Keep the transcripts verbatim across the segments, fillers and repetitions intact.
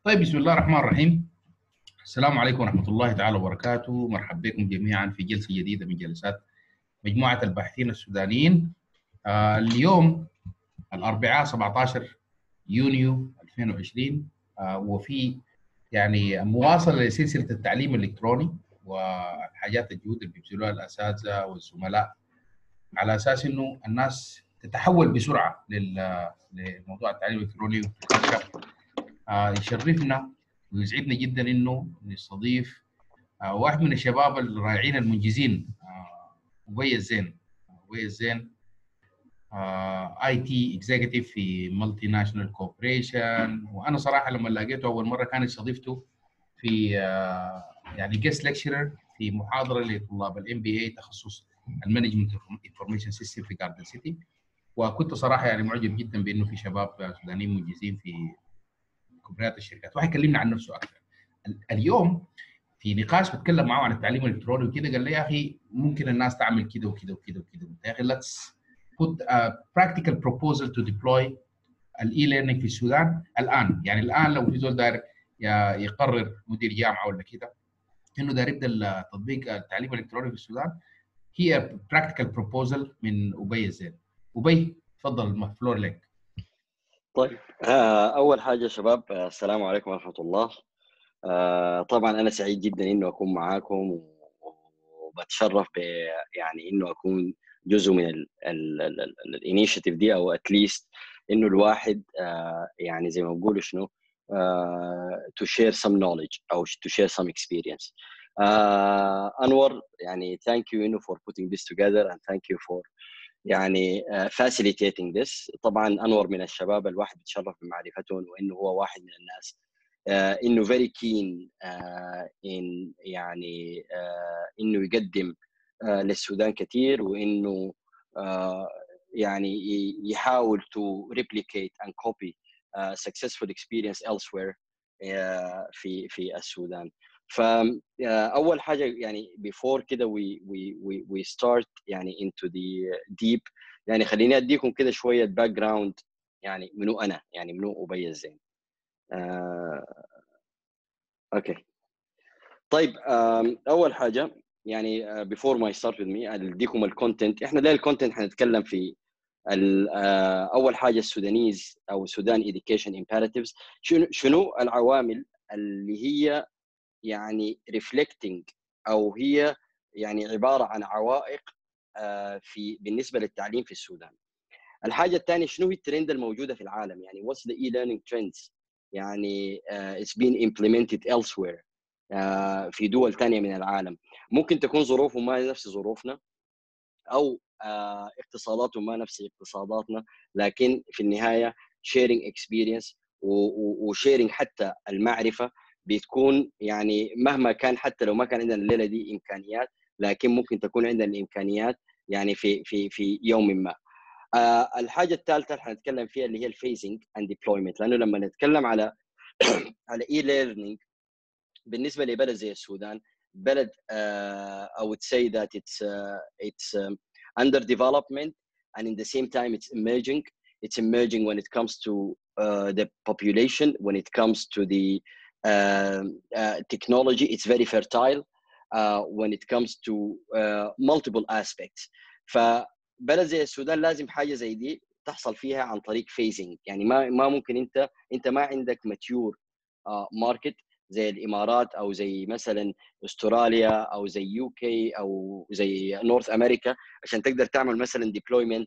طيب، بسم الله الرحمن الرحيم. السلام عليكم ورحمة الله تعالى وبركاته. مرحبا بكم جميعا في جلسة جديدة من جلسات مجموعة الباحثين السودانيين. آه اليوم الأربعاء سبعة عشر يونيو ألفين وعشرين، آه وفي يعني مواصلة لسلسلة التعليم الإلكتروني والحاجات الجهود اللي بيبذلوها الأساتذة والزملاء على أساس إنه الناس تتحول بسرعة لل- لموضوع التعليم الإلكتروني وتتنشأ. آه يشرفنا ويسعدنا جدا انه نستضيف آه واحد من الشباب الرائعين المنجزين، آه ابي الزين. ابي الزين اي تي اكزيكتيف في مالتي ناشونال كوربريشن، وانا صراحه لما لقيته اول مره كانت استضيفته في آه يعني جيست ليكشرر في محاضره لطلاب الام بي اي تخصص المانجمنت انفورميشن سيستم في جاردن سيتي. وكنت صراحه يعني معجب جدا بانه في شباب سودانيين منجزين في كبريات الشركات. واحد كلمنا عن نفسه اكثر. اليوم في نقاش بتكلم معاه عن التعليم الالكتروني وكده، قال لي يا اخي ممكن الناس تعمل كده وكده وكده وكده. يا اخي let's put a practical proposal to deploy الاي ليرنينج في السودان الان. يعني الان لو في زول داير يقرر مدير جامعه ولا كده انه داير يبدا تطبيق التعليم الالكتروني في السودان، هي practical proposal من ابي الزين. ابي تفضل، المفلور لك. طيب، آه، أول حاجة شباب، آه، السلام عليكم ورحمة الله. آه، طبعا أنا سعيد جدا إنه أكون معاكم، وبتشرف ب يعني إنه أكون جزء من الانيشيتيف دي، أو اتليست إنه الواحد آه، يعني زي ما بقولوا شنو آه، to share some knowledge أو to share some experience. آه، أنور، يعني thank you إنه for putting this together and thank you for يعني uh, facilitating this. طبعا انور من الشباب الواحد بيتشرف بمعرفتهم، وانه هو واحد من الناس uh, انه very keen uh, in يعني uh, انه يقدم uh, للسودان كثير، وانه uh, يعني يحاول to replicate and copy uh, successful experience elsewhere uh, في في السودان. فأول حاجة يعني before كده we we we we start يعني into the deep، يعني خليني أديكم كده شوية background، يعني منو أنا، يعني منو أبي الزين. آه، أوكي. طيب، آم، أول حاجة يعني uh, before my start with me أديكم الكونتنت. إحنا ده الكونتنت حنتكلم في ال, uh, أول حاجة السودانيز أو السودان education imperatives. شنو شنو العوامل اللي هي يعني reflecting أو هي يعني عبارة عن عوائق في بالنسبة للتعليم في السودان. الحاجة الثانية، شنو هي الترند الموجودة في العالم، يعني what's the e-learning trends يعني uh, it's been implemented elsewhere uh, في دول ثانية من العالم. ممكن تكون ظروفهم ما نفس ظروفنا، أو uh, اقتصاداتهم ما نفس اقتصاداتنا، لكن في النهاية sharing experience وشيرنج حتى المعرفة بتكون يعني مهما كان، حتى لو ما كان عندنا الليلة دي إمكانيات، لكن ممكن تكون عندنا الإمكانيات يعني في في في يوم ما. آه الحاجة الثالثة اللي حنتكلم فيها اللي هي الفيزنج اند ديبلويمنت، لأنه لما نتكلم على على اي ليرنينج بالنسبة لبلد زي السودان، بلد uh, I would say that it's uh, it's um, under development, and in the same time it's emerging. It's emerging when it comes to uh, the population, when it comes to the uh, uh, technology. It's very fertile uh, when it comes to uh, multiple aspects. فبلد زي السودان لازم حاجة زي دي تحصل فيها عن طريق phasing. يعني ما ما ممكن انت انت ما عندك mature uh, market زي الامارات، او زي مثلا استراليا، او زي يو كي، او زي نورث امريكا، عشان تقدر تعمل مثلا ديبلويمنت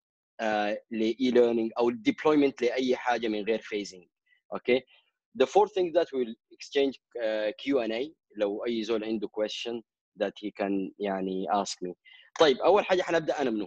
لاي ليرنينج او ديبلويمنت لاي حاجه من غير فيزنج. اوكي. The fourth thing that we'll exchange uh, كيو اند اي، لو اي زول عنده question that he can يعني ask me. طيب، اول حاجه حنبدا انا منو.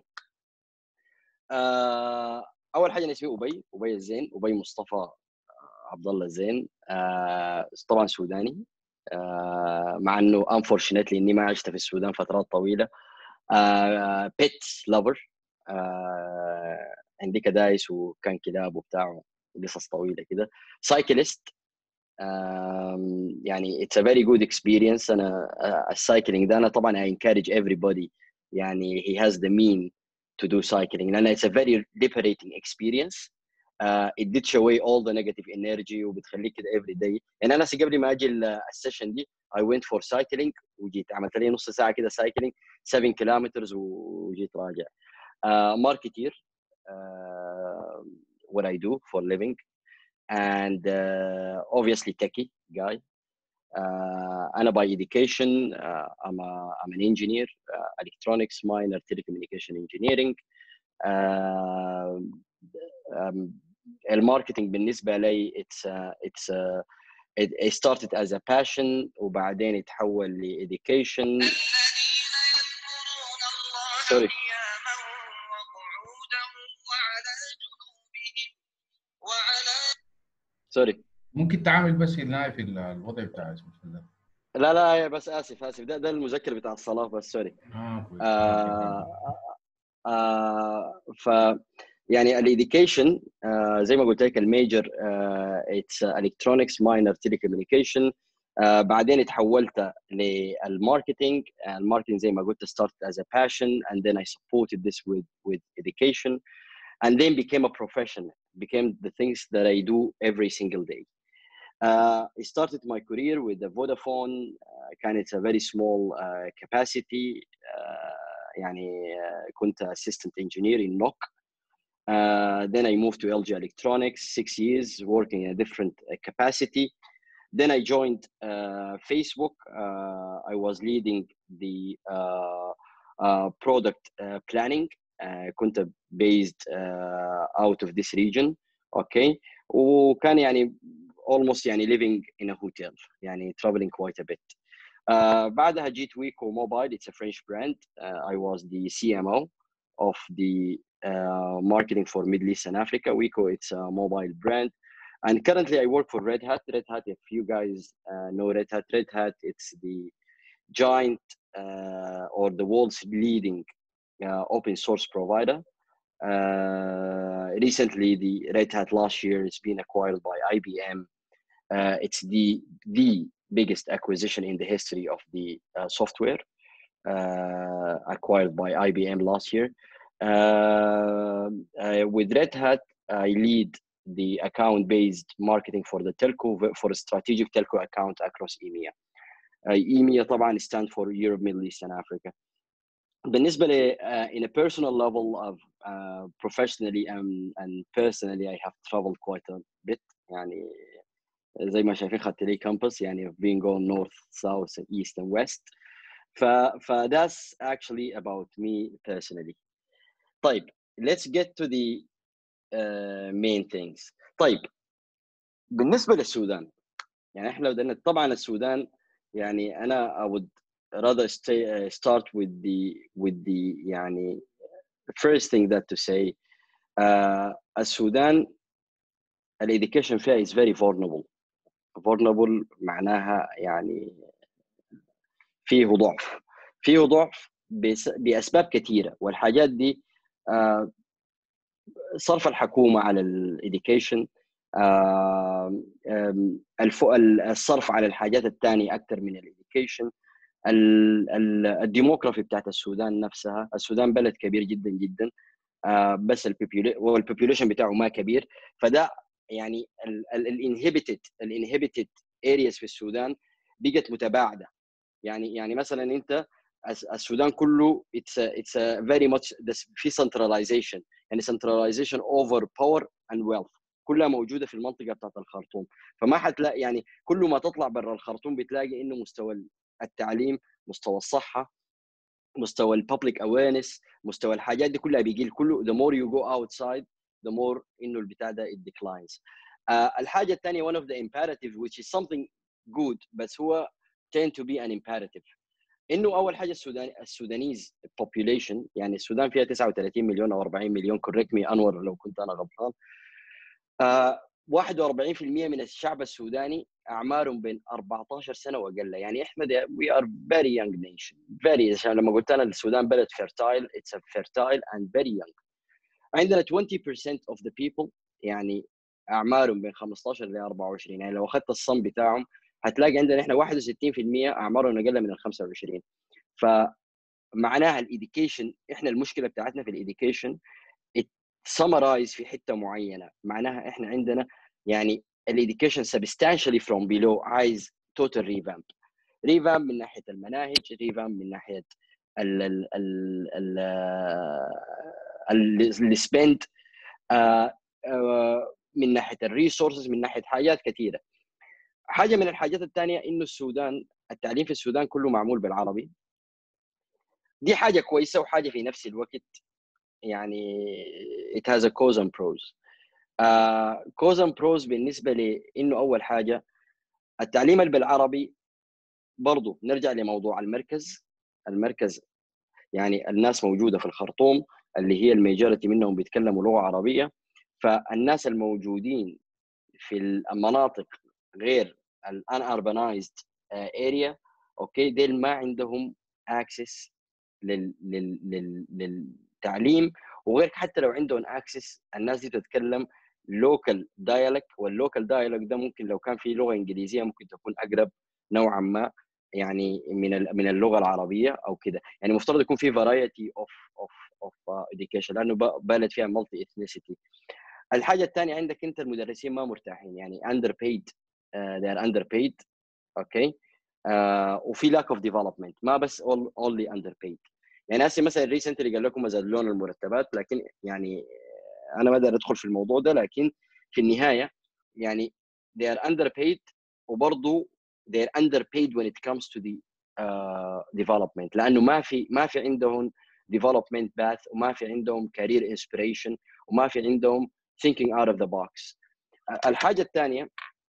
uh, اول حاجه انا اسمي ابي ابي الزين، ابي مصطفى عبد الله الزين. آه طبعا سوداني، آه مع انه unfortunately اني ما عشت في السودان فترات طويله. آه بيت لافر، آه عندي كدايس وكان كلاب وبتاع، قصص طويله كده. سايكلست، آه يعني it's a very good experience. انا السايكلينج ده انا طبعا I encourage everybody يعني he has the mean to do cycling، لان it's a very liberating experience. uh, it ditch away all the negative energy وبتخليك كده every day. يعني انا قبل ما اجي السيشن دي I went for cycling وجيت عملت لي نص ساعه كده cycling seven kilometers وجيت راجع. uh, marketeer uh, what I do for living and uh, obviously techie guy. uh, أنا by education uh, I'm, a, I'm an engineer uh, electronics minor telecommunication engineering. uh, um, الماركتينج بالنسبة لي it's uh, it's uh, it, it started as a passion وبعدين يتحول ل education. sorry sorry ممكن تعامل بس هنا في الوضع بتاع اسمه ده. لا لا بس اسف اسف ده ده المذكر بتاع الصلاه بس سوري. اه كويس. آه آه ف يعني الاديوكيشن آه زي ما قلت لك الميجر اتس الكترونكس ماينر تيليكوميونيكيشن. بعدين تحولت للماركتينج. الماركتينج زي ما قلت started as a passion and then I supported this with with education and then became a profession, became the things that I do every single day. Uh, I started my career with the Vodafone. Uh, كان it's a very small uh, capacity. Uh, يعني uh, كنت assistant engineer in N O C. Uh, then I moved to L G Electronics, six years working in a different uh, capacity. Then I joined uh, Facebook. Uh, I was leading the uh, uh, product uh, planning. Uh, كنت based uh, out of this region. Okay. وكان يعني almost يعني living in a hotel يعني traveling quite a bit. Uh, بعدها جيت Wiko Mobile. It's a French brand. Uh, I was the C M O of the uh, marketing for Middle East and Africa. Wiko, it's a mobile brand. And currently I work for Red Hat. Red Hat, if you guys uh, know Red Hat, Red Hat, it's the giant uh, or the world's leading uh, open source provider. Uh, recently, the Red Hat last year has been acquired by I B M. Uh, it's the the biggest acquisition in the history of the uh, software, uh, acquired by I B M last year. Uh, uh, with Red Hat, I lead the account-based marketing for the telco, for a strategic telco account across E M E A. Uh, E M E A طبعا stand for Europe, Middle East, and Africa. بالنسبة لي uh, in a personal level of uh, professionally and, and personally I have traveled quite a bit. يعني زي ما شايفين خدت لي compass يعني of being going north, south, and east and west. ف, ف that's actually about me personally. طيب let's get to the uh, main things. طيب بالنسبة للسودان يعني احنا بدنا طبعا السودان يعني انا I would rather stay, uh, start with the with the يعني first thing that to say uh, السودان الeducation فيها is very vulnerable. vulnerable معناها يعني فيه ضعف فيه ضعف بأسباب كثيرة والحاجات دي uh, صرف الحكومة على الeducation uh, um, الصرف على الحاجات الثانية أكثر من الeducation. الديموغرافي بتاعت السودان نفسها السودان بلد كبير جدا جدا uh, بس البوبوليشن بتاعه ما كبير فده يعني الانهبيتد الانهبيتد ارياز في السودان بقت متباعده يعني يعني مثلا انت السودان كله it's a, it's a very much في centralization يعني centralization over power and wealth كلها موجوده في المنطقه بتاعت الخرطوم فما حتلاقي يعني كل ما تطلع برا الخرطوم بتلاقي انه مستوى التعليم مستوى الصحه مستوى الببليك اويرنس مستوى الحاجات دي كلها بيقل كله the more you go outside the more انه البتاع ده it declines. uh, الحاجه الثانيه one of the imperative which is something good بس هو tend to be an imperative انه اول حاجه السودان السودانيز population يعني السودان فيها تسعة وثلاثين مليون او أربعين مليون correct me انور لو كنت انا غلطان. uh, واحد وأربعين بالمئة من الشعب السوداني اعمارهم بين أربعة عشر سنه واقل يعني احنا we are very young nation very عشان لما قلت انا السودان بلد fertile it's a fertile and very young. عندنا twenty percent of the people يعني اعمارهم بين خمسة عشر ل أربعة وعشرين يعني لو اخذت الصم بتاعهم هتلاقي عندنا احنا واحد وستين بالمئة اعمارهم اقل من ال خمسة وعشرين. فمعناها الإديوكيشن احنا المشكله بتاعتنا في الإديوكيشن it summarize في حته معينه، معناها احنا عندنا يعني الeducation substantially from below عايز total revamp. revamp من ناحيه المناهج، revamp من ناحيه ال ال ال ال السبند، من ناحيه الريسورسز، من ناحيه حاجات كثيره. حاجه من الحاجات الثانيه انه السودان التعليم في السودان كله معمول بالعربي. دي حاجه كويسه وحاجه في نفس الوقت يعني it has a cause and pros. uh, cause and pros بالنسبه لانه اول حاجه التعليم بالعربي برضو نرجع لموضوع المركز. المركز يعني الناس موجوده في الخرطوم اللي هي الميجورتي منهم بيتكلموا لغه عربيه، فالناس الموجودين في المناطق غير الان urbanized area اوكي ديل ما عندهم access لل لل لل للتعليم، وغير حتى لو عندهم access الناس دي تتكلم local dialect، واللوكال dialect ده ممكن لو كان في لغه انجليزيه ممكن تكون اقرب نوعا ما يعني من من اللغه العربيه او كده. يعني مفترض يكون في variety of of of uh, education لانه بلد فيها multi ethnicity. الحاجه الثانيه عندك انت المدرسين ما مرتاحين، يعني underpaid uh, they are underpaid اوكي okay. uh, وفي lack of development، ما بس all, only underpaid. يعني هسه مثلا ريسنتلي قال لكم زادوا لنا المرتبات، لكن يعني انا ما اقدر ادخل في الموضوع ده، لكن في النهايه يعني they are underpaid وبرضه they are underpaid when it comes to the uh, development، لانه ما في ما في عندهم development path، وما في عندهم career inspiration، وما في عندهم thinking out of the box. الحاجه الثانيه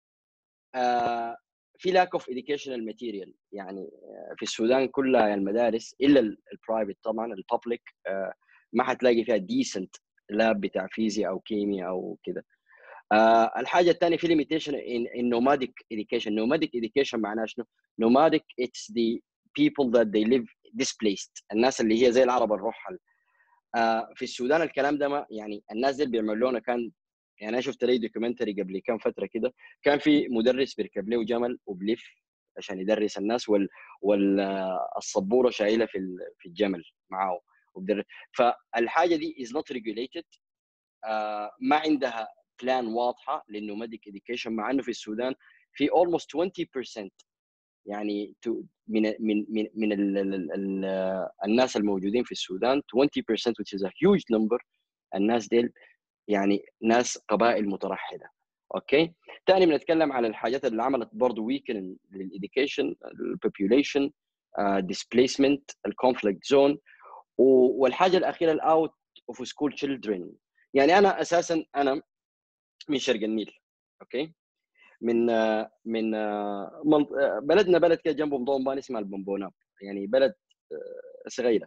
uh, في lack of educational material. يعني في السودان كلها المدارس الا البرايفت طبعا، الببليك uh, ما حتلاقي فيها decent لاب بتاع فيزياء او كيمياء او كده. uh, الحاجه الثانيه في limitation in, in nomadic education. nomadic education معناه شنو؟ nomadic it's the people that they live displaced، الناس اللي هي زي العرب الرحل. uh, في السودان الكلام ده ما يعني الناس دي بيعملوا لنا كان يعني انا شفت لي دوكيومنتري قبل كام فتره كده، كان في مدرس بيركب له جمل وبلف عشان يدرس الناس، وال والصبوره شايله في في الجمل معاه وبدر. فالحاجه دي is not regulated. آه ما عندها بلان واضحه للنوماديك اديوكيشن، مع انه في السودان في almost twenty percent يعني من من من من ال ال ال الناس الموجودين في السودان twenty percent which is a huge number. الناس ديل يعني ناس قبائل مترحله. اوكي ثاني بنتكلم على الحاجات اللي عملت برضه ويكن للإديوكيشن، البوبوليشن، ديسبيسمنت، الكونفليكت زون، والحاجه الاخيره الاوت اوف سكول تشيلدرن. يعني انا اساسا انا من شرق النيل اوكي من من بلدنا بلد كده جنبه مضومبان اسمها البنبوناب، يعني بلد صغيره.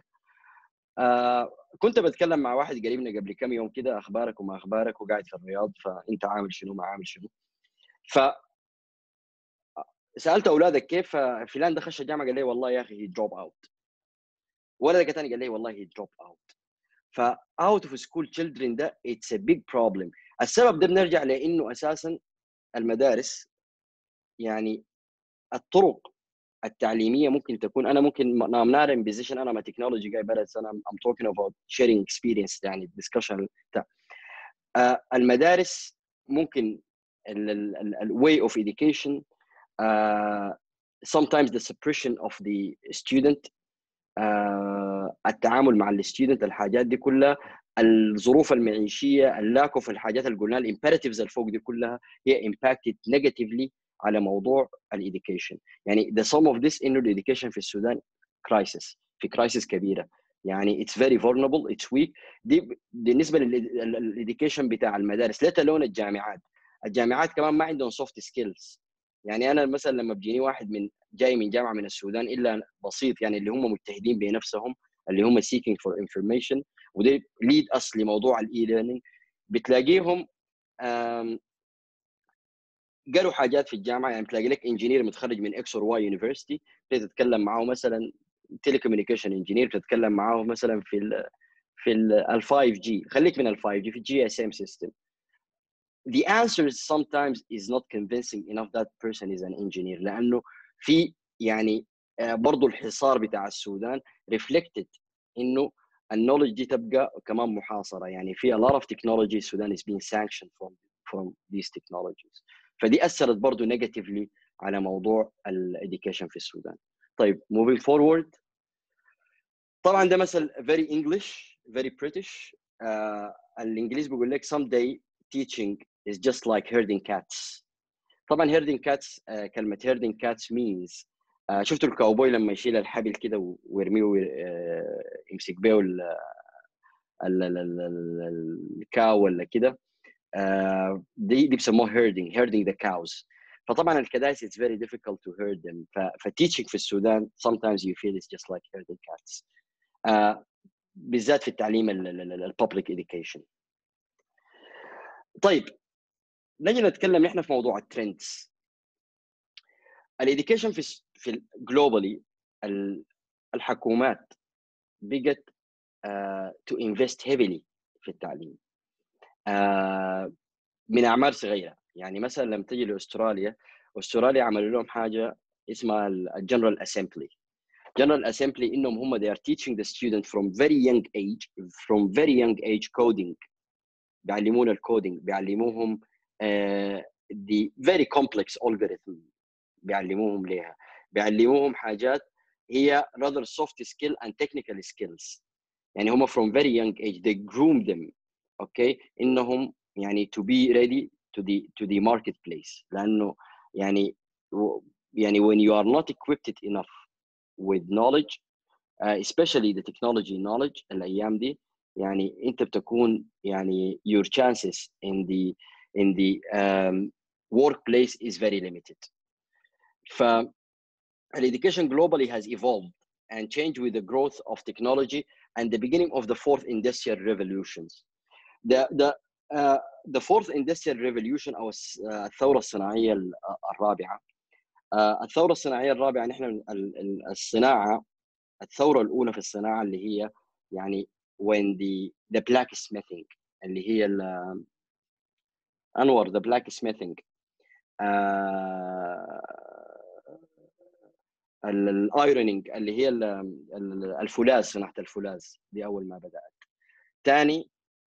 آه كنت بتكلم مع واحد قريبنا قبل كم يوم كده، اخبارك وما اخبارك وقاعد في الرياض، فانت عامل شنو ما عامل شنو. ف سالت اولادك كيف، فلان ده خش الجامعه قال لي والله يا اخي هي دروب اوت، ولد ثاني قال لي والله هي دروب اوت. ف out of school children ده it's a big problem. السبب ده بنرجع لانه اساسا المدارس يعني الطرق التعليميه ممكن تكون، انا ممكن I'm not in position، انا ما تكنولوجي جاي بلد انا I'm talking about sharing experience يعني discussion بتاع. uh, المدارس ممكن ال, ال, ال, ال way of education uh, sometimes the suppression of the student، uh, التعامل مع الستودنت، الحاجات دي كلها، الظروف المعيشيه، اللاك اوف الحاجات اللي قلنا الامبيراتيفز الفوق دي كلها هي impacted negatively على موضوع الإديوكيشن. يعني the sum of this انه الإديوكيشن في السودان كرايسيس، في كرايسيس كبيره، يعني it's very vulnerable it's weak. دي بالنسبه للإديوكيشن بتاع المدارس. لا تلون الجامعات، الجامعات كمان ما عندهم soft skills. يعني انا مثلا لما بيجيني واحد من جاي من جامعه من السودان الا بسيط، يعني اللي هم مجتهدين بنفسهم اللي هم seeking for information، وده ليد اس لموضوع الاي ليرنينج، بتلاقيهم قالوا حاجات في الجامعه. يعني بتلاقي لك انجينير متخرج من اكس اور واي يونيفرستي تتكلم معاه مثلا تيليكوميونيكيشن انجينير، بتتكلم معاه مثلا في ال في ال فايف جي، خليك من ال فايف جي في الجي اس ام سيستم. The answer sometimes is not convincing enough that person is an engineer، لانه في يعني برضه الحصار بتاع السودان reflected انه النولج دي تبقى كمان محاصره. يعني في a lot of technology Sudan is being sanctioned from from these technologies. فدي اثرت برضه نيجاتيفلي على موضوع الاديوكيشن في السودان. طيب moving forward، طبعا ده مثل very English very British. آه الانجليزي بيقول لك someday teaching is just like herding cats. طبعا herding cats آه كلمه herding cats means آه شفتوا الكاوبوي لما يشيل الحبل كده ويرميه آه يمسك بيه الكاو ولا كده، آه دي دي بيسموها herding herding the cows. فطبعا الكدايس it's very difficult to herd them. ف teaching في السودان sometimes you feel it's just like herding cats. آه بالذات في التعليم الببليك education. طيب نجي نتكلم احنا في موضوع الترندز. الاديوكيشن في في جلوبالي الحكومات بقت uh, to invest heavily في التعليم uh, من اعمار صغيره. يعني مثلا لما تجي لاستراليا، استراليا عملوا لهم حاجه اسمها الجنرال اسمبلي. General Assembly انهم هم they are teaching the student from very young age from very young age coding. بيعلمونا الكودينج، بيعلموهم uh, the very complex algorithm بيعلموهم ليها، بيعلموهم حاجات هي rather soft skill and technical skills. يعني هم from very young age they groom them okay انهم يعني to be ready to the to the marketplace. لانه يعني يعني when you are not equipped enough with knowledge uh, especially the technology knowledge الايام دي، يعني انت بتكون يعني your chances in the in the um, workplace is very limited. ف education globally has evolved and changed with the growth of technology and the beginning of the fourth industrial revolutions. The the uh, the fourth industrial revolution او الثوره الصناعيه الرابعه. uh, الثوره الصناعيه الرابعه نحن الصناعه الثوره الاولى في الصناعه اللي هي يعني when the the blacksmithing اللي هي انور the blacksmithing الايرونينج اللي هي الفولاذ، صناعه الفولاذ دي اول ما بدات. ثاني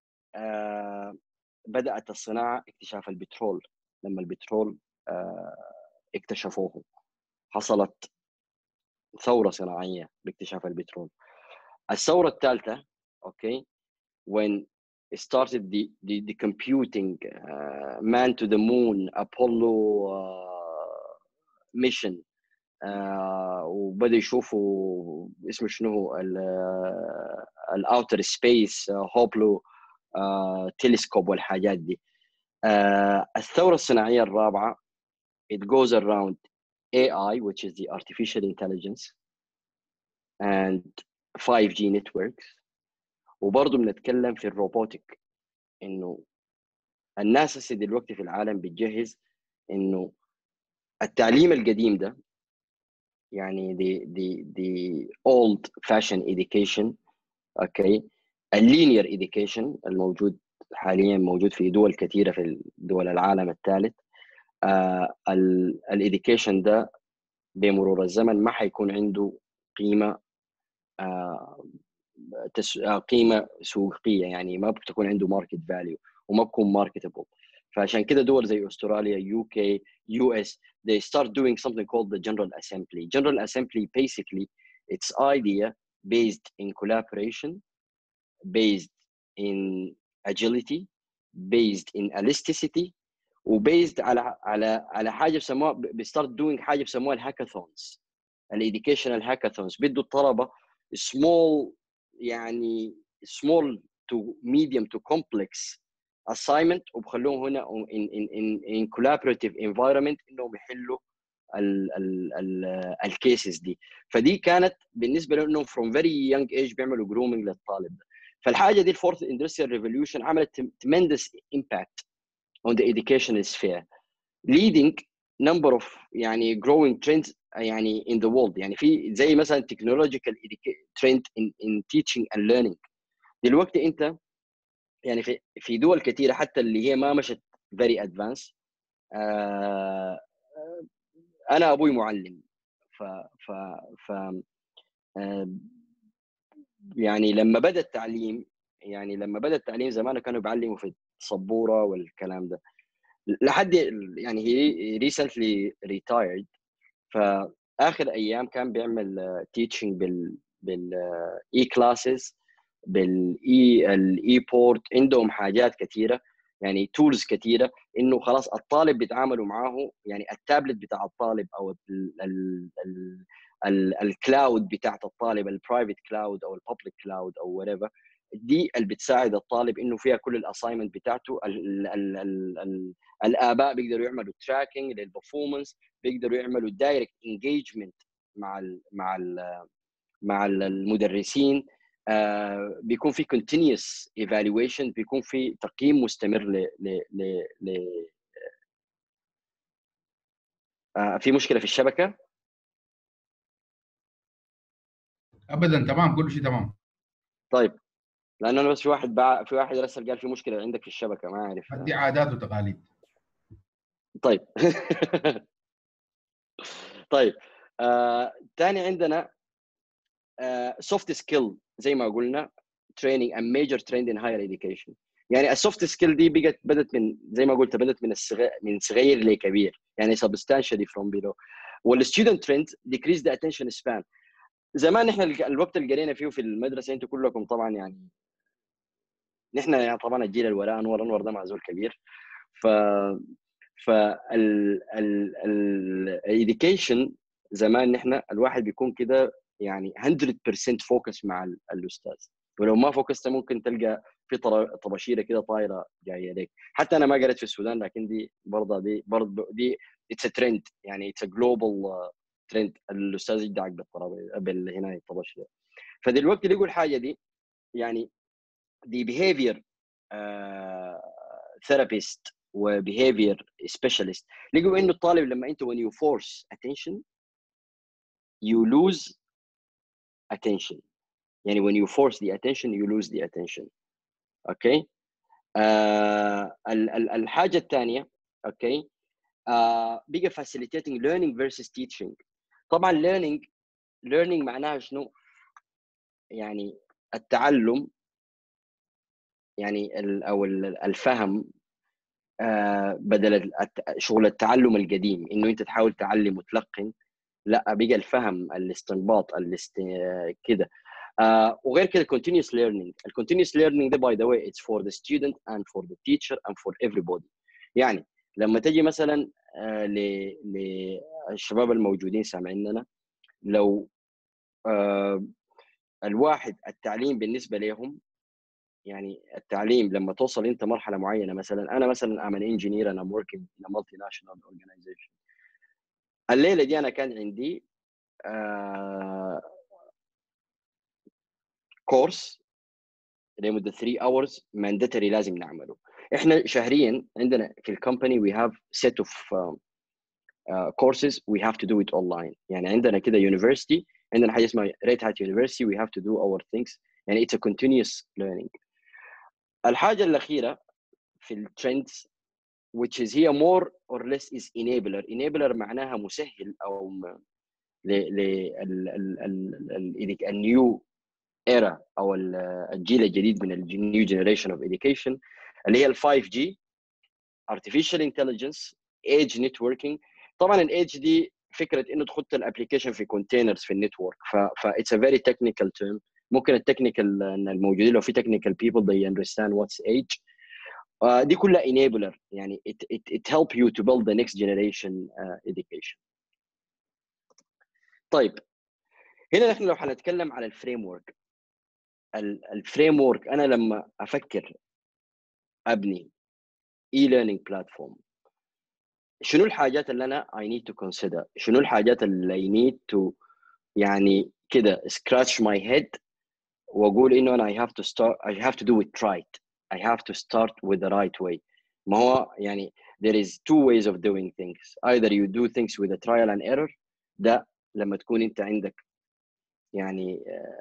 آه بدات الصناعه اكتشاف البترول. لما البترول آه اكتشفوه حصلت ثوره صناعيه باكتشاف البترول. الثوره الثالثه اوكي when started the the, the computing uh, man to the moon Apollo uh, mission uh, وبدأوا يشوفوا اسمه شنو الاوتر سبيس هوبلو تلسكوب والحاجات دي. uh, الثورة الصناعية الرابعة it goes around A I which is the artificial intelligence and five G networks. وبرضه بنتكلم في الروبوتك، انه الناس هسه دلوقتي في العالم بتجهز انه التعليم القديم ده يعني the the the old fashion education اوكي اللينير education الموجود حاليا موجود في دول كثيره في دول العالم الثالث. آه الاديوكيشن ده بمرور الزمن ما حيكون عنده قيمه آه تس... قيمه سوقيه، يعني ما بتكون عنده ماركت فاليو وما بكون ماركتبل. فعشان كده دول زي استراليا يو كي يو اس they start doing something called the General Assembly. General Assembly basically its idea based in collaboration, based in agility, based in elasticity وبيزد على على على حاجه بيسموها بيستارت دوينج حاجه بيسموها الهاكاثونز. الاديوكيشنال هاكاثونز بدوا الطلبه small يعني small to medium to complex assignment وبخلوهم هنا in in in in collaborative environment انهم يحلوا ال ال ال الكيسز دي. فدي كانت بالنسبه لهم from very young age بيعملوا grooming للطالب ده. فالحاجه دي الفورث industrial revolution عملت tremendous impact on the educational sphere leading number of يعني growing trends يعني in the world. يعني في زي مثلا technological trend in in teaching and learning. دلوقتي انت يعني في في دول كثيره حتى اللي هي ما مشت very advanced. آه انا ابوي معلم ف ف ف آه يعني لما بدا التعليم يعني لما بدا التعليم زمان كانوا بيعلموا في السبوره والكلام ده لحد يعني هي ريسنتلي ريتايرد. فاخر ايام كان بيعمل تيتشنج بال بالاي كلاسز بالاي الاي بورت. عندهم حاجات كثيره يعني تولز كثيره انه خلاص الطالب بيتعاملوا معاه. يعني التابلت بتاع الطالب او ال ال ال ال الكلاود بتاعت الطالب البرايفت كلاود او الببليك كلاود او whatever دي اللي بتساعد الطالب انه فيها كل الاساينمنت بتاعته. ال ال ال ال الاباء بيقدروا يعملوا تراكنج للبرفورمانس، بيقدروا يعملوا دايركت انجيجمنت مع ال مع ال مع المدرسين. آه بيكون في continuous evaluation، بيكون في تقييم مستمر ل ل ل, ل آه في مشكله في الشبكه؟ ابدا تمام، كل شيء تمام. طيب لانه انا بس في واحد بع... في واحد رسل قال في مشكله عندك في الشبكه ما اعرف. دي عادات وتقاليد. طيب طيب آه... تاني عندنا سوفت سكيل زي ما قلنا training a major trend in higher education. يعني السوفت سكيل دي بقت بدت من زي ما قلت بدت من الصغير من صغير لكبير يعني substantially from below. والستودنت ترند decrease the attention span. زمان احنا الوقت اللي قرينا فيه في المدرسه انتم كلكم طبعا يعني نحن يعني طبعا الجيل اللي وراء انور انور ده معزول كبير. ف فال ال الاديوكيشن زمان نحن الواحد بيكون كده يعني مية بالمية فوكس مع الاستاذ، ولو ما فوكست ممكن تلقى في طباشيره كده طايره جايه لك. حتى انا ما قريت في السودان لكن دي برضه دي برضه دي اتس ترند يعني اتس جلوبال ترند. الاستاذ يدعك بالطرابه بال هنا الطباشيره. فدلوقتي لقوا الحاجه دي يعني دي behavior ثيرابيست وبيهيفير سبيشالست لقوا انه الطالب لما انت when you force attention you lose attention. يعني when you force the attention you lose the attention. اوكي. آه الحاجه الثانيه اوكي آه بقى facilitating learning versus teaching. طبعا learning learning معناها شنو؟ يعني التعلم يعني او الفهم آه بدل شغل التعلم القديم انه انت تحاول تعلم وتلقن. لا بقى الفهم الاستنباط الاست... كده. آه وغير كده continuous learning. ال continuous learning ده by the way it's for the student and for the teacher and for everybody. يعني لما تجي مثلا آه للشباب الموجودين سامعيننا لو آه الواحد التعليم بالنسبه لهم يعني التعليم لما توصل انت مرحله معينه مثلا انا مثلا I'm an engineer and I'm working in a multinational organization. الليله دي انا كان عندي آه كورس لمده ثلاثة hours mandatory لازم نعمله. احنا شهريا عندنا في الكومباني we have set of uh, uh, courses we have to do it online. يعني عندنا كده university عندنا حاجه اسمها Red Hat University we have to do our things يعني it's a continuous learning. الحاجه الاخيره في الترندز which is هي more or less is enabler. enabler معناها مسهل او ل ل النيو era او الجيل الجديد من النيو جنريشن اوف education اللي هي ال فايف جي artificial intelligence edge networking. طبعا الايدج دي فكره انه تحط الابلكيشن في كونتينرز في النتورك ف it's a very technical term. ممكن التكنيكال الموجودين لو في technical people they understand what's edge. uh, دي كلها enabler يعني it, it, it help you to build the next generation uh, education. طيب هنا نحن لو حنتكلم على الفريم ورك. الفريم ورك انا لما افكر ابني اي ليرنينج بلاتفورم شنو الحاجات اللي انا I need to consider؟ شنو الحاجات اللي I need to يعني كده scratch my head واقول انه انا I have to start I have to do it right. I have to start with the right way. ما هو يعني there is two ways of doing things. Either you do things with a trial and error. ده لما تكون انت عندك يعني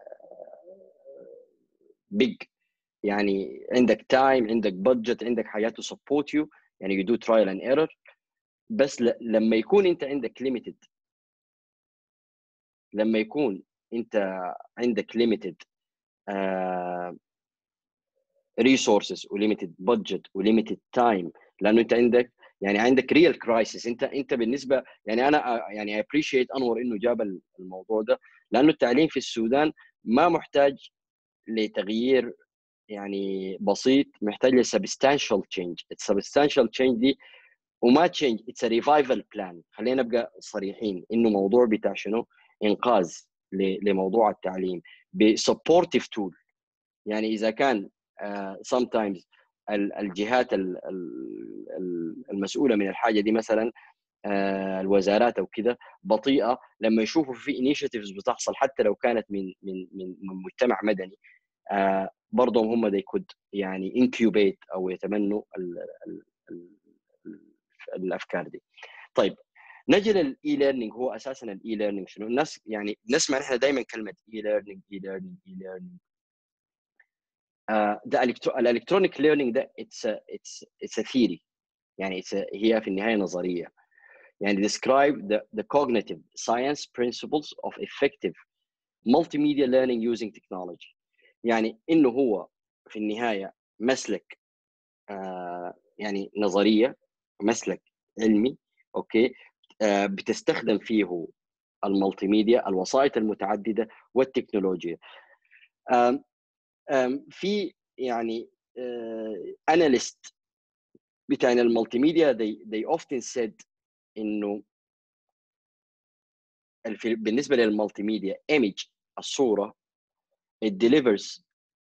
big يعني عندك تايم عندك بادجت عندك حاجات to support you يعني you do trial and error. بس ل- لما يكون انت عندك limited لما يكون انت عندك limited ريسورسز وليميتد بادجت وليميتد تايم، لانه انت عندك يعني عندك ريال كرايسيس. انت انت بالنسبه يعني انا يعني ابريشيت انور انه جاب الموضوع ده، لانه التعليم في السودان ما محتاج لتغيير يعني بسيط، محتاج لسبستانشال تشينج. السبستانشال تشينج دي وما تشينج، اتس ريفايفل بلان. خلينا نبقى صريحين انه موضوع بتاع شنو انقاذ لموضوع التعليم بسبورتيف تول. يعني اذا كان uh, sometimes الجهات المسؤوله من الحاجه دي مثلا uh, الوزارات او كده بطيئه، لما يشوفوا في انيشيتيفز بتحصل حتى لو كانت من من من, من مجتمع مدني uh, برضهم هم they could يعني incubate او يتبنوا ال ال ال الافكار دي. طيب نجي للاي ليرنينج. هو اساسا الاي ليرنينج شنو؟ الناس يعني نسمع نحن دائما كلمه اي ليرنينج اي ليرنينج اي ليرنينج. ده الالكترونيك ليرنينج ده اتس اتس اتس ا ثيوري، يعني it's a, هي في النهايه نظريه. يعني describe the the cognitive science principles of effective multimedia learning using technology. يعني انه هو في النهايه مسلك آه يعني نظريه، مسلك علمي، اوكي، آه بتستخدم فيه المالتي ميديا، الوسائط المتعدده والتكنولوجيا. آم آم في يعني اناليست uh, بتاع المالتي ميديا they, they often said انه بالنسبه للمالتي ميديا image الصوره it delivers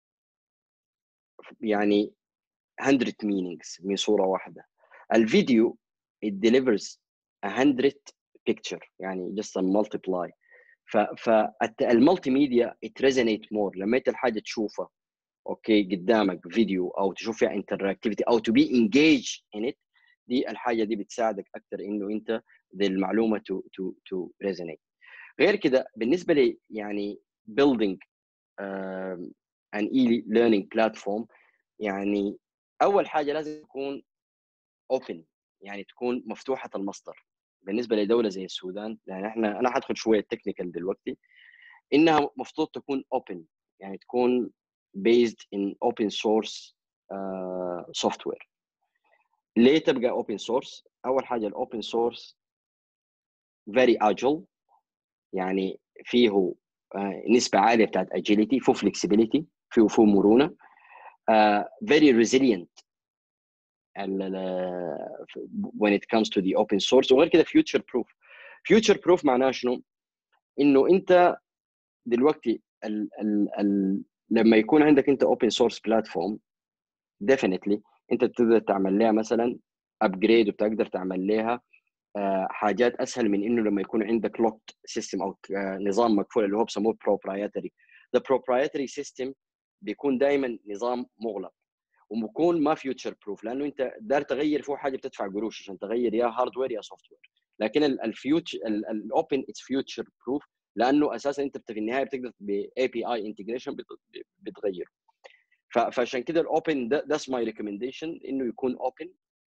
يعني one hundred meanings من صوره واحده. الفيديو it delivers one hundred picture يعني just a multiply. فالمالتي ميديا it resonate more لما انت الحاجه تشوفها اوكي قدامك فيديو او تشوف فيها انتراكتيفيتي او to be engaged in it، دي الحاجه دي بتساعدك اكثر انه انت دي المعلومه to to to resonate. غير كده بالنسبه لي يعني building uh, an e-learning platform، يعني اول حاجه لازم تكون open، يعني تكون مفتوحه المصدر. بالنسبه لدوله زي السودان يعني احنا انا حادخل شويه تكنيكال دلوقتي، انها مفترض تكون open، يعني تكون based in open source uh, software. ليه تبقى open source؟ اول حاجه الاوبن source very agile، يعني فيه uh, نسبه عاليه بتاعت agility، فيه flexibility، فيه فيه مرونه، uh, very resilient when it comes to the open source. وغير كده future proof. future proof معناه شنو؟ انه انت دلوقتي ال ال ال لما يكون عندك انت open source platform definitely انت بتقدر تعمل لها مثلا upgrade، وبتقدر تعمل لها uh, حاجات اسهل من انه لما يكون عندك locked system او uh, نظام مقفول اللي هو بسموه proprietary. the proprietary system بيكون دائما نظام مغلق وبكون ما future proof، لانه انت دار تغير فيه حاجه بتدفع قروش عشان تغير يا هاردوير يا سوفت وير. لكن الفيوتشر الاوبن اتس فيوتشر بروف، لانه اساسا انت في النهايه بتقدر ب إيه بي آي انتجريشن بتغيره. فعشان كده الاوبن ذاتس ماي ريكومنديشن انه يكون اوبن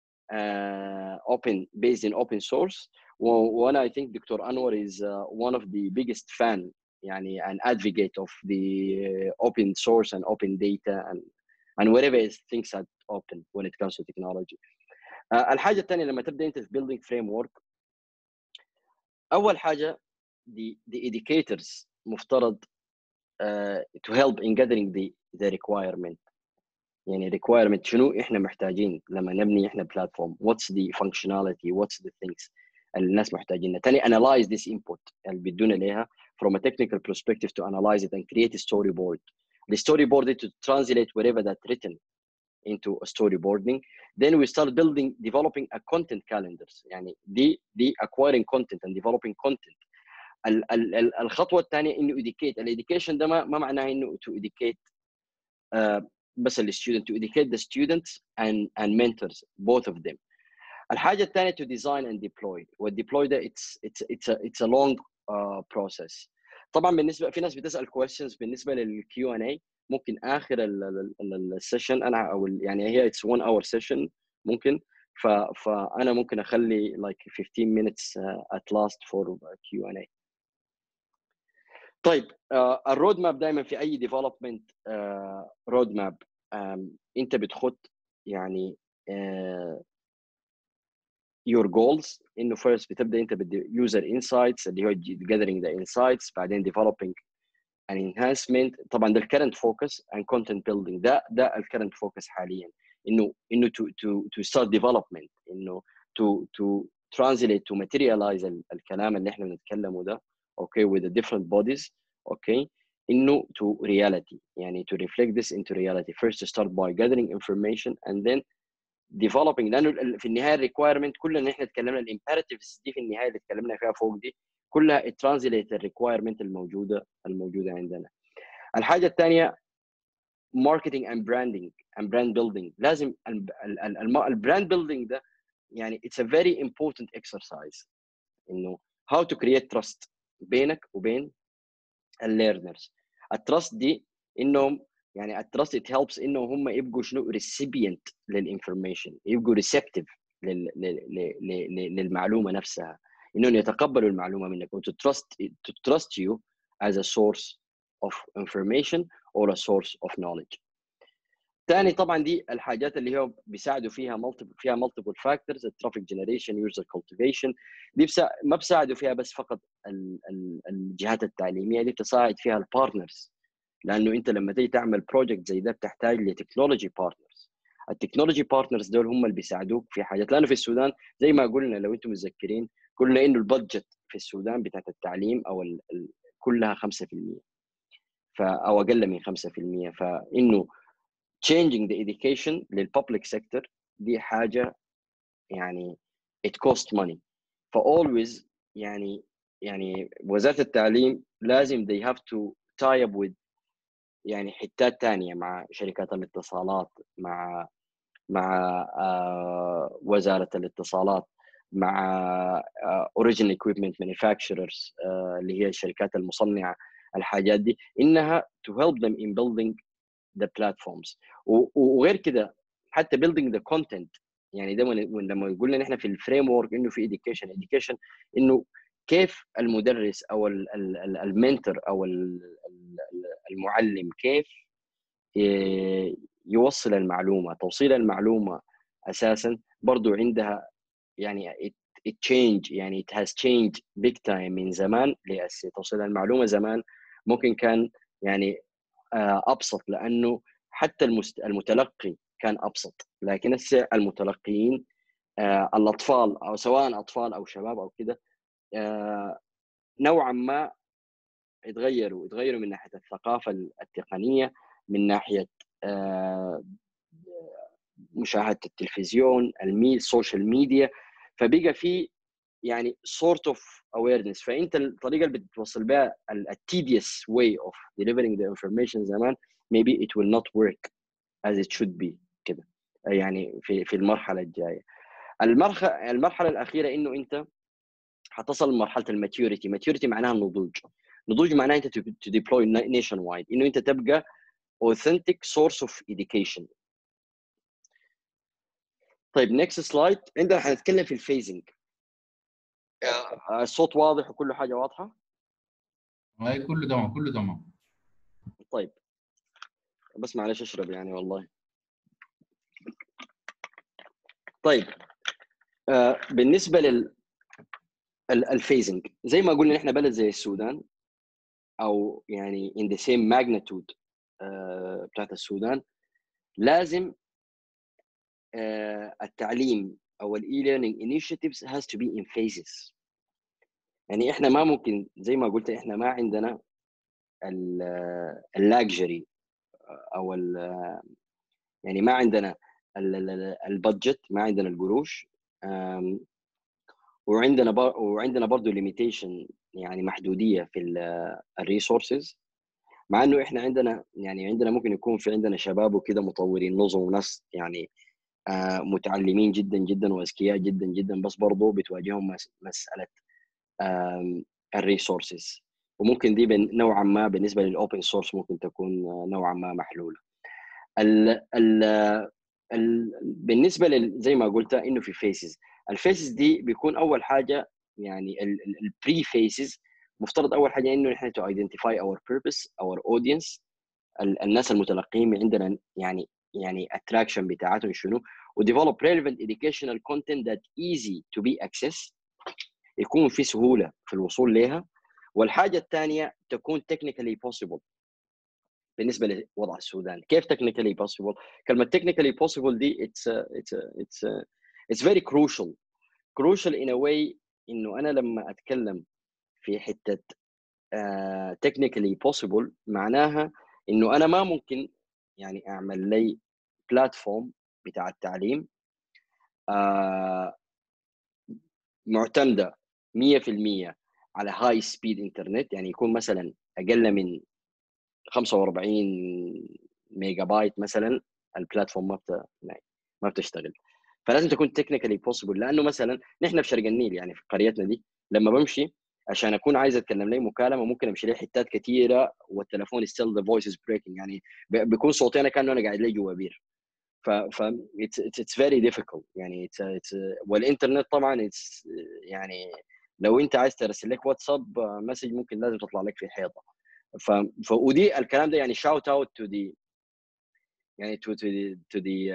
اوبن بيزد ان اوبن سورس. وانا اي ثينك دكتور انور is uh, one of the biggest fan يعني an advocate of the uh, open source and open data and and wherever things are open when it comes to technology. uh, الحاجه الثانيه لما تبدا انت في building framework، اول حاجه the the educators مفترض uh, to help in gathering the the requirement. يعني requirement شنو احنا محتاجين لما نبني احنا بلاتفورم، what's the functionality, what's the things الناس محتاجينها. تاني analyze this input اللي بيدونا ليها from a technical perspective to analyze it and create a storyboard. The storyboard to translate wherever that's written into a storyboarding. Then we start building developing a content calendars. يعني دي دي acquiring content and developing content. ال ال الخطوه الثانيه انه educate. الeducation ده ما, ما معناه انه to educate uh, بس الستودنت، to educate the students and and mentors both of them. الحاجه الثانيه to design and deploy. والdeploy ده it's it's it's a it's a long uh, process. طبعا بالنسبه في ناس بتسال questions بالنسبه للكيو ان اي، ممكن اخر السيشن انا او يعني هي it's one hour session ممكن، ف فانا ممكن اخلي like fifteen minutes uh, at last for كيو ان اي. طيب الرود ماب دائما في اي ديفلوبمنت رود ماب انت بتخط يعني uh, your goals انه first بتبدا انت بالuser insights اللي هو gathering the insights بعدين developing an enhancement. طبعا ده الكرنت فوكس and content building ده ده الكرنت فوكس حاليا انه انه to to to start development انه to to translate to materialize الكلام اللي احنا بنتكلمه ده okay with the different bodies okay انه to reality يعني to reflect this into reality. First to start by gathering information and then developing لانه في النهايه الريكوايرمنت كلنا اللي احنا اتكلمنا الامبيراتيفز دي في النهايه اللي اتكلمنا فيها فوق دي كلها ترانزليت الريكوايرمنت الموجوده الموجوده عندنا. الحاجه الثانيه ماركتنج اند براندنج اند براند بيلدينج. لازم البراند بيلدينج ده يعني it's a very important exercise انه how to create trust بينك وبين الليرنرز. التراست دي انهم يعني التراست it helps انه هم يبقوا شنو recipient للانفورميشن يبقوا receptive لل... لل... لل... للمعلومه نفسها انهم يتقبلوا المعلومه منك و to trust to trust you as a source of information or a source of knowledge. ثاني طبعا دي الحاجات اللي هو بيساعدوا فيها multiple فيها multiple factors الترافيك جنريشن user cultivation دي بسا... ما بساعدوا فيها بس فقط ال... ال... الجهات التعليميه دي بتساعد فيها البارتنرز لانه انت لما تيجي تعمل بروجكت زي ده بتحتاج لتكنولوجي بارتنرز. التكنولوجي بارتنرز دول هم اللي بيساعدوك في حاجات لانه في السودان زي ما قلنا لو انتم متذكرين قلنا انه البادجت في السودان بتاعت التعليم او ال... ال... كلها خمسة في المية ف... او اقل من خمسة في المية فانه changing the education للpublic sector دي حاجة يعني it cost money. ف always يعني يعني وزارة التعليم لازم they have to tie up with يعني حتات تانية مع شركات الاتصالات مع مع آه وزارة الاتصالات مع آه original equipment manufacturers آه اللي هي الشركات المصنعة الحاجات دي إنها to help them in building the platforms. وغير كده حتى building the content يعني ده لما يقولنا نحن في الفريم ورك انه في education education انه كيف المدرس او المنتور او المعلم كيف يوصل المعلومه. توصيل المعلومه اساسا برضو عندها يعني it, it change يعني it has changed big time من زمان لأسي. توصيل المعلومه زمان ممكن كان يعني ابسط لانه حتى المتلقي كان ابسط لكن هسه المتلقيين الاطفال او سواء اطفال او شباب او كده نوعا ما يتغيروا يتغيروا من ناحيه الثقافه التقنيه من ناحيه مشاهده التلفزيون الميل السوشيال ميديا فبقى في يعني sort of awareness. فانت الطريقه اللي بتوصل بها ال tedious way of delivering the information زمان maybe it will not work as it should be كده يعني في في المرحله الجايه. المرحله المرحله الاخيره انه انت حتصل لمرحله الماتيوريتي. ماتيوريتي معناها النضوج. نضوج معناها انت to deploy nationwide انه انت تبقى authentic source of education. طيب next slide عندنا حنتكلم في الفيزنج. الصوت واضح وكل حاجه واضحه؟ اي كله تمام كله تمام. طيب بس معلش اشرب يعني والله. طيب آه بالنسبه لل الفيزنج زي ما قلنا احنا بلد زي السودان او يعني in the same magnitude آه بتاعت السودان لازم آه التعليم او الاي ليرنينج initiatives has to be in phases. يعني احنا ما ممكن زي ما قلت احنا ما عندنا اللاكجري او يعني ما عندنا البادجت ما عندنا القروش وعندنا بر... وعندنا برضه ليميتيشن يعني محدوديه في الريسورسز مع انه احنا عندنا يعني عندنا ممكن يكون في عندنا شباب وكده مطورين نظم وناس يعني آه متعلمين جدا جدا واذكياء جدا جدا بس برضه بتواجههم مس... مساله الريسورسز وممكن دي نوعا ما بالنسبه للاوبن سورس ممكن تكون نوعا ما محلوله. ال ال ال بالنسبه لل زي ما قلت انه في فيسز. الفيسز دي بيكون اول حاجه يعني البري فيسز مفترض اول حاجه انه نحن to identify our purpose our audience الناس المتلقين عندنا يعني يعني attraction بتاعتهم شنو و develop relevant educational content that easy to be accessed يكون في سهوله في الوصول لها. والحاجه الثانيه تكون technically possible بالنسبه لوضع السودان. كيف technically possible؟ كلمه technically possible دي it's a, it's a, it's a, it's very crucial crucial in a way انه انا لما اتكلم في حته uh, technically possible معناها انه انا ما ممكن يعني اعمل لي بلاتفورم بتاع التعليم uh, معتمده مية في المية على هاي سبيد انترنت، يعني يكون مثلا اقل من خمسة وأربعين ميجا بايت مثلا البلاتفورم ما بت... ما بتشتغل. فلازم تكون تكنيكالي بوسيبل، لانه مثلا نحن في شرق النيل يعني في قريتنا دي لما بمشي عشان اكون عايز اتكلم لي مكالمه ممكن امشي لي حتات كثيره والتليفون ستيل ذا فويس از بريكنج، يعني بيكون صوتي انا كانه انا قاعد لي جوا بير. ف ف اتس اتس فيري ديفيكولت يعني it's, it's, والانترنت طبعا it's, يعني لو انت عايز ترسل لك واتساب مسج ممكن لازم تطلع لك في حيطه. ف ودي الكلام ده يعني shout out to the يعني to to the to the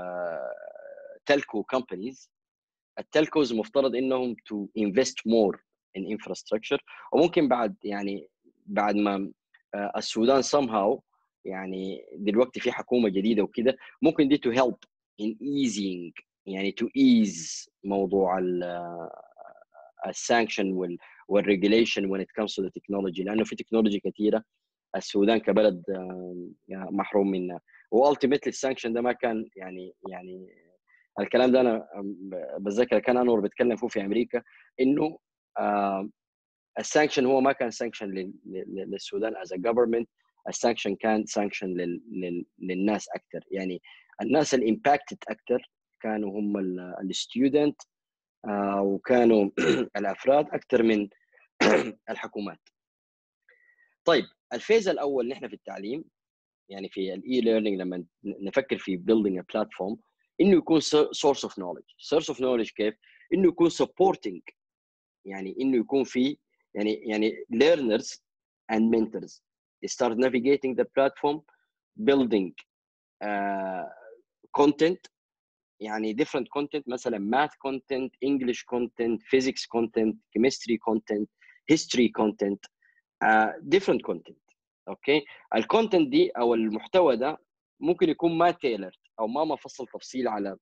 uh, telco companies. التلكوز مفترض انهم to invest more in infrastructure، وممكن بعد يعني بعد ما uh, السودان somehow يعني دلوقتي في حكومه جديده وكده ممكن دي to help in easing يعني to ease موضوع السانكشن وال والريجوليشن when it comes to the technology، لانه في تكنولوجي كثيره السودان كبلد محروم منها. والتيمتلي السانكشن ده ما كان يعني يعني الكلام ده انا بتذكر كان انور بيتكلم فيه في امريكا انه السانكشن هو ما كان سانكشن للسودان از ا جفرمنت، السانكشن كان سانكشن للناس اكثر، يعني الناس الامباكتد اكثر كانوا هم الستودنت وكانوا الافراد اكثر من الحكومات. طيب الفيز الاول نحن في التعليم يعني في الاي ليرنينج لما نفكر في building a platform انه يكون source of knowledge. source of knowledge كيف؟ انه يكون supporting، يعني انه يكون في يعني يعني learners and mentors start navigating the platform building uh, content يعني different content مثلا math content English content physics content chemistry content history content uh, different content. اوكي الكونتنت دي او المحتوى ده ممكن يكون ما تيلر او ما مفصل تفصيل على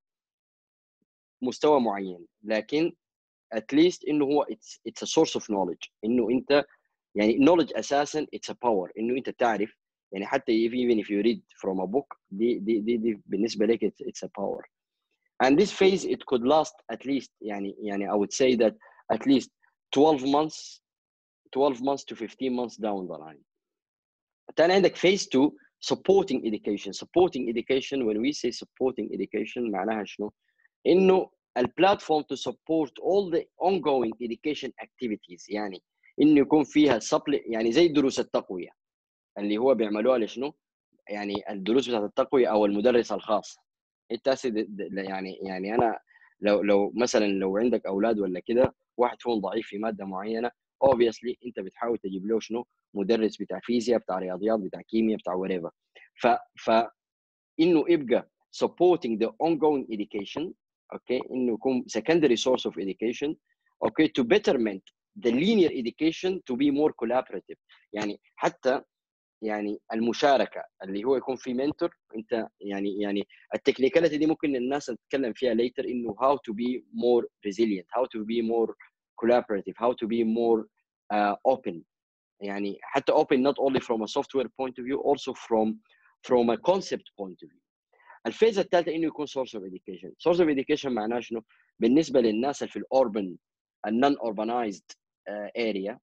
مستوى معين، لكن at least انه هو it's, it's a source of knowledge، انه انت يعني knowledge اساسا it's a power، انه انت تعرف يعني حتى even if you read from a book دي دي دي, دي بالنسبه لك it's, it's a power. And this phase it could last at least يعني يعني I would say that at least twelve months twelve months to fifteen months down the line. تاني عندك phase two supporting education. supporting education when we say supporting education معناها شنو؟ انه البلاتفورم to support all the ongoing education activities، يعني انه يكون فيها supply يعني زي دروس التقويه اللي هو بيعملوها لشنو؟ يعني الدروس بتاعت التقويه او المدرس الخاص. انت يعني يعني انا لو لو مثلا لو عندك اولاد ولا كده واحد فيهم ضعيف في ماده معينه obviously انت بتحاول تجيب له شنو؟ مدرس بتاع فيزياء بتاع رياضيات بتاع كيمياء بتاع whatever. ف ف انه يبقى supporting the ongoing education اوكي okay. انه يكون secondary source of education اوكي okay. to betterment the linear education to be more collaborative، يعني حتى يعني المشاركه اللي هو يكون في منتور. انت يعني يعني التكنيكاليتي دي ممكن الناس تتكلم فيها later انه how to be more resilient how to be more collaborative how to be more uh, open، يعني حتى open not only from a software point of view also from from a concept point of view. الفيز الثالثه انه يكون source of education. source of education معناه شنو؟ بالنسبه للناس اللي في الاوربن النون اوربنايزد اريا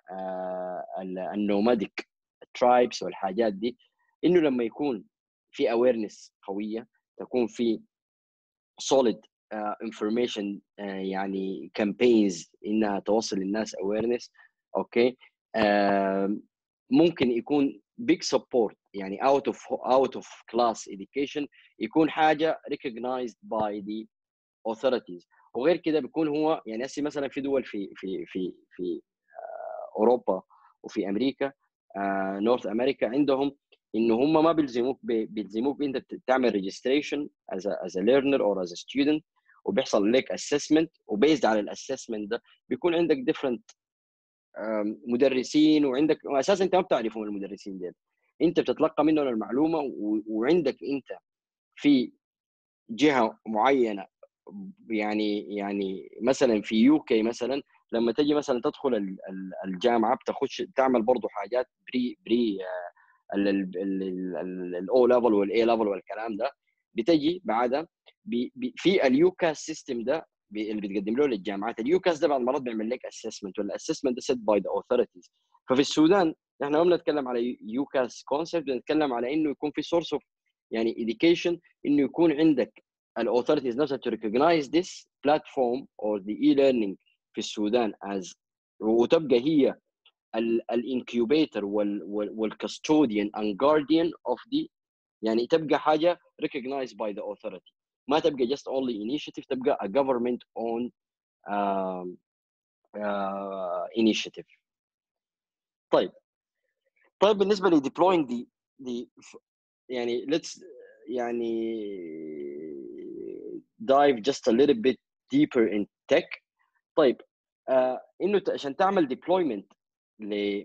النوماديك ترايبس والحاجات دي، انه لما يكون في awareness قويه تكون في solid uh, information uh, يعني campaigns انها توصل للناس awareness اوكي okay. uh, ممكن يكون big support يعني out of out of class education يكون حاجه recognized by the authorities. وغير كده بيكون هو يعني هسه مثلا في دول في في في في اوروبا وفي امريكا نورث امريكا عندهم انه هم ما بيلزموك بيلزموك انت تعمل ريجستريشن as a as a learner or as a student، وبيحصل لك assessment، وبيزد على الاسسمنت ده بيكون عندك different مدرسين، وعندك اساسا انت ما بتعرفهم المدرسين دول، انت بتتلقى منهم المعلومه، وعندك انت في جهه معينه، يعني يعني مثلا في يوكي مثلا لما تجي مثلا تدخل الجامعه بتخش تعمل برضه حاجات بري بري الاو ليفل والاي ليفل والكلام ده، بتجي بعدها في اليوكاس سيستم ده اللي بتقدم له للجامعات. اليوكاس ده بعض المرات بيعمل لك اسسمنت، والاسسمنت ده سيت باي ذا اوثورتيز. ففي السودان احنا ما بنتكلم على يوكاس كونسبت، بنتكلم على انه يكون في سورس اوف يعني education، انه يكون عندك الاوثورتيز نفسها to recognize this platform or the e-learning في السودان as، وتبقى هي الانكيوبيتر والكستوديان and guardian of the، يعني تبقى حاجه recognized by the authority، ما تبقى just only initiative، تبقى a government owned uh, uh, initiative. طيب طيب بالنسبه ل deploying the the يعني let's يعني dive just a little bit deeper in tech. طيب آه انه عشان تعمل deployment ل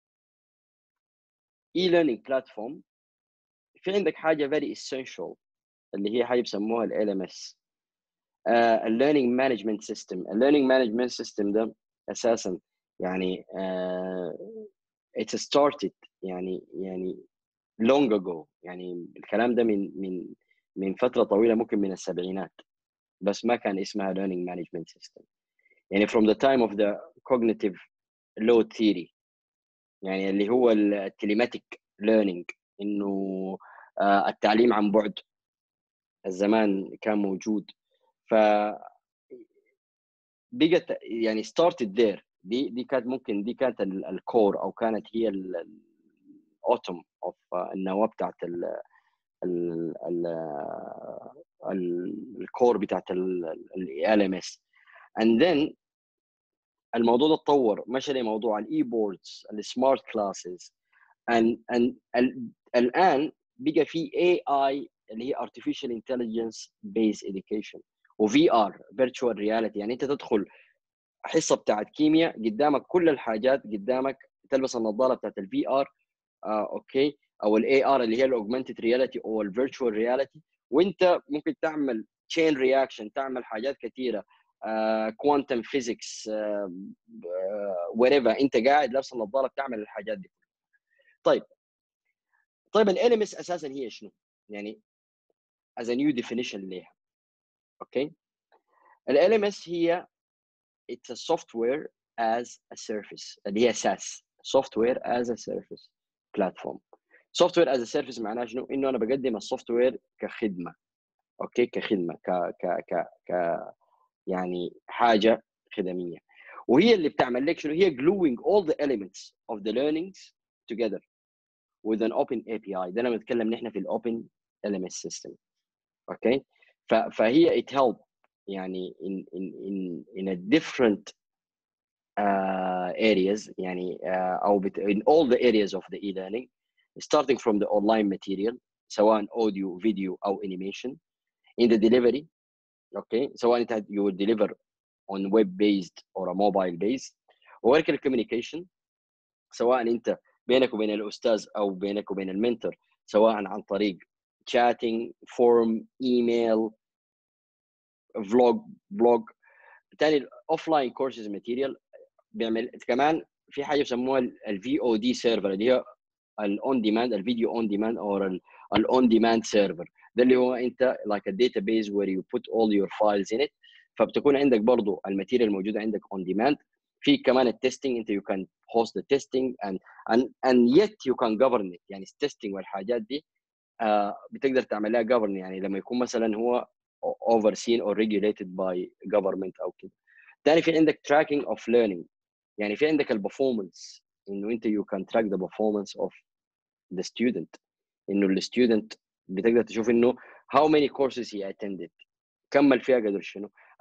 e-learning platform في عندك حاجه very essential اللي هي حاجه بيسموها ال إل إم إس، uh, ال Learning Management System. ال Learning Management System ده اساسا يعني uh, it started يعني يعني long ago، يعني الكلام ده من من من فتره طويله، ممكن من السبعينات، بس ما كان اسمها Learning Management System. يعني from the time of the cognitive load theory، يعني اللي هو التليماتيك ليرنينج، انه uh, التعليم عن بعد الزمان كان موجود. ف بقت يعني started there. دي دي كانت ممكن دي كانت الكور، او كانت هي الاوتوم اوف النواه بتاعت ال ال ال الكور بتاعت ال إل إم إس. and then الموضوع ده اتطور، مشى لموضوع الاي بوردز، السمارت كلاسز، and and الان بقى في اي اي اللي هي artificial intelligence based education، وفي ار virtual reality. يعني انت تدخل حصه بتاعت كيمياء قدامك كل الحاجات قدامك، تلبس النظاره بتاعت الفي ار آه، اوكي، او الاي ار اللي هي الاوجمانتد رياليتي او الفيرتشوال رياليتي، وانت ممكن تعمل تشين رياكشن، تعمل حاجات كثيره، كوانتم فيزيكس، whatever، انت قاعد لابس النظاره بتعمل الحاجات دي. طيب طيب ال إل إم إس اساسا هي شنو؟ يعني as a new definition ليها. اوكي، ال إل إم إس هي it's a software as a service، اللي هي ساس، software as a service platform. software as a service معناه شنو؟ انه انا بقدم السوفت وير كخدمه، اوكي، كخدمه ك ك ك ك يعني حاجه خدميه، وهي اللي بتعمل لك شنو؟ هي gluing all the elements of the learnings together with an open إيه بي آي. ده لما نتكلم نحن في الاوبن إل إم إس system. اوكي، فهي it help يعني in in in in a different uh, areas، يعني uh, او in all the areas of the e-learning, starting from the online material سواء audio video او animation، in the delivery، okay، سواء انت you will deliver on web based or a mobile based، work communication سواء انت بينك وبين الاستاذ او بينك وبين المنتور، سواء عن طريق chatting form email vlog blog. بالتالي offline courses material بيعمل كمان في حاجه بيسموها الفي او دي سيرفر، اللي هي الاون ديماند، الفيديو اون ديماند او الاون ديماند سيرفر. ده اللي هو انت like a database where you put all your files in it، فبتكون عندك برضو الماتيريال الموجوده عندك on demand. في كمان التستنج، انت you can host the testing and and and yet you can govern it. يعني التستنج والحاجات دي آه بتقدر تعملها govern، يعني لما يكون مثلا هو overseen or regulated by government او كده. ثاني في عندك tracking of learning، يعني في عندك البرفورمانس، انه انت you can track the performance of the student، انه الستودنت بتقدر تشوف انه how many courses he attended، كمل فيها قدر شنو.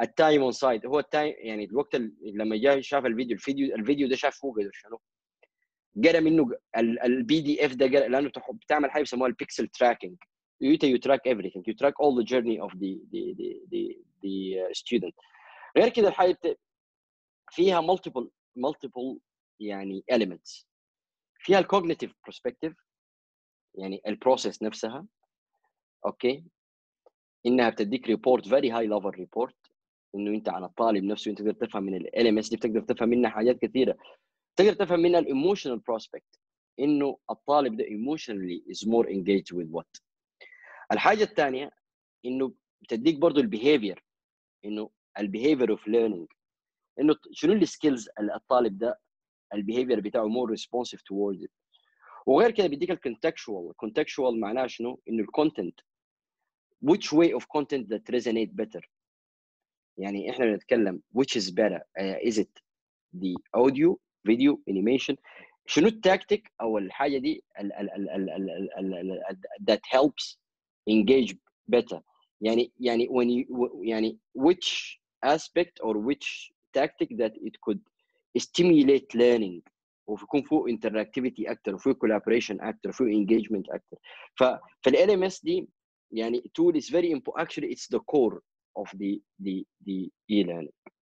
التايم اون سايت هو التايم، يعني الوقت لما جاء شاف الفيديو الفيديو الفيديو ده شاف فوق قدر شنو قرا منه البي دي اف ده قرا، لانه بتعمل حاجه بيسموها البيكسل تراكنج. you you track everything, you track all the journey of the the the the, the uh, student. غير كده الحاجه بت... فيها multiple multiple يعني elements. فيها الكوجنيتيف برسبكتيف، يعني البروسيس نفسها، اوكي، انها بتديك ريبورت فيري هاي ليفل ريبورت، انه انت عن الطالب نفسه انت تقدر تفهم من ال ام اس دي، بتقدر تفهم منها حاجات كثيره. تقدر تفهم منها الايموشنال بروسبكت، انه الطالب ده ايموشنالي از مور engaged with what. الحاجه الثانيه انه بتديك برضه البيهيفير، انه البيهيفير اوف ليرنينج، انه شنو السكيلز الطالب ده البيهيفير بتاعه مور ريسبونسيف توورد. وغير كده بيديك الكونتكشوال. كونتكشوال معناه شنو؟ انه الكونتنت which way of content that resonate better. يعني احنا بنتكلم which is better, uh, is it the audio, video, animation؟ شنو التاكتيك او الحاجه دي ال ال ال ال ال ال ال that helps engage better. يعني يعني when you يعني which aspect or which tactic that it could stimulate learning، ويكون فيه interactivity اكثر، وفيه collaboration اكثر، وفيه engagement اكثر. فال ال ام اس دي يعني tool is very important. Actually it's the core of the the the e-learning.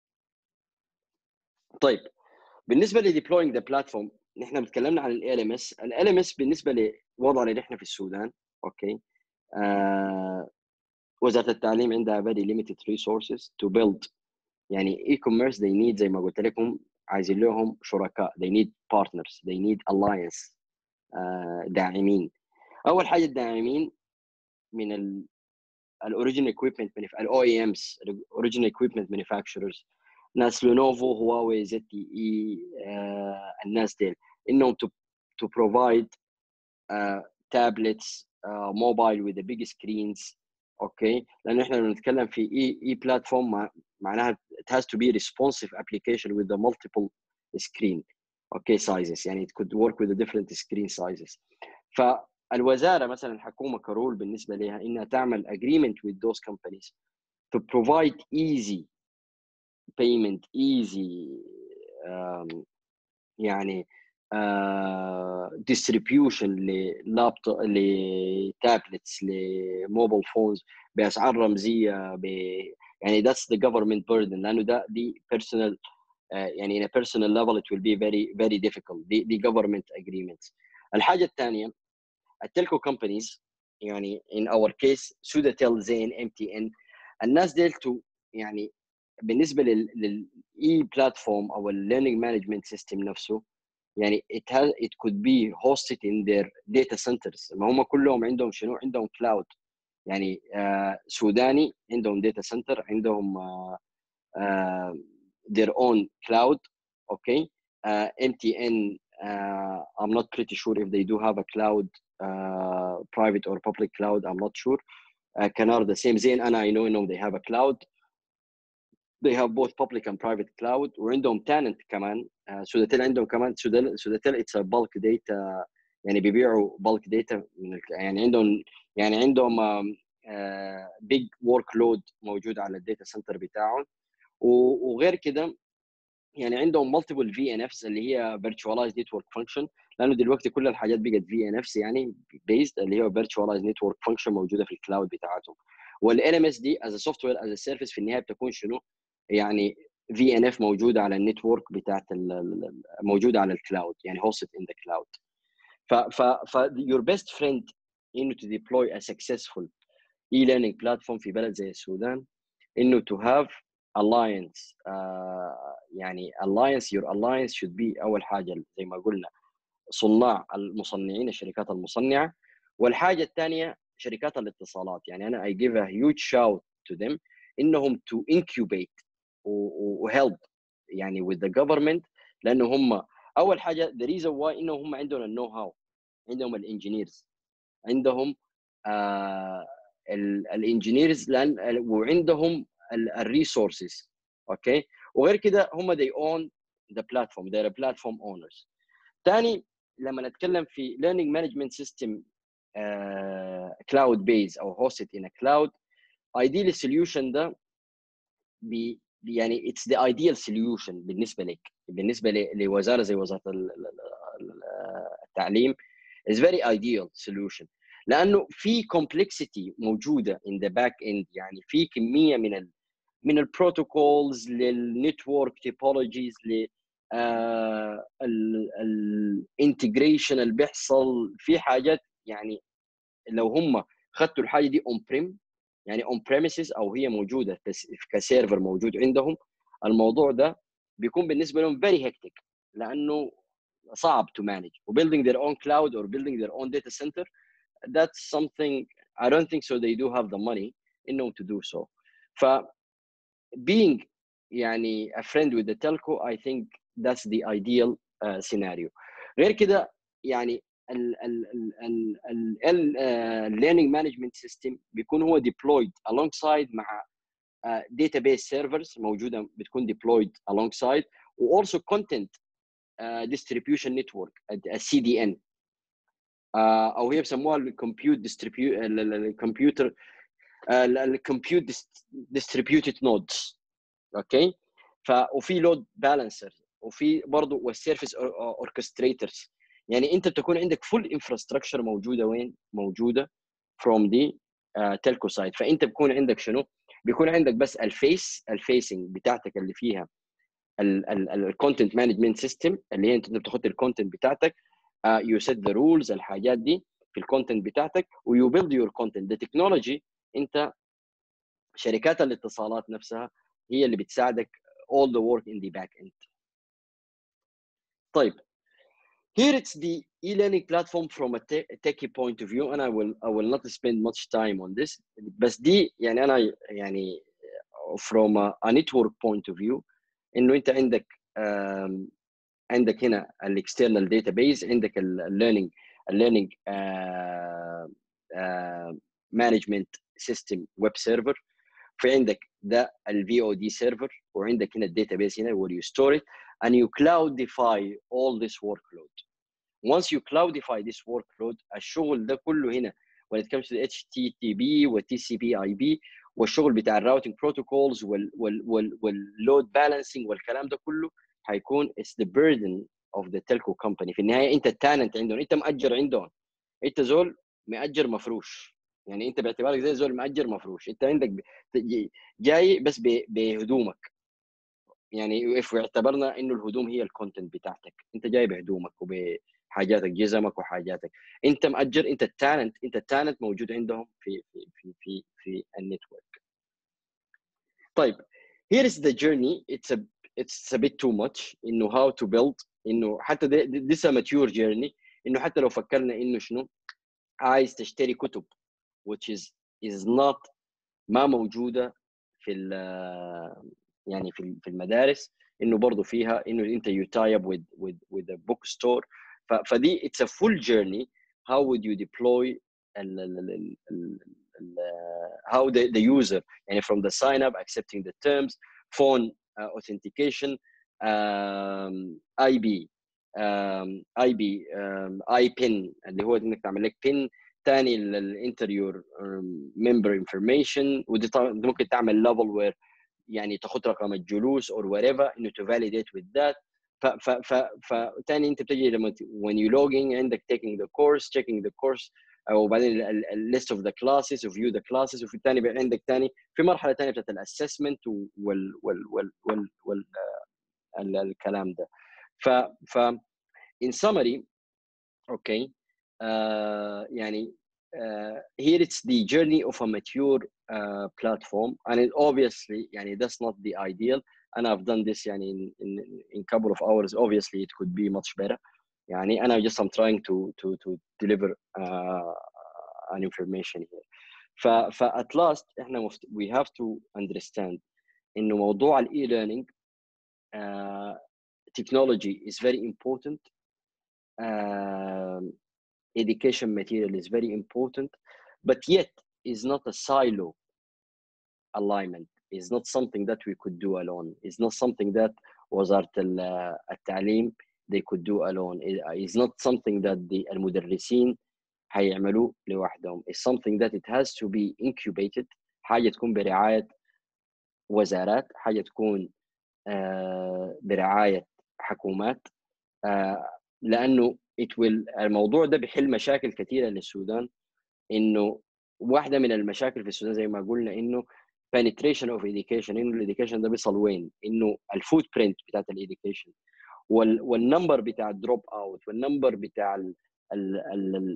طيب بالنسبه ل deploying the platform، نحن بتكلمنا عن ال ال ام اس. ال ال ام اس بالنسبه لوضعنا اللي احنا في السودان، اوكي، آه وزاره التعليم عندها very limited resources to build. يعني e-commerce they need زي ما قلت لكم عايزين لهم شركاء، they need partners, they need alliance، آه داعمين. اول حاجه الداعمين من ال الاوريجينال equipment الاو اي امز، الاوريجينال equipment manufacturers، ناس لينوفو، هواوي، زد تي اي، آه الناس ديل، انهم to to provide uh, tablets, uh, mobile with the big screens، اوكي، لانه احنا بنتكلم في اي اي بلاتفورم معناها it has to be responsive application with the multiple screen، اوكي sizes، يعني it could work with the different screen sizes. فالوزاره مثلا الحكومه كرول بالنسبه لها انها تعمل agreement with those companies to provide easy payment, easy um, يعني uh, distribution للابتوب، لتابلتس، لموبايل فونز باسعار رمزيه، ب يعني that's the government burden، لانه ده دي personal uh, يعني in a personal level it will be very very difficult. دي دي government agreements. الحاجه الثانيه التلكو companies، يعني in our case سوداتيل، زين، ام تي ان، الناس ديل تو يعني بالنسبه للاي بلاتفورم او الليرنينج مانجمنت سيستم نفسه، يعني it has it could be hosted in their data centers. ما هم كلهم عندهم شنو؟ عندهم كلاود. يعني آه سوداني عندهم data center، عندهم آه آه their own cloud، okay. uh, M T N uh, I'm not pretty sure if they do have a cloud, uh, private or public cloud, I'm not sure. uh, Canard the same. زين انا I know انهم they have a cloud, they have both public and private cloud. وعندهم tenant كمان. uh, سوداتيل عندهم كمان سوداتيل it's a bulk data، يعني بيبيعوا bulk data من يعني عندهم يعني عندهم um, uh, big workload موجود على الداتا سنتر بتاعهم. وغير كده يعني عندهم multiple في ان افs اللي هي virtualized network function، لانه دلوقتي كل الحاجات بقت في ان افs يعني based، اللي هي virtualized network function موجوده في الكلاود بتاعتهم. والال ام اس دي as a software as a service في النهايه بتكون شنو؟ يعني في ان اف موجوده على النتورك بتاعت موجوده على الكلاود، يعني hosted in the cloud. ف ف ف your best friend انه to deploy a successful e-learning platform في بلد زي السودان انه to have alliance. uh, يعني alliance your alliance should be اول حاجه زي ما قلنا صناع المصنعين، الشركات المصنعه. والحاجه الثانيه شركات الاتصالات. يعني انا I give a huge shout to them انهم to incubate و help يعني with the government، لانه هم اول حاجه the reason why انهم هم عندهم النو هاو، عندهم الانجينيرز، عندهم آه الانجينيرز، لان وعندهم الريسورسز، اوكي. وغير كده هم they own the platform, they're platform owners. ثاني لما نتكلم في learning management system uh, cloud based او hosted in a cloud، ideal solution ده بي يعني it's the ideal solution بالنسبه لك، بالنسبه لوزاره زي وزاره التعليم is very ideal solution، لانه في complexity موجوده in the back end، يعني في كميه من ال من البروتوكولز للنتورك توبولوجيز ل الانتجريشن اللي بيحصل في حاجات. يعني لو هم خدتوا الحاجه دي اون بريم، يعني اون بريميسز او هي موجوده كسيرفر موجود عندهم، الموضوع ده بيكون بالنسبه لهم very hectic لانه صعب to manage. و building their own cloud or building their own data center, that's something I don't think so they do have the money انهم to do so. ف being يعني a friend with the telco, I think that's the ideal uh, scenario. غير كده يعني ال ال ال ال ال learning management system بيكون هو deployed alongside مع uh, database servers موجودة بتكون deployed alongside، و also content uh, distribution network C D N uh, أو هي بسموها ال compute distribute ال computer ال compute distributed nodes. اوكي. ف وفي لود بالانسر وفي برضه والسيرفيس اوركستريترز. يعني انت بتكون عندك فول انفراستراكشر موجوده وين؟ موجوده فروم دي تيلكو سايد. فانت بيكون عندك شنو؟ بيكون عندك بس الفيس الفيسنج بتاعتك اللي فيها الكونتنت مانجمنت سيستم، اللي هي انت بتاخد الكونتنت بتاعتك، يو سيت ذا رولز الحاجات دي في الكونتنت بتاعتك، ويو بيلد يور كونتنت. ذا تكنولوجي انت شركات الاتصالات نفسها هي اللي بتساعدك all the work in the back end. طيب here it's the e-learning platform from a techie point of view and I will I will not spend much time on this. بس دي يعني أنا يعني from a, a network point of view إنه أنت عندك um, عندك هنا ال external database، عندك ال learning ال learning uh, uh, management system web server، في عندك ده ال V O D server، وعندك هنا الداتابيس هنا where you store it and you cloudify all this workload. Once you cloudify this workload الشغل ده كله هنا when it comes to the H T T P و T C P I P والشغل بتاع الراوتنج protocols وال وال وال والload balancing والكلام ده كله هيكون it's the burden of the telco company. في النهايه انت التالنت عندهم، انت مأجر عندهم، انت زول مأجر مفروش، يعني انت باعتبارك زي زول مأجر مفروش، انت عندك جاي بس بهدومك. يعني if اعتبرنا انه الهدوم هي الكونتنت بتاعتك، انت جاي بهدومك وبحاجاتك جزمك وحاجاتك، انت مأجر، انت التالنت انت التالنت موجود عندهم في في في في في النتورك. طيب here is the journey. it's a it's a bit too much انه how to build، انه حتى this is a mature journey، انه حتى لو فكرنا انه شنو عايز تشتري كتب which is is not ما موجوده في يعني في في المدارس، انه برضه فيها انه انت you tie up with with with a bookstore. فدي it's a full journey. how would you deploy ال ال ال how the the user يعني from the sign up accepting the terms phone uh, authentication um, I B um, I B um, I pin اللي هو انك تعمل لك pin ثاني الانتريور ممبر انفورميشن، ودي ممكن تعمل ليفل وير يعني تاخد رقم الجلوس or whatever انه to validate with that. ف ف ف فتاني انت بتجي لما when you logging عندك taking the course checking the course، وبعدين ال list of the classes و view the classes، وفي الثاني عندك ثاني في مرحله ثانيه بتاعت الاسسمنت وال وال وال وال, وال uh, الكلام ده. ف ف in summary okay uh, يعني uh, here it's the journey of a mature uh, platform and it obviously يعني that's not the ideal and I've done this يعني in in in couple of hours. Obviously it could be much better يعني أنا just I'm trying to to to deliver uh, an information here. ف ف at last إحنا we have to understand إنه موضوع ال e-learning uh, technology is very important. uh, education material is very important, but yet is not a silo alignment, is not something that we could do alone, is not something that وزارة التعليم they could do alone, is not something that the المدرسين هيعملوه لوحدهم, is something that it has to be incubated. حاجة تكون برعاية وزارات، حاجه تكون برعايه حكومات، لانه الموضوع ده بيحل مشاكل كثيره للسودان. انه واحده من المشاكل في السودان زي ما قلنا انه penetration of education، انه الاديوكيشن ده بيصل وين، انه الفوت برنت بتاعت الاديوكيشن والنمبر بتاع الدروب اوت والنمبر بتاع ال ال ال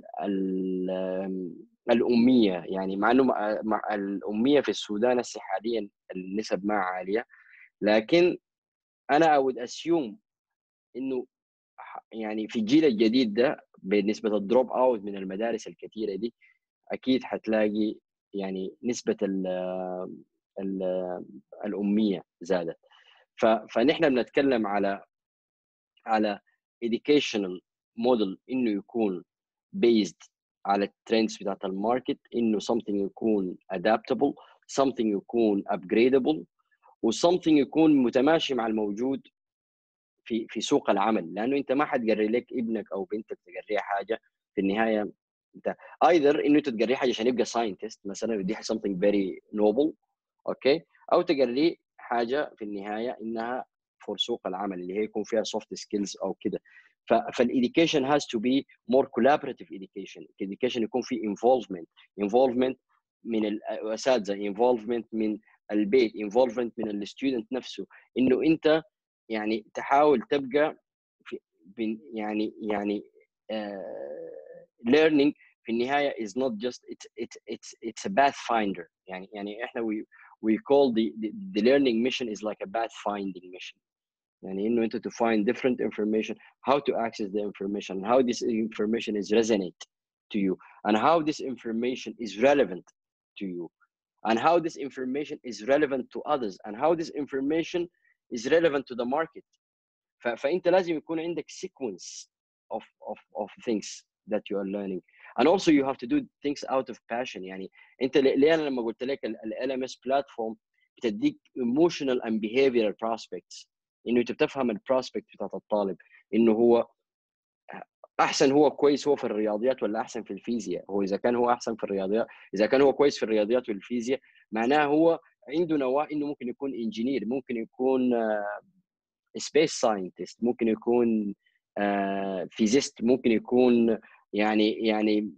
ال الاميه. يعني مع انه مع الاميه في السودان هسه حاليا النسب ما عاليه، لكن انا اود اسيوم انه يعني في الجيل الجديد ده بالنسبه الدروب اوت من المدارس الكثيره دي اكيد حتلاقي يعني نسبه ال ال الاميه زادت. فنحن بنتكلم على على educational model انه يكون based على الترندز بتاعت الماركت، انه something يكون adaptable، something يكون upgradable، و something يكون متماشي مع الموجود في في سوق العمل. لانه انت ما حتقري لك ابنك او بنتك تقريها حاجه في النهايه انت ايذر انه انت تقريه حاجه عشان يبقى ساينتست مثلا ودي something very noble، اوكي، او تقريه حاجه في النهايه انها فور سوق العمل اللي هي يكون فيها soft skills او كده. فالeducation has to be more collaborative education. education يكون فيه involvement involvement من الاساتذه، involvement من البيت، involvement من الستودنت نفسه، انه انت يعني تحاول تبقى في يعني يعني uh, learning في النهايه is not just it's it's it's it's a pathfinder. يعني يعني احنا we we call the, the the learning mission is like a pathfinding mission. يعني انه انت to find different information, how to access the information, how this information is resonate to you, and how this information is relevant to you, and how this information is relevant to others, and how this information is relevant to the market. فانت لازم يكون عندك sequence of of of things that you are learning, and also you have to do things out of passion. يعني انت ليه انا لما قلت لك ال إل إم إس platform بتديك emotional and behavioral prospects، انه انت بتفهم البروسبكت بتاعت الطالب، انه هو احسن هو كويس هو في الرياضيات ولا احسن في الفيزياء. هو اذا كان هو احسن في الرياضيات، اذا كان هو كويس في الرياضيات والفيزياء، معناه هو عنده نواه انه ممكن يكون انجينير، ممكن يكون سبيس ساينتست، ممكن يكون فيزيست، ممكن يكون يعني يعني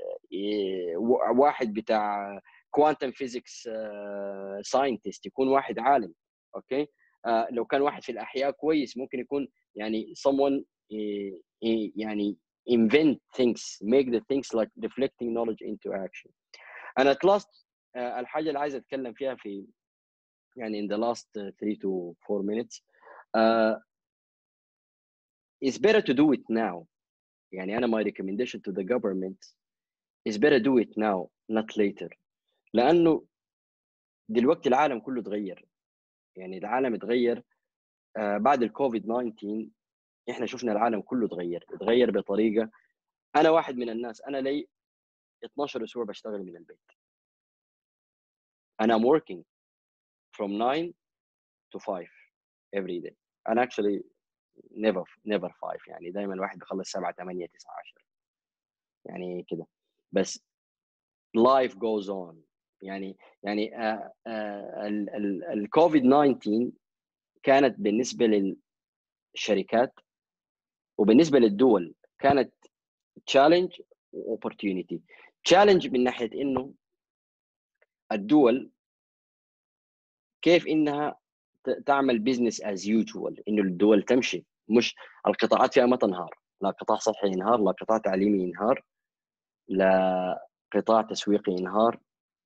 واحد بتاع كوانتم فيزيكس ساينتست، يكون واحد عالم. اوكي، لو كان واحد في الاحياء كويس ممكن يكون يعني someone يعني invent things, make the things like reflecting knowledge into action. and at last الحاجه اللي عايز اتكلم فيها في يعني in the last three to four minutes uh, it's better to do it now. يعني أنا my recommendation to the government is better do it now not later. لأنه دلوقتي العالم كله تغير، يعني العالم اتغير آه بعد الكوفيد تسعة عشر. إحنا شفنا العالم كله تغير اتغير بطريقة. أنا واحد من الناس أنا لي اثناشر أسبوع بشتغل من البيت. and I'm working from nine to five every day and actually never never five. يعني دايما الواحد بيخلص سبعة ثمانية تسعة عشرة يعني كده. بس life goes on. يعني يعني الكوفيد تسعة عشر كانت بالنسبه للشركات وبالنسبه للدول كانت تشالنج واوبورتيونيتي. تشالنج من ناحيه انه الدول كيف انها تعمل بزنس از يوجوال، انه الدول تمشي، مش القطاعات فيها ما تنهار، لا قطاع صحي ينهار، لا قطاع تعليمي ينهار، لا قطاع تسويقي ينهار.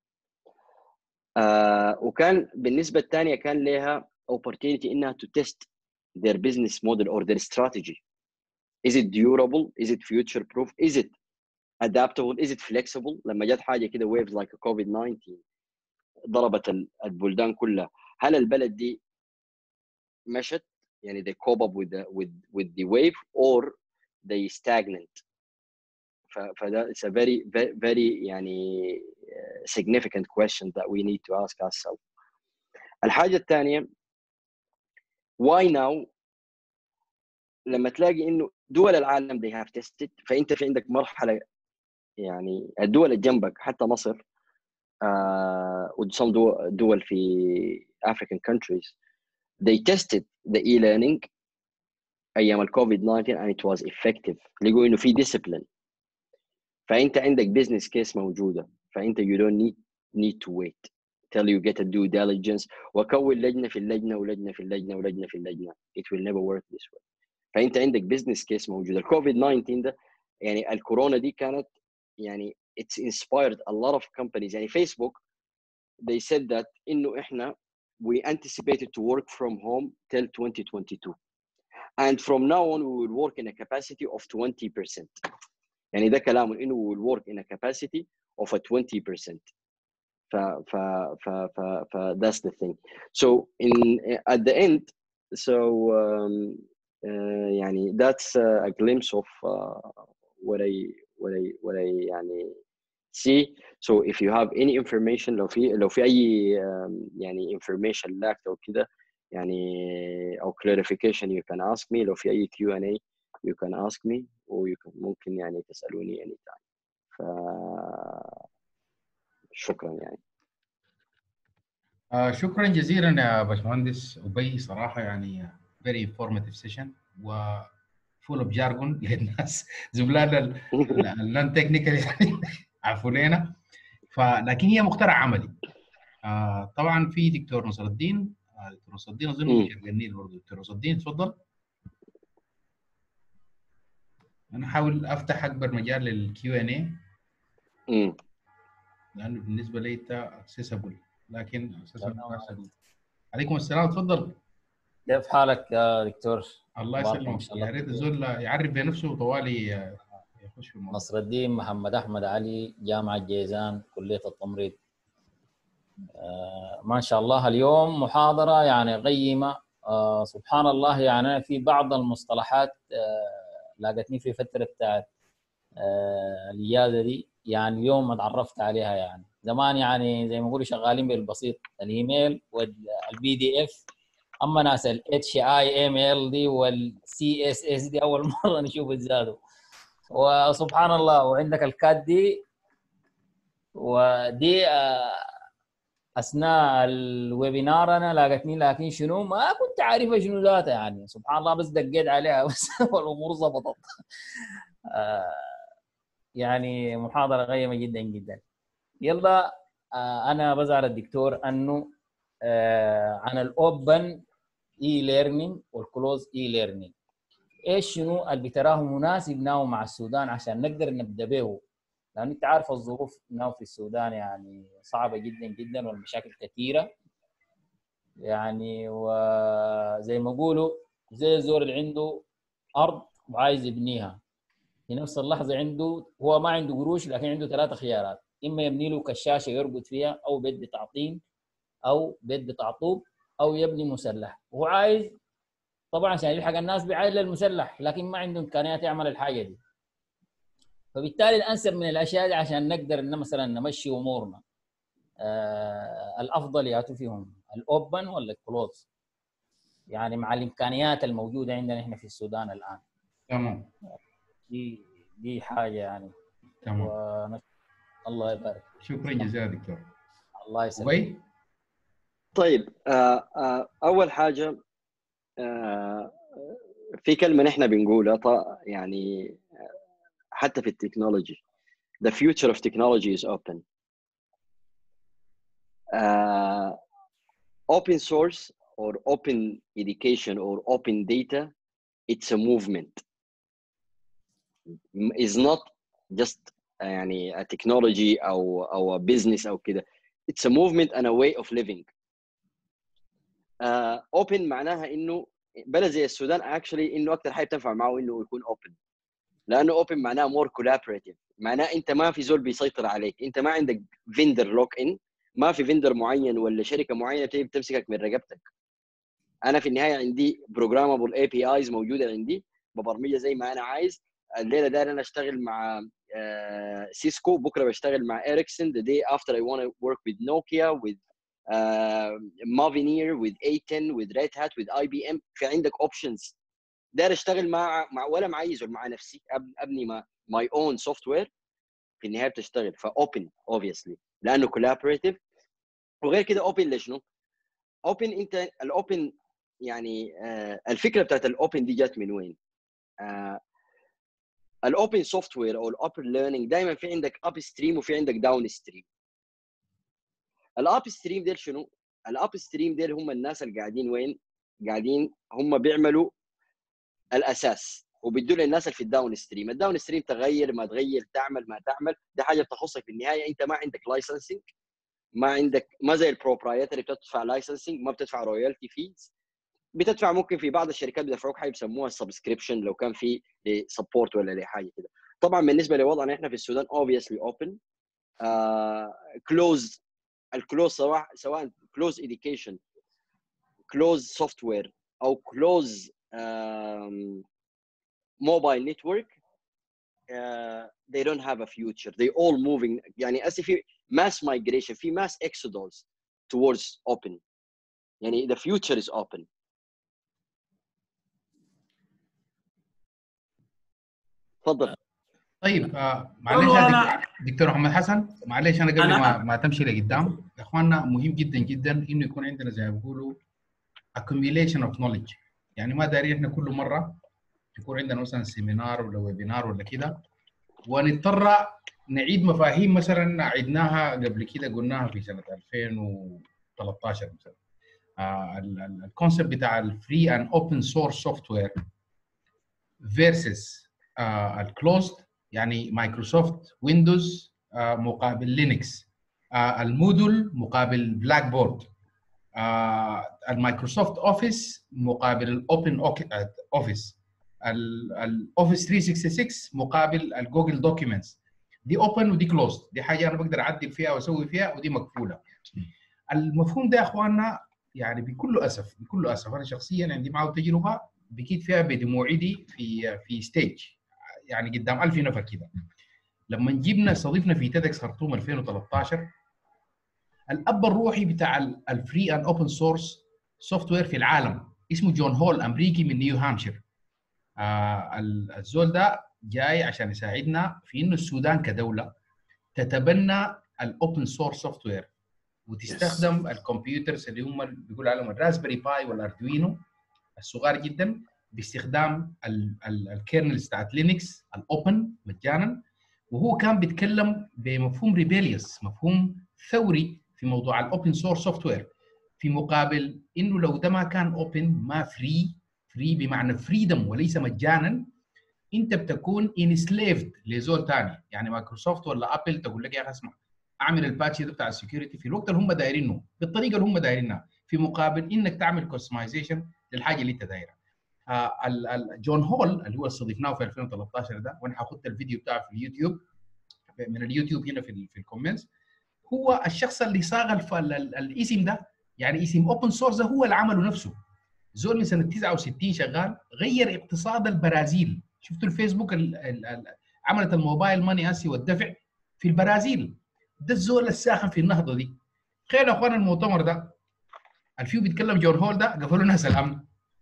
آه وكان بالنسبه الثانيه كان لها opportunity انها to test their business model or their strategy. is it durable, is it future proof, is it adaptable, is it flexible. لما جت حاجه كده waves like كوفيد تسعة عشر ضربت البلدان كلها، هل البلد دي مشت يعني they cope up with the with with the wave or they stagnant. فده it's a very very, very يعني significant question that we need to ask ourselves. الحاجه الثانيه why now. لما تلاقي انه دول العالم they have tested، فانت في عندك مرحله يعني الدول اللي جنبك حتى مصر آه وصم دول في African countries, they tested the e-learning ايام الكوفيد تسعة عشر and it was effective. لقوا انه في discipline. فانت عندك business case موجوده، فانت you don't need need to wait till you get a due diligence وكون لجنه في اللجنه ولجنه في اللجنه ولجنه في اللجنه. It will never work this way. فانت عندك business case موجوده. الكوفيد تسعة عشر ده يعني الكورونا دي كانت يعني it's inspired a lot of companies. يعني فيسبوك they said that انه احنا we anticipated to work from home till twenty twenty-two and from now on we will work in a capacity of twenty percent. يعني ده كلام انه we will work in a capacity of a twenty percent. ف ف ف ف ف that's the thing. So in at the end so um, uh, يعني that's uh, a glimpse of uh, what I what I what I يعني see. So if you have any information لو في لو في اي um, يعني information lacked او كده يعني او clarification you can ask me. لو في اي Q and A you can ask me or you can ممكن يعني تسألوني anytime. ف شكرا يعني. آه شكرا جزيلا يا باشمهندس أبي، صراحة يعني very informative session و full of jargon للناس زملائنا النون تكنيكال يعني عفوا لنا. فلكن هي مقترح عملي. آه طبعا في دكتور نصر الدين، آه دكتور نصر الدين اظن من شرق النيل برضه. دكتور نصر الدين تفضل. انا احاول افتح اكبر مجال للكيو ان اي لانه بالنسبه لي اكسسبل، لكن accessible. عليكم السلام، تفضل. كيف حالك يا دكتور؟ الله يسلمك. يا ريت الزول يعرف بنفسه طوالي يخش في الموضوع. نصر الدين محمد احمد علي، جامعه جيزان، كليه التمريض. آه ما شاء الله اليوم محاضره يعني قيمه. آه سبحان الله، يعني في بعض المصطلحات آه لاقتني في فتره بتاعت آه الاجازه دي، يعني اليوم ما تعرفت عليها. يعني زمان يعني زي ما يقولوا شغالين بالبسيط، الايميل والبي دي اف، اما ناس ال اتش اي ام ال دي والسي اس اس دي اول مره نشوف الزادو. وسبحان الله، وعندك الكات دي ودي اثناء الويبينار انا لاقتني، لكن شنو ما كنت عارفه شنو ذاتها. يعني سبحان الله بس دقيت عليها بس والامور ظبطت. يعني محاضره قيمه جدا جدا. يلا انا بزعل الدكتور انه عن الاوبن اي ليرنينج والكلوز اي ليرنينج، ايش شنو اللي بتراه مناسب ناو مع السودان عشان نقدر نبدا به، لان انت عارف الظروف ناو في السودان يعني صعبه جدا جدا والمشاكل كثيره. يعني وزي ما يقولوا زي الزول اللي عنده ارض وعايز يبنيها، في نفس اللحظه عنده هو ما عنده قروش، لكن عنده ثلاثه خيارات: اما يبني له كشاشه يرقد فيها، او بيت بتعطين، او بيت بتاع طوب، او يبني مسلح. وهو عايز طبعا عشان يلحق الناس بعايز للمسلح، لكن ما عنده امكانيات يعمل الحاجه دي. فبالتالي الانسب من الاشياء دي عشان نقدر ان مثلا نمشي امورنا آه الافضل ياتوا فيهم الاوبن ولا الكلوز، يعني مع الامكانيات الموجوده عندنا احنا في السودان الان. تمام. دي دي حاجه يعني. تمام. و... الله يبارك. شكرا جزيلا دكتور. الله يسلمك. طيب آه آه اول حاجه آه في كلمه نحن بنقولها يعني حتى في التكنولوجي: the future of technology is open. uh, open source or open education or open data, it's a movement. It's not just يعني a technology او او a business او كده. It's a movement and a way of living. uh, open معناها انه بلد زي السودان actually انه اكثر حاجه بتنفع معه انه يكون open، لانه open معناها more collaborative. معناه انت ما في زول بيسيطر عليك، انت ما عندك vendor lock in، ما في فيندر معين ولا شركه معينه بتيجي بتمسكك من رقبتك. انا في النهايه عندي programmable اي بي ايز موجوده عندي، ببرمجها زي ما انا عايز. الليله داير انا اشتغل مع سيسكو، بكره بشتغل مع اريكسون، the day after I want to work with Nokia, with uh, Mavenir, with إيه عشرة, with Red Hat, with آي بي إم. في عندك options. داير اشتغل مع مع ولا مع اي زول، مع نفسي، ابني مع my own software. في النهايه بتشتغل. فاوبن obviously لانه collaborative. وغير كده open لشنو؟ اوبن انت الاوبن يعني آه الفكره بتاعت الاوبن دي جات من وين؟ آه الاوبن سوفت وير او الاوبن ليرنينج دائما في عندك اب ستريم وفي عندك داون ستريم. الاب ستريم ديل شنو؟ الاب ستريم ديل هم الناس اللي قاعدين وين؟ قاعدين هم بيعملوا الاساس وبيدوا للناس اللي في الداون ستريم. الداون ستريم تغير ما تغير تعمل ما تعمل دي حاجه بتخصك في النهايه. انت ما عندك لايسنسنج، ما عندك ما زي البروبرايتري بتدفع لايسنسنج، ما بتدفع رويالتي فيز. بتدفع ممكن في بعض الشركات بيدفعوك حاجه بيسموها سبسكريبشن لو كان في سبورت ولا لحاجه كده. طبعا بالنسبه لوضعنا احنا في السودان اوبviously اوبن كلوز. الكلوز سواء سواء كلوز education كلوز سوفت وير او كلوز موبايل نتورك Uh, they don't have a future. They all moving يعني as if mass migration في mass exodus towards open. يعني the future is open. تفضل. طيب آه معلش يا دكتور محمد حسن، معلش انا قبل أنا ما ما تمشي لقدام يا اخواننا، مهم جدا جدا انه يكون عندنا زي ما بيقولوا accumulation of knowledge. يعني ما دارين احنا كل مره يكون عندنا مثلا سيمينار ولا ويبينار ولا كده ونضطر نعيد مفاهيم مثلا عدناها قبل كده قلناها في سنه ألفين وثلاثة عشر مثلا. آه الكونسيبت بتاع الفري اند اوبن سورس سوفت وير فيرسس الكلوزد، يعني مايكروسوفت ويندوز آه مقابل لينكس، آه المودول مقابل بلاك بورد، آه المايكروسوفت اوفيس مقابل الاوبن اوفيس، الاوفيس ثلاثمية وستة وستين مقابل الجوجل دوكيومنتس. دي اوبن ودي كلوزد، دي حاجه انا بقدر اعدل فيها واسوي فيها ودي مقفوله. المفهوم ده يا اخواننا يعني بكل اسف بكل اسف انا شخصيا عندي معه تجربه بكيت فيها بدموع ايدي في في ستيج يعني قدام ألف نفر كده. لما جبنا استضيفنا في تيدكس خرطوم ألفين وثلاثة عشر الاب الروحي بتاع الفري اند اوبن سورس سوفت وير في العالم اسمه جون هول، امريكي من نيو هامشير. آه الزول ده جاي عشان يساعدنا في انه السودان كدوله تتبنى الاوبن سورس سوفت وير وتستخدم yes. الكمبيوترز اللي هم بيقولوا عليهم الراسبري باي والاردوينو الصغار جدا باستخدام الكيرنلز بتاعت لينكس الاوبن مجانا. وهو كان بيتكلم بمفهوم ريبيليوس، مفهوم ثوري في موضوع الاوبن سورس سوفت وير، في مقابل انه لو ده ما كان اوبن ما فري، فري بمعنى فريدم وليس مجانا، انت بتكون انسليفد لزول ثاني. يعني مايكروسوفت ولا ابل تقول لك يا اخي اسمع اعمل الباتش ده بتاع السكيورتي في الوقت اللي هم دايرينه بالطريقه اللي هم دايرينها، في مقابل انك تعمل كستمايزيشن للحاجه اللي انت دايرها. آه جون هول اللي هو استضفناه في ألفين وثلاثة عشر ده، وانا هاخد الفيديو بتاعه في اليوتيوب من اليوتيوب هنا في في الكومنتس، هو الشخص اللي صاغ الاسم ده. يعني اسم اوبن سورس هو اللي عمله نفسه. زول من سنه تسعة وستين شغال غير اقتصاد البرازيل. شفتوا الفيسبوك ال ال ال عملت الموبايل ماني اسي والدفع في البرازيل. ده الزول الساخن في النهضه دي. تخيلوا يا اخوان المؤتمر ده الفيو بيتكلم جون هول ده قفلوا ناس الامن،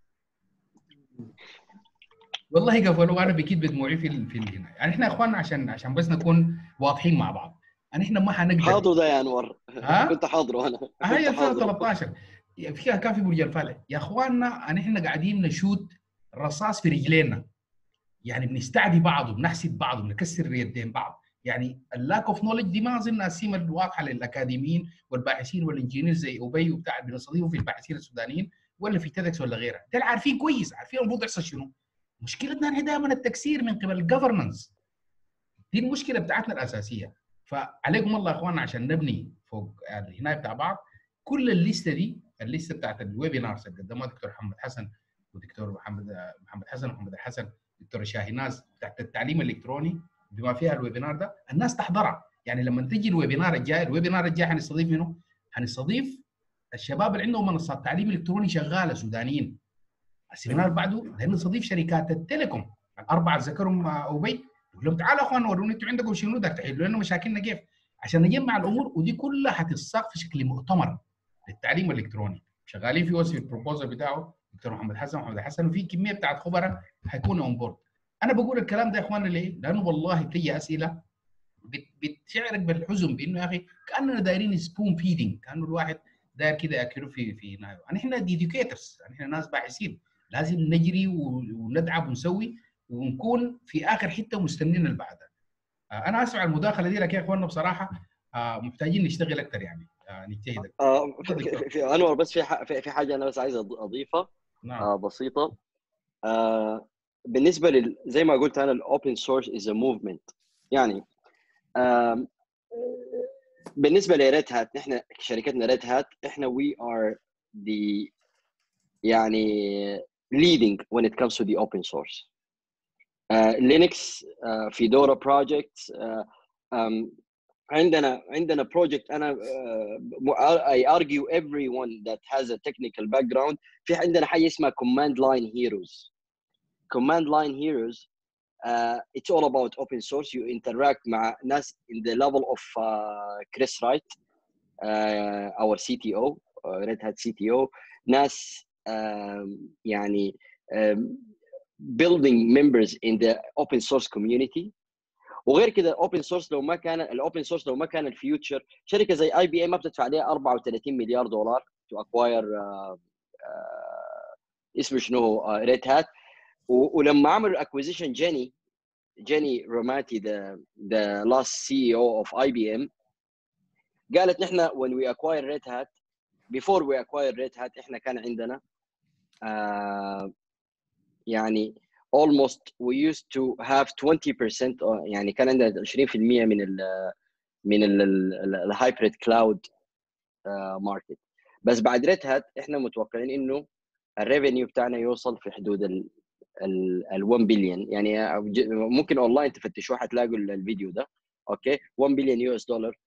والله قفلوا. انا بكيت بدموعي في في هنا. يعني احنا يا اخوان عشان عشان بس نكون واضحين مع بعض، يعني احنا ما حنقدر. حاضره ده يا انور. كنت حاضره انا. هاي ألفين وثلاثة عشر فيها كان في برج الفلك يا اخواننا. ان احنا قاعدين نشوت رصاص في رجلينا، يعني بنستعدي بعض وبنحسد بعض وبنكسر يدين بعض. يعني اللاك اوف نولج دي ما اظن السمه الواضحه للاكاديميين والباحثين والانجينير زي ابي وبتاع بنستضيفه في الباحثين السودانيين ولا في تيدكس ولا غيرها. دول عارفين كويس، عارفين المفروض يحصل شنو. مشكلتنا نحن دائما التكسير من قبل الجفرنس. دي المشكله بتاعتنا الاساسيه. فعليكم الله يا اخواننا عشان نبني فوق الهنايه بتاع بعض. كل الليسته دي الليسته بتاعت الويبينارز اللي قدمها دكتور محمد حسن ودكتور محمد محمد حسن ومحمد الحسن دكتور شاهيناز بتاعت التعليم الالكتروني بما فيها الويبينار ده، الناس تحضرها. يعني لما تجي الويبينار الجاي، الويبينار الجاي هنستضيف منه؟ هنستضيف الشباب اللي عندهم منصات تعليم الكتروني شغاله سودانيين. السيمينار بعده هنستضيف شركات التليكوم الاربعه ذكرهم ابي، نقول لهم تعالوا اخوان وروني انتوا عندكم شنو ده تحلوا لنا مشاكلنا كيف، عشان نجمع الامور. ودي كلها هتتصاغ في شكل مؤتمر للتعليم الالكتروني. شغالين في وصف البروبوزل بتاعه دكتور محمد حسن ومحمد الحسن، وفي كميه بتاعت خبراء هيكونوا اون بورد. انا بقول الكلام ده يا اخواننا ليه؟ لانه والله بتيجي اسئله بتشعرك بالحزن بانه يا اخي كاننا دايرين سبون فيدنج، كانه الواحد داير كده ياكلوا في في نايو. نحن educators، نحن ناس باحثين، لازم نجري وندعم ونسوي ونكون في اخر حته مستنين اللي بعدها. انا اسمع المداخله دي، لكن يا اخواننا بصراحه محتاجين نشتغل اكثر يعني نجتهد. آه في, في انور بس في في حاجه انا بس عايز اضيفها. نعم. آه بسيطه. آه بالنسبه لل زي ما قلت انا الاوبن سورس از ا موفمنت. يعني آه بالنسبه لريد هات، نحن شركتنا ريد هات احنا we are the يعني leading when it comes to the open source. لينكس فيدورا بروجكتس عندنا عندنا بروجكت انا uh, I argue everyone that has a technical background. في عندنا حاجه اسمها command line heroes. command line heroes uh, it's all about open source. You interact مع ناس in the level of uh, Chris Wright, uh, our C T O, uh, Red Hat C T O, ناس um, يعني um, building members in the open source community. وغير كده open source لو ما كان الاوبن سورس لو ما كان الفيوتشر، شركه زي اي بي ام ما بتدفع عليها أربعة وثلاثين مليار دولار to acquire uh, uh, اسمه شنو ريد هات. ولما عملوا acquisition جيني جيني روماتي the the last C E O of I B M قالت نحن when we acquire Red Hat before we acquire Red Hat احنا كان عندنا uh, يعني almost we used to have twenty percent يعني كان عندنا عشرين بالمئة من ال من الهايبريد كلاود ماركت. بس بعد ريد هات احنا متوقعين انه الريفينيو بتاعنا يوصل في حدود ال ال واحد بليون. يعني ممكن اونلاين تفتشوه حتلاقوا الفيديو ده. اوكي واحد بليون يو اس دولار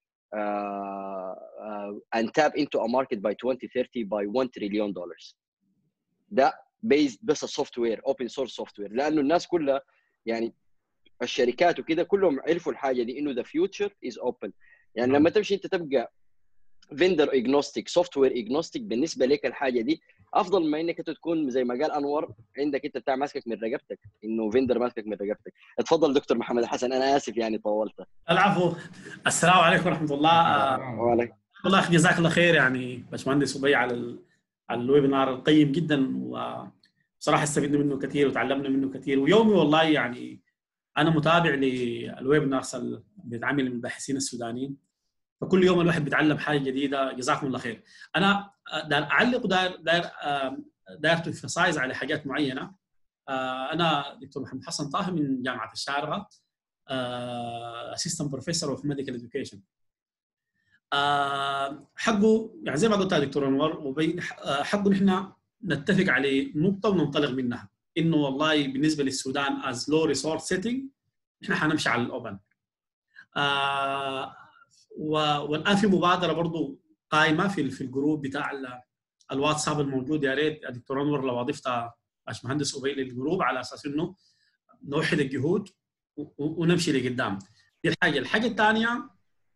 and tap into a market by twenty thirty by one trillion dollars. ده based بس السوفت وير اوبن سورس سوفت وير، لانه الناس كلها يعني الشركات وكده كلهم عرفوا الحاجه دي انه the future is open. يعني لما تمشي انت تبقى vendor agnostic software agnostic بالنسبه لك الحاجه دي افضل ما انك انت تكون زي ما قال انور عندك انت بتاع ماسكك من رقبتك، انه فيندر ماسكك من رقبتك. اتفضل دكتور محمد حسن، انا اسف يعني طولت. العفو. السلام عليكم ورحمه الله. وعليكم والله جزاك الله خير يعني باشمهندس أبي على ال... على الويبينار القيم جدا، وصراحه استفدنا منه كثير وتعلمنا منه كثير. ويومي والله يعني انا متابع للويبينارز اللي بيتعمل من الباحثين السودانيين، فكل يوم الواحد بيتعلم حاجه جديده. جزاكم الله خير. انا داير اعلق وداير داير داير تفصايز على حاجات معينه. انا دكتور محمد حسن طه من جامعه الشارقه، اسيستنت بروفيسور اوف ميديكال اديوكيشن. حقه يعني زي ما قلت يا دكتور انور، حقه نحن نتفق على نقطه وننطلق منها، انه والله بالنسبه للسودان از لو ريسورس سيتنج نحن حنمشي على الاوبن. آه والان في مبادره برضو قائمه في في الجروب بتاع الواتساب الموجود. يا ريت يا دكتور انور لو اضفت باشمهندس أبي للجروب على اساس انه نوحد الجهود ونمشي لقدام. دي الحاجه. الحاجه الثانيه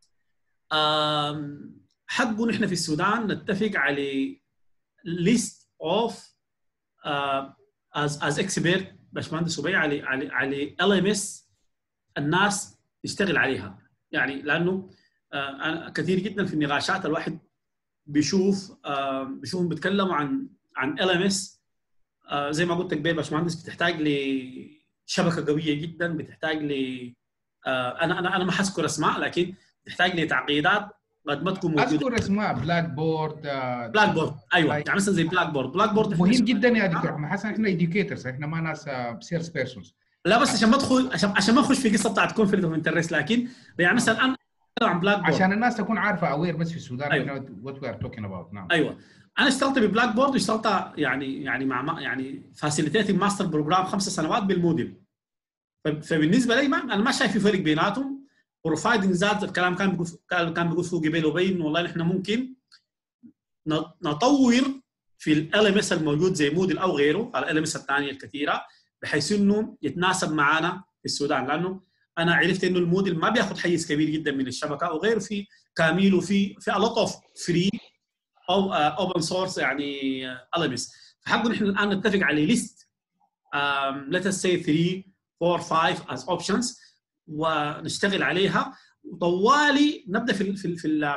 حقه نحن في السودان نتفق على list of uh, as as expert باشمهندس أبي على على على إل إم إس الناس يشتغل عليها. يعني لانه أنا كثير جدا في النقاشات الواحد بيشوف بيشوفهم بيتكلموا عن عن إل إم إس زي ما قلت قبل باشمهندس، بتحتاج لشبكه قويه جدا، بتحتاج ل انا انا انا ما حذكر اسماء، لكن بتحتاج لتعقيدات قد ما تكون موجوده. اذكر اسماء بلاك بورد. بلاك بورد ايوه، يعني مثلا زي بلاك بورد. بلاك بورد مهم جدا يا دكتور محمد حسن. احنا اديوكيترز، احنا ما ناس سيرس بيرسونز. لا بس عشان ما ادخل عشان عشان ما اخش في قصه بتاعت كونفليكت اوف انترست، لكن يعني مثلا انا عن بلاك بورد عشان الناس تكون عارفه اوير بس في السودان أيوة. وات وي ار توكينج اباوت. نعم ايوه انا اشتغلت ببلاك بورد واشتغلت يعني يعني مع يعني فاسيليتيتنج ماستر بروجرام خمس سنوات بالموديل. فبالنسبه لي ما انا ما شايف في فرق بيناتهم. بروفايدنج ذات الكلام كان بيقول كان بيقول فوق قبل وبين والله احنا ممكن نطور في ال إل إم إس الموجود زي موديل او غيره على ال إل إم إس الثانيه الكثيره بحيث انه يتناسب معنا في السودان، لانه انا عرفت انه الموديل ما بياخذ حيز كبير جدا من الشبكه، وغير في كاميل وفي في a lot of free او اوبن سورس يعني إل إم إس. فحقه نحن الان نتفق على ليست um, let us say three four five as options ونشتغل عليها وطوالي نبدا في ال في ال في, ال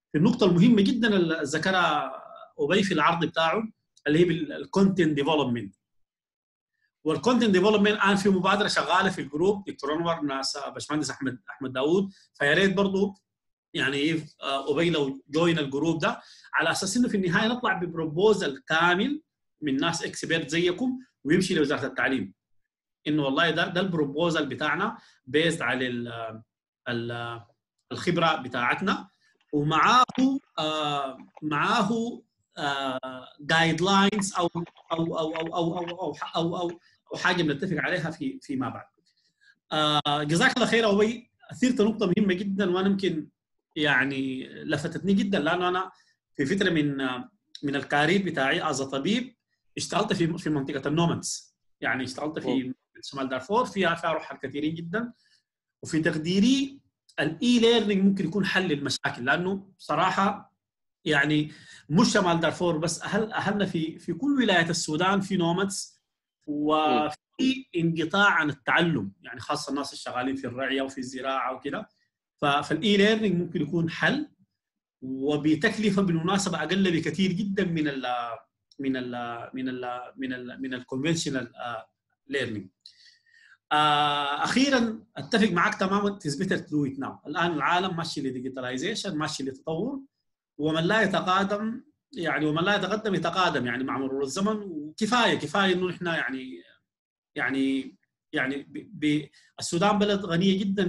في النقطه المهمه جدا اللي ذكرها أبي في العرض بتاعه اللي هي بالكونتنت ديفلوبمنت. والكونتنت ديفلوبمنت الان في مبادره شغاله في الجروب دكتور انور ناس باشمهندس احمد احمد داوود، فيا ريت برضه يعني أبي لو جوين الجروب ده على اساس انه في النهايه نطلع ببروبوزل كامل من ناس اكسبيرت زيكم ويمشي لوزاره التعليم، انه والله ده ده البروبوزل بتاعنا بيزد على ال ال الخبره بتاعتنا، ومعاه آه معاه جايد لاينز او او او او او او او او, أو, أو حاجه بنتفق عليها في فيما بعد. آه جزاك الله خير أبي، اثيرت نقطه مهمه جدا وانا يمكن يعني لفتتني جدا، لانه انا في فتره من من الكارير بتاعي از طبيب اشتغلت في في منطقه النومادز، يعني اشتغلت في شمال دارفور فيها فيها روحات كثيرين جدا، وفي تقديري الاي ليرنينج ممكن يكون حل للمشاكل، لانه بصراحه يعني مش شمال دارفور بس، اهل اهلنا في في كل ولايات السودان في نومادز، وفي انقطاع عن التعلم، يعني خاصه الناس الشغالين في الرعيه وفي الزراعه وكده. فالاي ليرنينج ممكن يكون حل، وبتكلفه بالمناسبه اقل بكثير جدا من ال من ال من ال من ال من الكونفنشنال ليرنينج. اخيرا اتفق معك تماما، تثبت تو ات ناو. الان العالم ماشي لديجيتاليزيشن، ماشي لتطور، ومن لا يتقادم يعني ومن لا يتقدم يتقادم يعني مع مرور الزمن. وكفايه كفايه انه احنا يعني يعني يعني السودان بلد غنيه جدا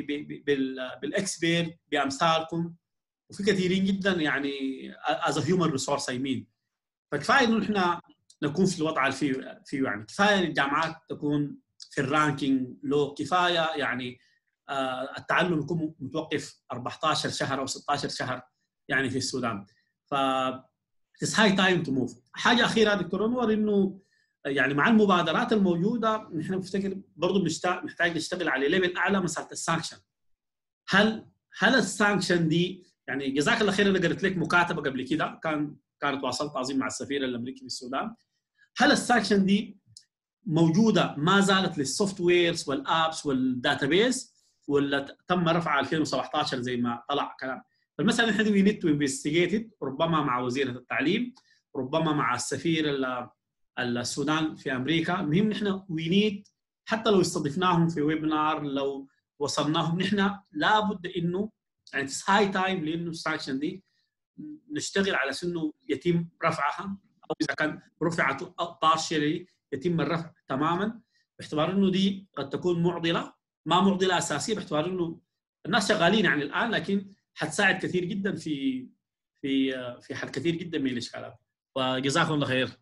بالاكسبير بامثالكم، وفي كثيرين جدا يعني از هيومن ريسورس اي مين. فكفايه انه احنا نكون في الوضع اللي فيه فيه يعني كفايه الجامعات تكون في الرانكينج لو، كفايه يعني آه التعلم يكون متوقف أربعة عشر شهر او ستة عشر شهر يعني في السودان. ف it's high time to move. حاجه اخيره دكتور انور، انه يعني مع المبادرات الموجوده نحن بنفتكر برضه محتاج نشتغل على ليفل اعلى، مساله السانكشن. هل هل السانكشن دي يعني جزاك الله خير، انا قريت لك مكاتبه قبل كده كان كانت واصلت عظيم مع السفير الامريكي في السودان. هل السانكشن دي موجوده ما زالت للسوفت ويرز والابس والداتابيز، ولا تم رفعها ألفين وسبعة عشر زي ما طلع كلام؟ فالمساله نحن وي نيد تو انفستيجيت، ربما مع وزيره التعليم، ربما مع السفير السودان في امريكا. المهم نحن وي نيد، حتى لو استضفناهم في ويبنار، لو وصلناهم، نحن لابد انه يعني هاي تايم لانه السانكشن دي نشتغل على انه يتم رفعها، او اذا كان رفعت بارشلي يتم الرفع تماما، باعتبار انه دي قد تكون معضله، ما معضله اساسيه، باعتبار انه الناس شغالين يعني الان، لكن حتساعد كثير جدا في في في حل كثير جدا من الاشكالات. وجزاكم الله خير.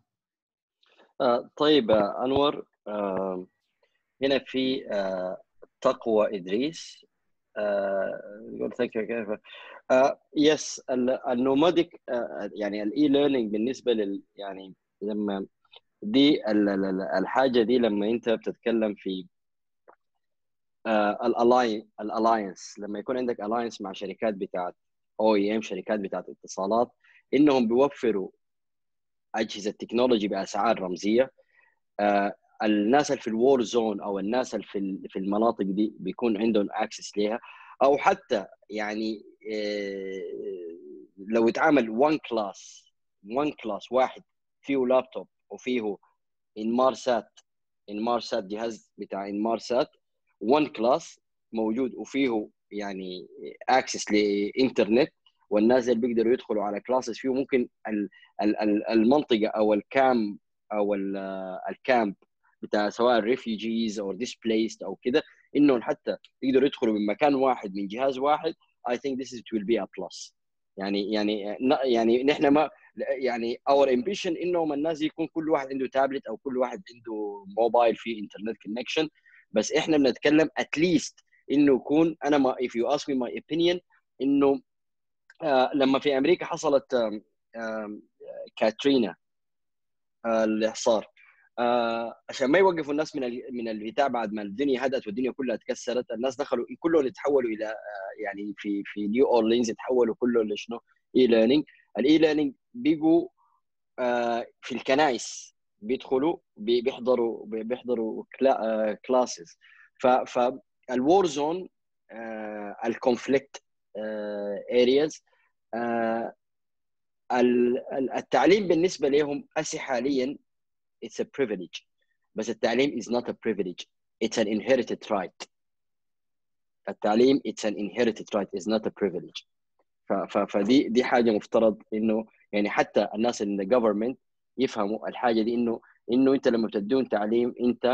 آه طيب آه انور، آه هنا في آه تقوى ادريس يقول ثانك يو كيف يس النوماديك يعني الاي ليرنينج بالنسبه لل يعني لما دي الحاجه دي لما انت بتتكلم في الالاين الالاينس، لما يكون عندك الاينس مع شركات بتاعت او اي ام، شركات بتاعت اتصالات، انهم بيوفروا اجهزه تكنولوجي باسعار رمزيه. آه الناس اللي في الوور زون او الناس اللي في في المناطق دي بيكون عندهم اكسس ليها، او حتى يعني لو يتعامل وان كلاس وان كلاس واحد فيه لابتوب وفيه انمارسات انمارسات جهاز بتاع انمارسات وان كلاس موجود وفيه يعني اكسس لانترنت، والناس اللي بيقدروا يدخلوا على كلاسز فيه، ممكن المنطقه او الكام او الكامب بتاع سواء الريفيوجيز او displaced او كده، انهم حتى يقدروا يدخلوا من مكان واحد من جهاز واحد. I think this is it will be a plus. يعني يعني يعني نحن ما يعني our ambition انهم الناس يكون كل واحد عنده تابلت او كل واحد عنده موبايل فيه انترنت كونكشن، بس احنا بنتكلم at least انه يكون، انا ما if you ask me my opinion، انه آه لما في امريكا حصلت آه آه كاترينا آه الاحصار، آه عشان ما يوقفوا الناس من من البتاع بعد ما الدنيا هدأت والدنيا كلها اتكسرت، الناس دخلوا كلهم يتحولوا الى آه يعني في في نيو اورلينز يتحولوا كلهم لشنو؟ اي ليرنينج. الاي ليرنينج بيجوا آه في الكنائس، بيدخلوا بيحضروا بيحضروا كلا آه كلاسز. فالوور زون الكونفليكت ارياز آه التعليم بالنسبه لهم اسي حاليا it's a privilege، بس التعليم is not a privilege، it's an inherited right. التعليم it's an inherited right is not a privilege. فدي دي حاجه مفترض انه يعني حتى الناس اللي government يفهموا الحاجه دي، انه انه انت لما بتدون تعليم انت،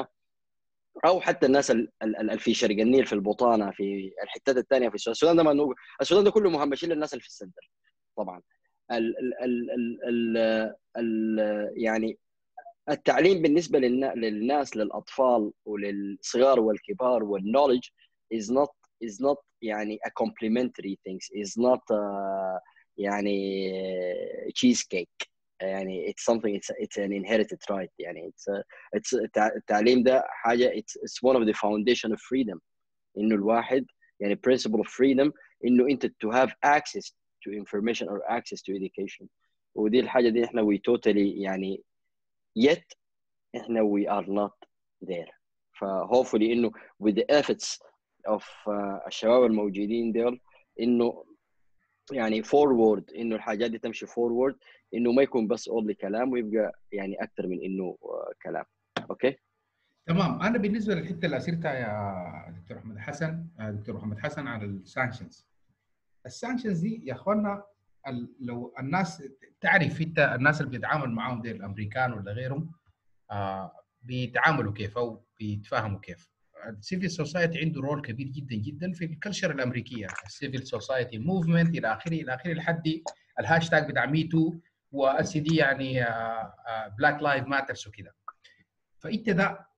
او حتى الناس اللي في شرق النيل في البطانه في الحتات الثانيه في السودان. السودان ده ما السودان ده كله مهمشين للناس اللي في السنتر طبعا. ال ال ال ال ال ال يعني التعليم بالنسبه للناس للاطفال وللصغار والكبار والنولج is not is not يعني a complementary things is not a يعني cheesecake يعني it's something it's it's an inherited right يعني it's a, it's التعليم ده حاجه it's it's one of the foundation of freedom، انه الواحد يعني principle of freedom انه انت to have access to information or access to education. ودي الحاجه دي احنا we totally يعني yet احنا we are not there. ف hopefully انه with the efforts of uh, الشباب الموجودين دول انه يعني forward انه الحاجات دي تمشي forward، انه ما يكون بس only كلام ويبقى يعني اكثر من انه uh, كلام. اوكي تمام. انا بالنسبه للحته اللي اثرتها يا دكتور احمد حسن دكتور محمد حسن على السانكشنز. السانكشنز دي يا اخوانا لو الناس تعرف انت الناس اللي بيتعامل معاهم دي الامريكان ولا غيرهم آه بيتعاملوا كيف او بيتفاهموا كيف. السيفل سوسايتي عنده رول كبير جدا جدا في الكلتشر الامريكيه، السيفل سوسايتي موفمنت الى اخره الى اخره لحد الهاشتاج بتاع ميتو والسي دي يعني بلاك لايف ماترز وكده. فانت ده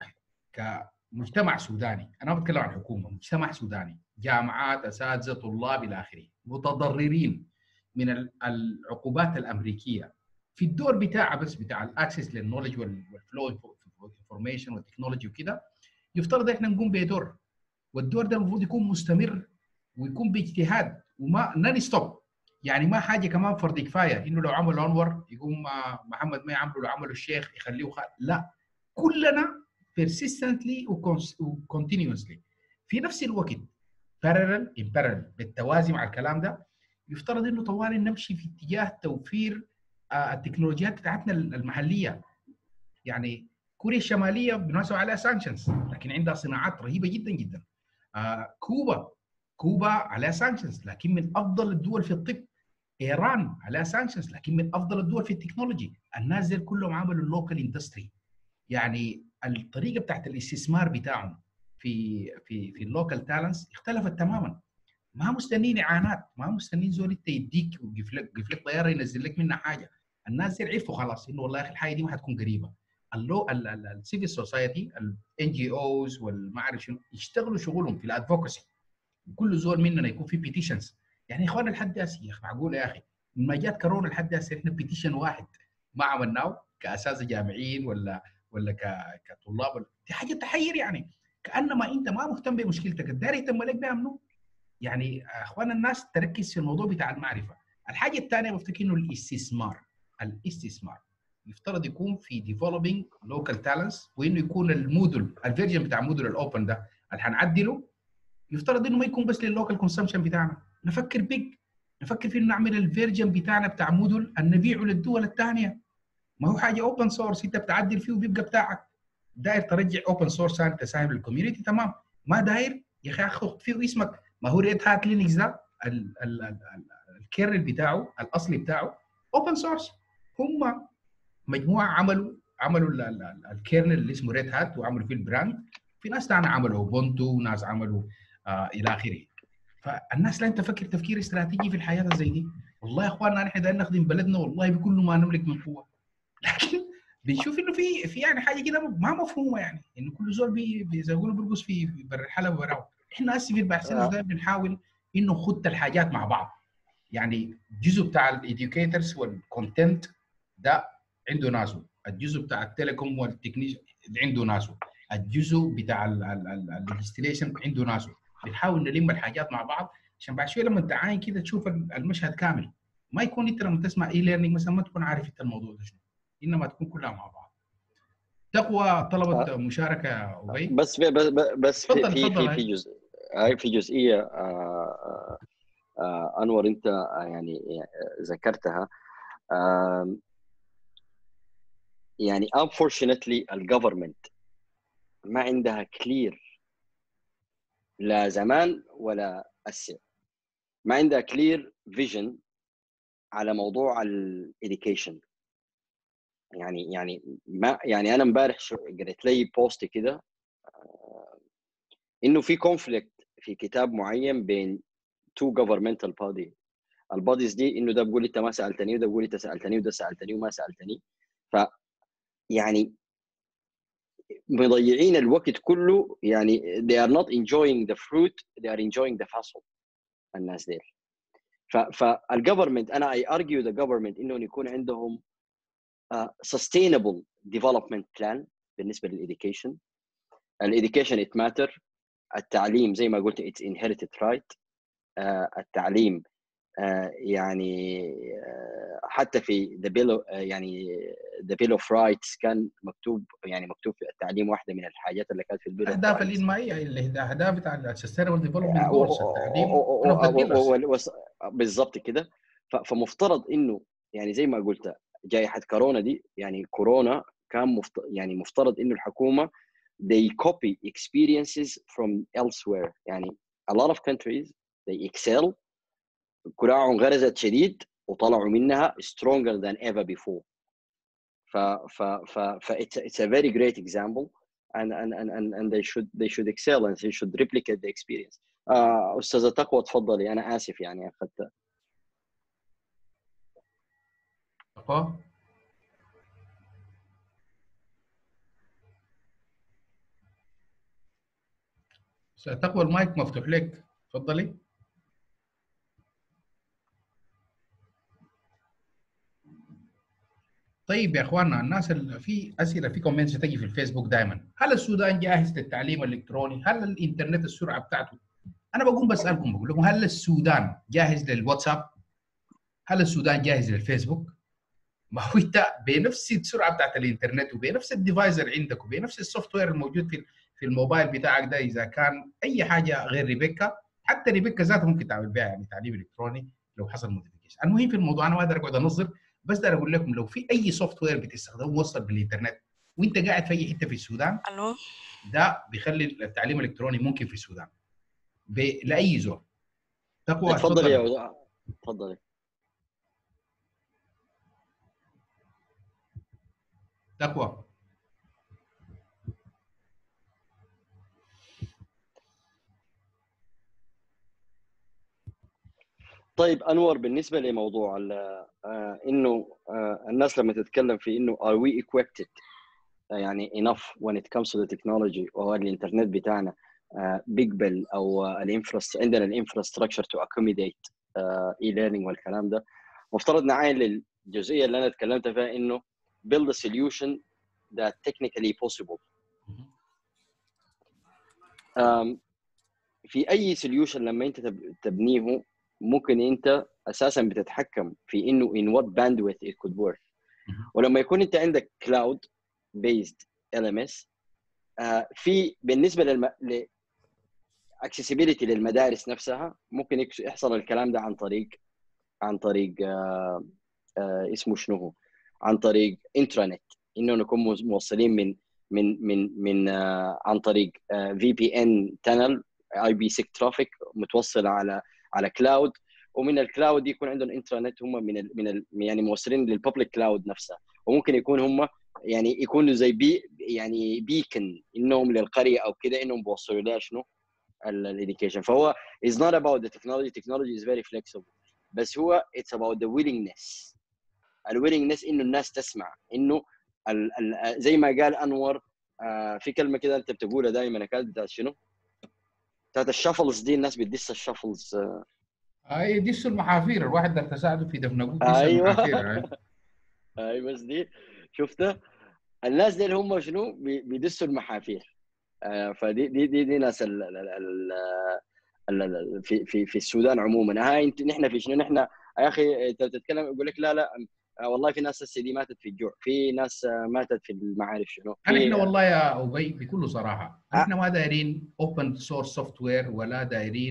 كمجتمع سوداني، انا ما بتكلم عن حكومه، مجتمع سوداني، جامعات، اساتذه، طلاب الى اخره، متضررين من العقوبات الامريكيه في الدور بتاعها بس بتاع الاكسس للنولج والفلو انفورميشن والتكنولوجي وكده. يفترض احنا نقوم بدور، والدور ده المفروض يكون مستمر ويكون باجتهاد وما نون ستوب. يعني ما حاجه كمان فرض كفايه انه لو عملوا انور يقوم محمد ما يعملوا، لو عملوا الشيخ يخليه خ... لا، كلنا persistently وcontinuously في نفس الوقت parallel in parallel بالتوازي مع الكلام ده. يفترض انه طوالي نمشي في اتجاه توفير آه التكنولوجيات بتاعتنا المحليه. يعني كوريا الشماليه بالمناسبه عليها سانكشنز لكن عندها صناعات رهيبه جدا جدا. آه كوبا كوبا عليها سانكشنز لكن من افضل الدول في الطب. ايران عليها سانكشنز لكن من افضل الدول في التكنولوجي. الناس دي كلهم عملوا اللوكال اندستري، يعني الطريقه بتاعت الاستثمار بتاعهم في في في اللوكال تالنتس اختلفت تماما. ما مستنين اعانات، ما مستنين زول انت يديك ويقف لك يقف لك طياره ينزل لك منها حاجه. الناس دي عرفوا خلاص انه والله يا اخي الحاجه دي ما حتكون قريبه. اللو السيفل سوسايتي الان جي اوز والما اعرف شنو يشتغلوا شغلهم في الادفوكسي. كل زول مننا يكون في بيتيشنز. يعني يا اخوان لحد هسه يا اخي معقول يا اخي من ما جات كورونا لحد هسه احنا بيتيشن واحد ما عملناه كاساتذه جامعيين ولا ولا كطلاب. دي حاجه تحير، يعني كانما انت ما مهتم بمشكلتك، الدار يهتم لك بها منو؟ يعني اخوان الناس تركز في الموضوع بتاع المعرفه. الحاجه الثانيه بفتكر انه الاستثمار. الاستثمار يفترض يكون في ديفلوبينج لوكال تالنتس، وانه يكون الموديل الفيرجن بتاع موديل الاوبن ده اللي هنعدله يفترض انه ما يكون بس لللوكال كونسمشن بتاعنا. نفكر بيج، نفكر في انه نعمل الفيرجن بتاعنا بتاع موديل نبيعه للدول الثانيه. ما هو حاجه اوبن سورس انت بتعدل فيه وبيبقى بتاعك. داير ترجع اوبن سورس ثاني تساهم للكوميونتي تمام، ما داير يا اخي اخذ فيه اسمك. ما هو ريد هات لينكس ده الكيرنل بتاعه الاصلي بتاعه اوبن سورس. هم مجموعه عملوا عملوا الكيرنل اللي اسمه ريد هات وعملوا فيه البراند. في ناس ثانيه عملوا اوبونتو وناس عملوا آه الى اخره. فالناس لا تفكر تفكير استراتيجي في الحياه زي دي. والله يا اخواننا نحن دايرين نخدم بلدنا والله بكل ما نملك من قوه، لكن بنشوف انه في في يعني حاجه كده ما مفهومه، يعني انه كل زول بي زي ما يقولوا بيرقص في بر الحلبه براو. احنا هسه في البحث السوداني بنحاول انه نخط الحاجات مع بعض. يعني الجزء بتاع الاديوكيترز والكونتنت ده عنده ناسه، الجزء بتاع التليكوم والتكنيش عنده ناسه، الجزء بتاع الليجستيليشن عنده ناسه. بنحاول نلم الحاجات مع بعض عشان بعد شويه لما تعاين كده تشوف المشهد كامل. ما يكون انت لما تسمع اي ليرنينج مثلا ما تكون عارف انت الموضوع ده شنو، انما تكون كلها مع بعض. تقوى طلبت مشاركه يا ابي. بس في بس في فضل في فضل في, في جزء هاي في جزئيه آه انور انت يعني ذكرتها. آه يعني unfortunately الجفرمنت ما عندها كلير لا زمان ولا هسه، ما عندها كلير فيجن على موضوع الإديوكيشن. يعني يعني ما يعني انا امبارح قريت لي بوست كده انه في كونفليكت في كتاب معين بين تو governmental body. البوديز دي انه ده بيقول انت ما سالتني وده بيقول انت سالتني وده سالتني وما سالتني. ف يعني مضيعين الوقت كله، يعني they are not enjoying the fruit, they are enjoying the fossil الناس دي. فالجفرمنت انا I argue the government انه يكون عندهم uh, sustainable development plan بالنسبه للإديوكيشن. الإديوكيشن it matter. التعليم زي ما قلت it's inherited right. uh, التعليم uh, يعني uh, حتى في the bill of, uh, يعني the bill of rights كان مكتوب يعني مكتوب في التعليم واحده من الحاجات اللي كانت في البيل اوف الاهداف رايتس. الانمائيه اللي هي الاهداف بتاع السستينبل ديفلوبمنت جولز، التعليم one of the pillars. بالضبط كده. فمفترض انه يعني زي ما قلت جائحه كورونا دي، يعني كورونا كان مفت... يعني مفترض انه الحكومه they copy experiences from elsewhere. يعني a lot of countries they excel، كراعهم غرزت شديد وطلعوا منها stronger than ever before. ف ف ف ف it's, it's a very great example and and and and and they should they should excel and they should replicate the experience. آه استاذه تقوى تفضلي، انا اسف يعني اخذت. تقوى تقوى المايك مفتوح لك، تفضلي. طيب يا اخواننا الناس اللي في اسئله في كومنتس تجي في الفيسبوك دائما، هل السودان جاهز للتعليم الالكتروني؟ هل الانترنت السرعه بتاعته؟ انا بقوم بسالكم بقول لكم هل السودان جاهز للواتساب؟ هل السودان جاهز للفيسبوك؟ ما هو انت بنفس السرعه بتاعت الانترنت وبنفس الديفايس اللي عندك وبنفس السوفت وير الموجود في في الموبايل بتاعك ده، اذا كان اي حاجه غير ريبيكا، حتى ريبيكا ذاتها ممكن تعمل بها يعني تعليم الكتروني لو حصل موديفيكيشن. المهم في الموضوع انا ما اقدر اقعد انظر، بس اقدر اقول لكم لو في اي سوفت وير بتستخدمه موصل بالانترنت وانت قاعد في اي حته في السودان، الو ده بيخلي التعليم الالكتروني ممكن في السودان لاي زول. تقوى تفضلي يا تفضلي. تقوى طيب انور، بالنسبه لموضوع آه انه آه الناس لما تتكلم في انه are we equipped يعني enough when it comes to the technology، وهو الانترنت بتاعنا آه بيقبل او الانفراست عندنا الانفراستراكشر to accommodate آه e-learning والكلام ده. مفترض نعاين للجزئيه اللي انا تكلمت فيها انه build a solution that technically possible. في اي solution لما انت تبنيه ممكن انت اساسا بتتحكم في انه in what bandwidth it could work. ولما يكون انت عندك cloud based إل إم إس آه في بالنسبه للم... ل accessibility للمدارس نفسها ممكن يحصل الكلام ده عن طريق عن طريق آه آه اسمه شنو هو عن طريق انترنت، انه نكون موصلين من من من من آه عن طريق آه في بي إن tunnel اي بي سيك ترافيك متوصله على على كلاود، ومن الكلاود يكون عندهم انترنت هم من ال من ال يعني موصلين للببليك كلاود نفسها. وممكن يكون هم يعني يكونوا زي بي يعني بيكن انهم للقريه او كده انهم بوصلوا لها شنو الاديوكيشن. فهو is not about the technology technology is very flexible، بس هو it's about the willingness الويلنجنس انه الناس تسمع انه ال ال زي ما قال انور آه في كلمه كده انت بتقولها دائما كانت بتاعت شنو؟ بتاعت الشفلز دي، الناس بتدس الشفلز. آه اي دس المحافير، الواحد ده تساعده في دفن ابوه دس ايوه المحافير. اي بس دي شفتها الناس دي اللي هم شنو بيدسوا المحافير. آه فدي دي دي, دي ناس ال ال ال في في في السودان عموما. هاي انت نحن في شنو نحن يا اخي انت بتتكلم يقول لك لا لا والله في ناس هسه دي ماتت في الجوع، في ناس ماتت في المعارف شنو. نحن والله يا ابي بكل صراحه نحن ما دايرين اوبن سورس سوفت وير ولا دايرين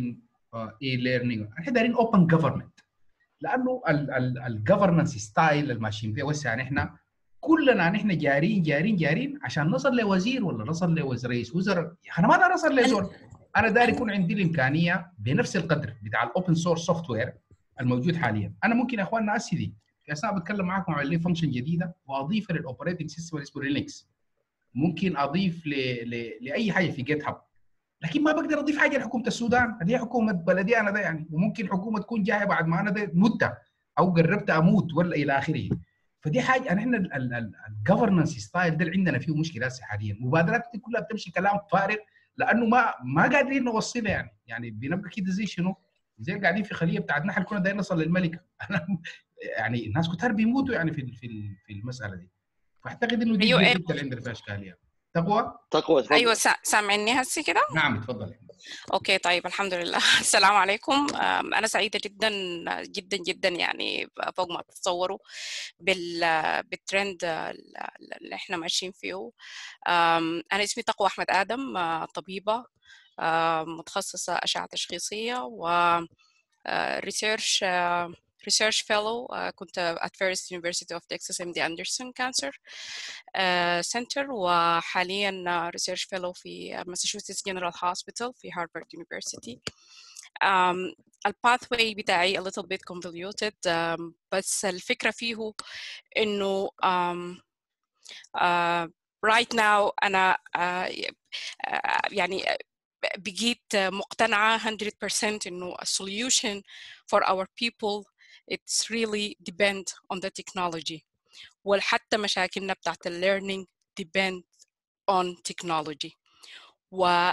اي ليرنينج، احنا دايرين اوبن جفرمنت، لانه الجفرنس ستايل اللي ماشيين فيه وسع يعني احنا كلنا نحن جارين جارين جارين عشان نصل لوزير ولا نصل لرئيس وزراء. انا ما داير اصل لزول، انا داير يكون عندي الامكانيه بنفس القدر بتاع الاوبن سورس سوفت وير الموجود حاليا. انا ممكن يا اخواننا اسدي في اثناء بتكلم معاكم على لي فانكشن جديده واضيفها للاوبريتنج سيستم اللي اسمه لينكس، ممكن اضيف ل... ل... لاي حاجه في جيت هاب، لكن ما بقدر اضيف حاجه لحكومه السودان اللي هي حكومه بلدي انا ده يعني، وممكن حكومه تكون جايه بعد ما انا ده مت او قربت اموت ولا الى اخره. فدي حاجه احنا الجفرنس ستايل ده اللي عندنا فيه مشكله حاليا. المبادرات دي كلها بتمشي كلام فارغ لانه ما ما قادرين نوصلها يعني يعني بنبقى كده زي شنو؟ زي قاعدين في خليه بتاعت نحل كنا دايرين نصل للملكه. يعني الناس كتار بيموتوا يعني في في في المساله دي. فاعتقد انه دي أيوة دي الحته اللي عندنا فيها اشكاليه. تقوى تقوى تفضل. ايوه سا- سامعني هسي كده؟ نعم اتفضلي. اوكي طيب الحمد لله. السلام عليكم. أم، انا سعيده جدا جدا جدا يعني فوق ما تتصوروا بال بالترند اللي احنا ماشيين فيه. أم، انا اسمي تقوى احمد ادم، أه، طبيبه، أه، متخصصه اشعه تشخيصيه و ريسيرش research fellow. uh, كنت at First University of Texas إم دي Anderson Cancer uh, Center، وحاليا uh, research fellow في Massachusetts General Hospital في Harvard University. um, الباثواي بتاعي a little bit convoluted، um, بس الفكرة فيه إنه um, uh, right now أنا uh, uh, يعني بقيت مقتنعة one hundred percent إنه a solution for our people it's really depend on the technology، وحتى مشاكلنا بتاعت ال learning depend on technology. وال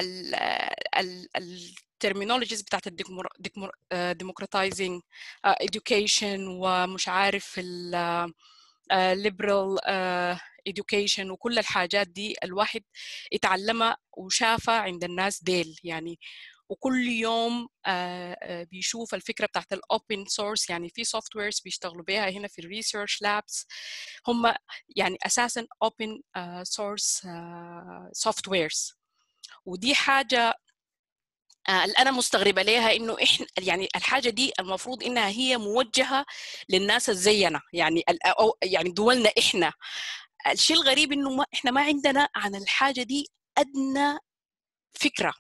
ال ال terminologies بتاعت ال democratizing education ومش عارف ال liberal education وكل الحاجات دي الواحد اتعلمها وشافها عند الناس ديل يعني، وكل يوم بيشوف الفكرة بتاعت الأوبن سورس. يعني في سوفت ويرز بيشتغلوا بيها هنا في الريسيرش لابس هم يعني أساساً open source سوفت ويرز، ودي حاجة اللي أنا مستغربة ليها إنه إحنا يعني الحاجة دي المفروض إنها هي موجهة للناس زينا يعني أو يعني دولنا إحنا. الشيء الغريب إنه ما إحنا ما عندنا عن الحاجة دي أدنى فكرة،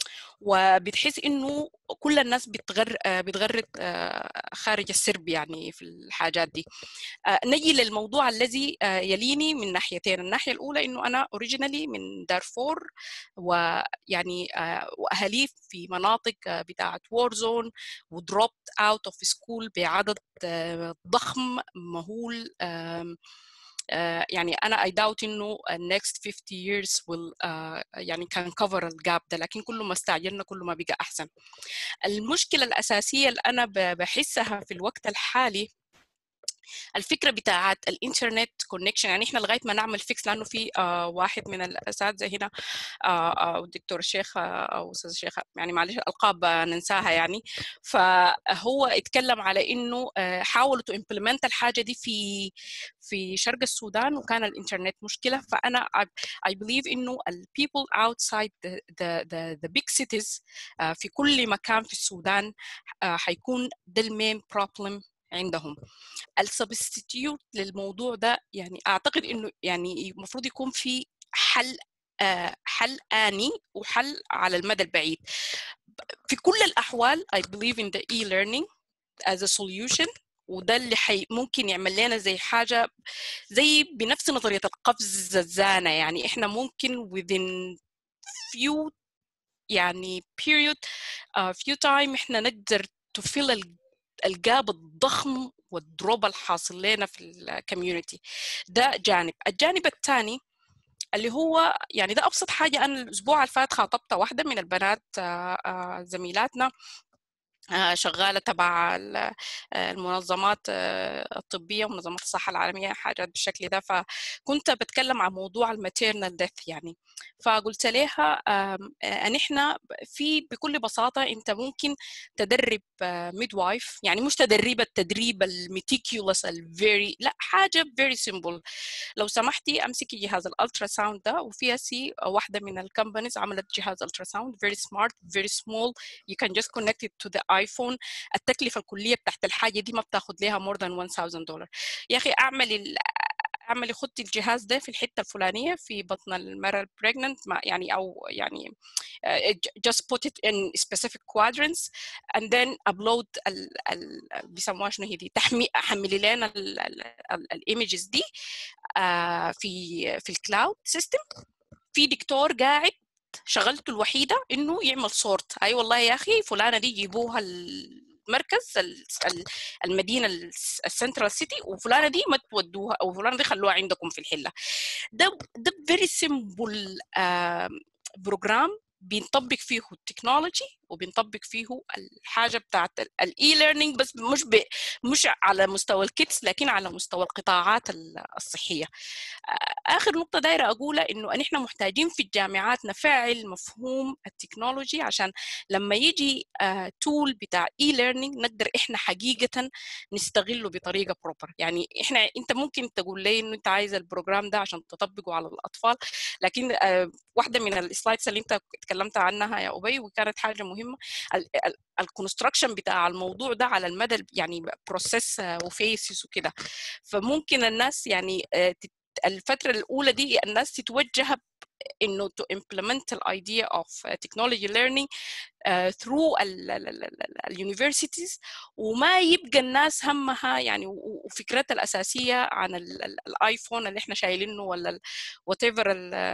وبتحس إنه كل الناس بتغر بتغرد خارج السرب يعني في الحاجات دي. نجي للموضوع الذي يليني من ناحيتين. الناحية الأولى إنه أنا أوريجينالي من دارفور، ويعني وأهلي في مناطق بتاعت وورزون ودروبت أوت أوف سكول بعدد ضخم مهول. Uh, يعني أنا I doubt إنه next fifty years will uh, يعني can cover الجاب ده، لكن كل ما استعجلنا كل ما بقى أحسن. المشكلة الأساسية اللي أنا بحسها في الوقت الحالي الفكرة بتاعت الانترنت كونكشن. يعني احنا لغاية ما نعمل فيكس، لأنه في آه واحد من الأساتذة هنا آه الدكتور الشيخ أو أستاذ الشيخ يعني معلش الألقاب ننساها يعني، فهو اتكلم على إنه آه حاولوا تو امبلمنت الحاجة دي في في شرق السودان وكان الانترنت مشكلة. فأنا I believe إنه ال people outside the the the, the big cities آه في كل مكان في السودان آه حيكون ده المين problem عندهم. السبستيتيوت للموضوع ده يعني أعتقد إنه يعني المفروض يكون في حل آه حل آني وحل على المدى البعيد. في كل الأحوال I believe in the e-learning as a solution، وده اللي حي ممكن يعمل لنا زي حاجة زي بنفس نظرية القفز الزانة. يعني إحنا ممكن within few يعني period uh, few time إحنا نقدر to fill الجاب الضخم والدروب الحاصل لنا في الكوميونتي. ده جانب. الجانب الثاني اللي هو يعني ده أبسط حاجة. أنا الأسبوع اللي فات خاطبت واحدة من البنات زميلاتنا شغالة تبع المنظمات الطبية ومنظمات الصحة العالمية حاجات بالشكل ده. فكنت بتكلم عن موضوع الماتيرنال ديث يعني. فقلت لها أن إحنا في بكل بساطة أنت ممكن تدرب ميدوايف، يعني مش تدريب التدريب الميتيكيولس الفيري، لا حاجة very simple. لو سمحتي امسكي جهاز الالترا ساوند ده، وفيها سي واحده من الكومبانيز عملت جهاز الترا ساوند very smart very small you can just connect it to the iPhone. التكلفه الكليه بتاعت الحاجه دي ما بتاخد لها more than one thousand دولار. يا اخي اعملي اعملي خدي الجهاز ده في الحته الفلانيه في بطن المراه البريجننت يعني، او يعني uh, just put it in specific quadrants and then upload ال ال بيسموها شنو هي دي، تحمي حملي لنا الايمجز دي uh, في في الكلاود سيستم. في دكتور قاعد شغلته الوحيده انه يعمل صورت، اي أيوة والله يا اخي فلانه دي جيبوها المركز المدينه السنترال سيتي، وفلانه دي ما تودوها، او فلانه دي خلوها عندكم في الحله. ده ده فيري سيمبل بروجرام بنطبق فيه التكنولوجي وبنطبق فيه الحاجه بتاعت الاي ليرنينج، بس مش ب... مش على مستوى الكيدز لكن على مستوى القطاعات الصحيه. اخر نقطه دايره اقولها انه نحن محتاجين في الجامعات نفعل مفهوم التكنولوجي، عشان لما يجي تول بتاع اي ليرنينج نقدر احنا حقيقه نستغله بطريقه بروبر. يعني احنا انت ممكن تقول لي انه انت عايز البروجرام ده عشان تطبقه على الاطفال، لكن واحده من السلايدز اللي انت اتكلمت عنها يا ابي وكانت حاجه مهمه، الكونستراكشن بتاع الموضوع ده على المدى يعني بروسيس وفيسز وكده. فممكن الناس يعني الفتره الاولى دي الناس تتوجه انه to implement the idea of technology learning uh, through اليونيفرسيتيز، وما يبقى الناس همها يعني وفكرتها الاساسيه عن الايفون اللي احنا شايلينه ولا whatever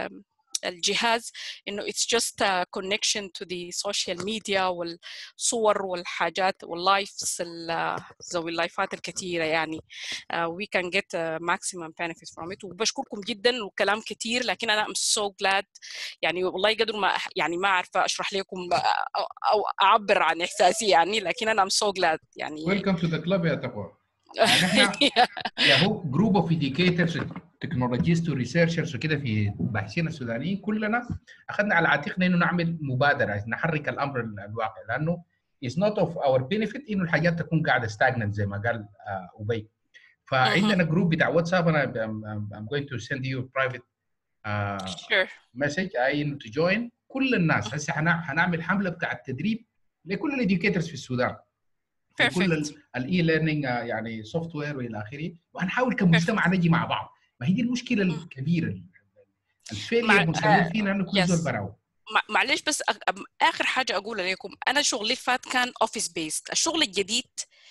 الجهاز، انه it's just a connection to the social media والصور والحاجات واللايفز ذوي اللايفات الكثيره يعني. uh, we can get a maximum benefit from it. وبشكركم جدا وكلام كثير، لكن انا I'm so glad يعني والله قدر ما يعني ما اعرف اشرح لكم او, أو اعبر عن احساسي يعني، لكن انا I'm so glad يعني. Welcome to the club يا تقوى. يعني احنا يا هو جروب اوف educators تكنولوجيست وريسيرشرز وكده في باحثين السودانيين كلنا اخذنا على عاتقنا انه نعمل مبادره نحرك الامر الواقع، لانه is not of our benefit انه الحاجات تكون قاعده stagnant زي ما قال ابي. فعندنا جروب بتاع واتساب، انا I'm going to send you a private uh, sure. message انه to join كل الناس. هسه هنعمل حمله بتاع التدريب لكل الاديوكيترز في السودان في كل الاي ليرنينج يعني سوفت وير والى اخره، وهنحاول كمجتمع نجي مع بعض. ما هي دي المشكله الكبيره الفيلير المستمر فينا انه كل زول براو. معلش بس اخر حاجه اقول لكم، انا شغلي فات كان اوفيس بيست. الشغل الجديد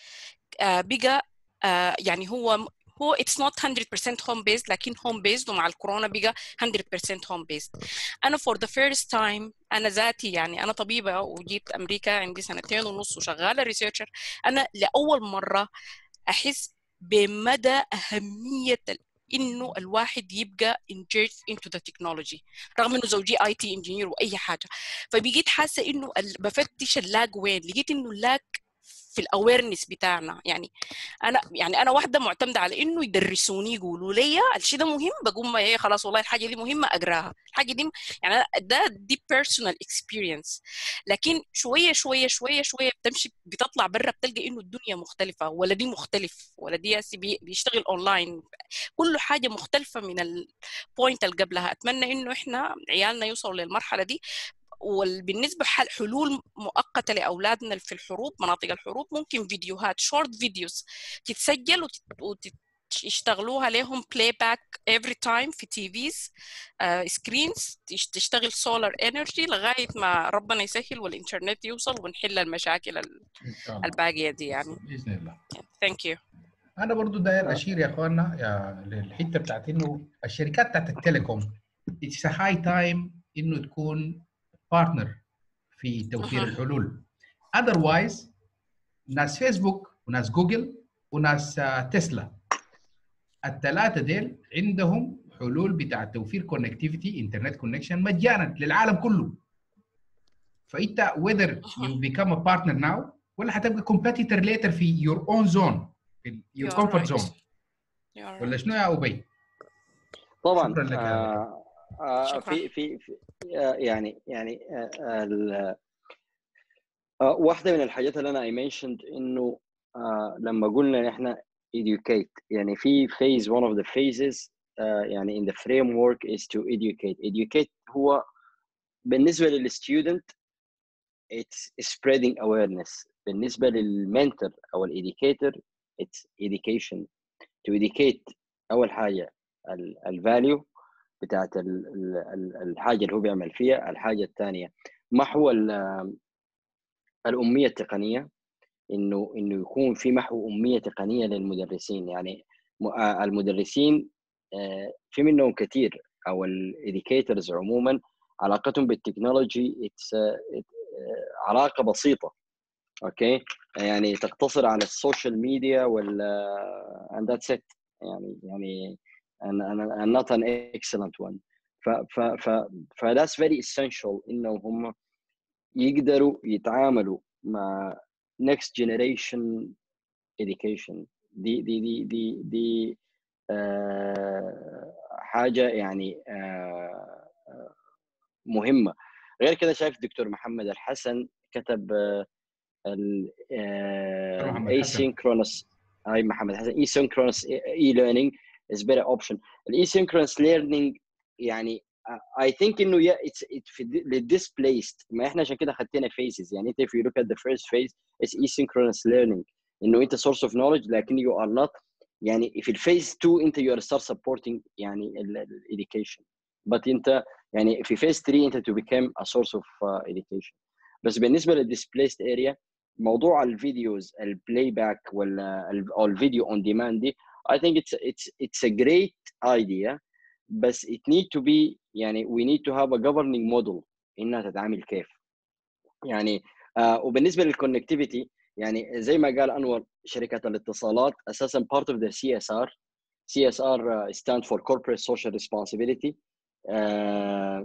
بقى يعني هو هو it's not one hundred percent home based لكن home based، ومع الكورونا بقى one hundred percent home based. أنا for the first time أنا ذاتي يعني أنا طبيبة وجيت أمريكا عندي سنتين ونص وشغالة ريسيرشر، أنا لأول مرة أحس بمدى أهمية إنه الواحد يبقى engaged into the technology رغم إنه زوجي آي تي engineer وأي حاجة. فبقيت حاسة إنه بفتش اللاج وين، لقيت إنه اللاج في الاويرنس بتاعنا. يعني انا يعني انا واحده معتمده على انه يدرسوني يقولوا لي الشيء ده مهم، بقوم ايه خلاص والله الحاجه دي مهمه اقراها، الحاجه دي يعني ده دي بيرسونال اكسبيرينس. لكن شويه شويه شويه شويه بتمشي بتطلع برا بتلقى انه الدنيا مختلفه، ولا دي مختلف ولا دي بيشتغل اونلاين، كل حاجه مختلفه من البوينت اللي قبلها. اتمنى انه احنا عيالنا يوصلوا للمرحله دي. وبالنسبه حلول مؤقته لاولادنا في الحروب مناطق الحروب، ممكن فيديوهات شورت فيديوز تتسجل ويشتغلوها لهم بلاي باك افري تايم في تي فيز سكرينز تشتغل سولار انرجي لغايه ما ربنا يسهل والانترنت يوصل ونحل المشاكل الباقيه دي يعني باذن الله. ثانك يو. انا برضو داير اشير يا اخواننا يا للحته بتاعت انه الشركات بتاعت التليكوم اتس هاي تايم انه تكون بارتنر في توفير الحلول. otherwise ناس فيسبوك وناس جوجل وناس تسلا الثلاثه ديل عندهم حلول بتاع توفير كونكتيفيتي انترنت كونكشن مجانا للعالم كله. فانت whether you become a partner now ولا حتبقى كومبيتيتور ليتر في يور اون زون، في يور كومفورت زون؟ ولا شنو يا ابي؟ طبعا شكرا لك يا آه آه شكرا. في في, في آه يعني يعني آه آه واحده من الحاجات اللي انا I mentioned انه آه لما قلنا احنا educate، يعني في phase one of the phases آه يعني in the framework is to educate. educate هو بالنسبه للستودنت it's spreading awareness، بالنسبه للمنتور او الeducator it's education. to educate اول حاجه الفاليو بتاعت الحاجه اللي هو بيعمل فيها. الحاجه الثانيه محو الاميه التقنيه، انه انه يكون في محو اميه تقنيه للمدرسين. يعني المدرسين في منهم كثير او الاديكيتورز عموما علاقتهم بالتكنولوجي علاقه بسيطه، اوكي، يعني تقتصر على السوشيال ميديا ولا and that's it. يعني يعني and, and, and not an excellent one. ف ف ف ف that's very essential انه هم يقدروا يتعاملوا مع next generation education. دي دي دي دي دي آه حاجه يعني آه مهمه. غير كده شايف الدكتور محمد الحسن كتب آه ال asynchronous هاي محمد حسن asynchronous e-learning is better option. ال asynchronous learning يعني I think انه yeah it's it's displaced. ما احنا عشان كده خدتنا phases. يعني انت if you look at the first phase it's asynchronous learning، انه انت source of knowledge لكن you are not، يعني في الفيز two انت you are start supporting يعني ال education. but انت يعني في phase three انت to become a source of uh, education. بس بالنسبه للديسبليست اريا موضوع الفيديوز البلاي باك ولا او الفيديو اون ديماند دي I think it's it's it's a great idea، بس it need to be يعني we need to have a governing model انها تتعامل كيف. يعني آه وبالنسبه للكونكتيفيتي يعني زي ما قال انور شركات الاتصالات اساسا part of the C S R. C S R uh, stand for corporate social responsibility. uh,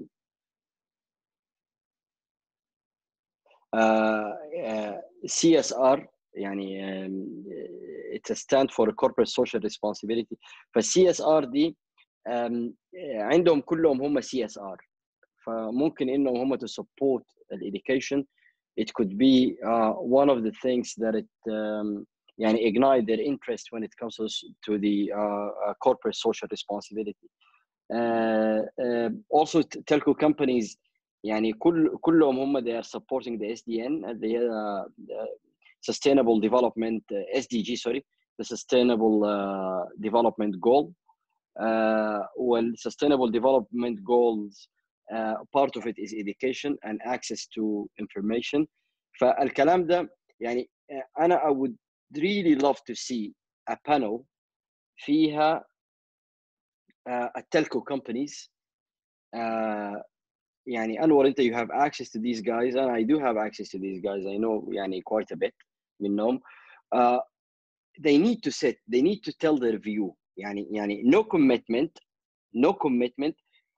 Uh, uh, C S R يعني um, it stand for corporate social responsibility. فالسي اس ار دي um, عندهم كلهم هم سي اس ار، فممكن انهم هم to support education. It could be uh, one of the things that it um, يعني ignite their interest when it comes to the uh, uh, corporate social responsibility. Uh, uh, also telco companies يعني كل كلهم هم they are supporting the S D N اللي هي sustainable development uh, S D G sorry the sustainable uh, development goal uh, well sustainable development goals uh, part of it is education and access to information. فالكلام ده يعني أنا I would really love to see a panel فيها uh, التلكو companies. uh, يعني أنور أنت you have access to these guys and I do have access to these guys. I know يعني quite a bit منهم. uh, they need to sit they need to tell their view. يعني يعني no commitment no commitment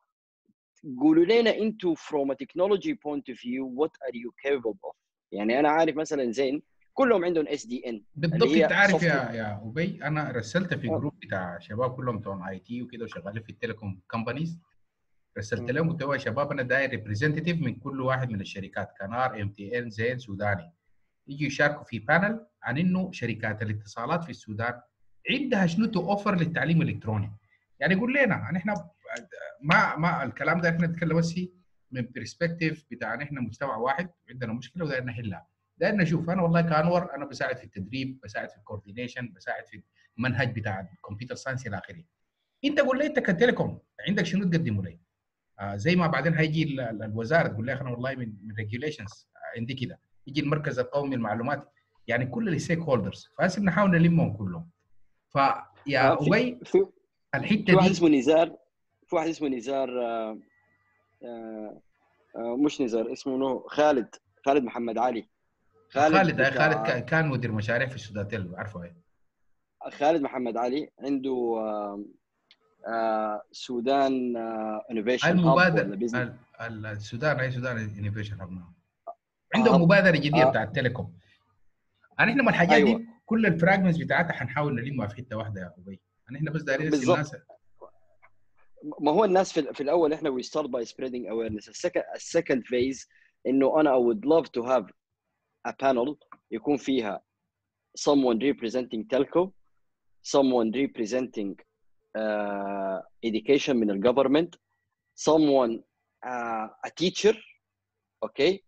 قولوا لنا أنتوا from a technology point of view what are you capable of. يعني أنا عارف مثلا زين كلهم عندهم اس دي ان بالضبط. انت عارف يا يا ابي انا رسلت في جروب بتاع شباب كلهم بتوع اي تي وكده وشغالين في التليكوم كومبانيز، رسلت لهم قلت لهم يا شباب انا داير ريبريزنتيف من كل واحد من الشركات كنار ام تي ان زين سوداني يجوا يشاركوا في بانل عن انه شركات الاتصالات في السودان عندها شنو تو اوفر للتعليم الالكتروني. يعني يقول لنا يعني احنا ما ما الكلام ده احنا نتكلم بس من برسبكتيف بتاع احنا مجتمع واحد عندنا مشكله وداير نحلها. داير نشوف انا والله كانور انا بساعد في التدريب، بساعد في الكوردينيشن، بساعد في المنهج بتاع الكمبيوتر ساينس الى اخره. انت قول لي انت كتليكوم عندك شنو تقدمه لي؟ آه زي ما بعدين هيجي الوزاره تقول لي انا والله من من ريجوليشنز عندي كده، يجي المركز القومي للمعلومات، يعني كل الستيك هولدرز، فهسه بنحاول نلمهم كلهم. فيا ابي الحته في واحد دي اسمه نزار في واحد اسمه نزار آه آه آه مش نزار اسمه نو خالد خالد محمد علي خالد خالد, خالد كان مدير مشاريع في السوداتيل بعرفه ايه. خالد محمد علي عنده آه آه سودان انوفيشن هاب ولا بزنس السودان اي سودان انوفيشن هاب عندهم مبادره جديده آه بتاع التليكوم. انا احنا ما الحاجات أيوة. دي كل الفراجمنتس بتاعتها حنحاول نلمها في حته واحده يا ابي. انا احنا بس دارين بالضبط. الناس. ما هو الناس في, في الاول احنا we start by spreading awareness. السكند السكند phase انه انا I would love to have a panel يكون فيها someone representing telco, someone representing uh, education من ال government, someone uh, a teacher, okay,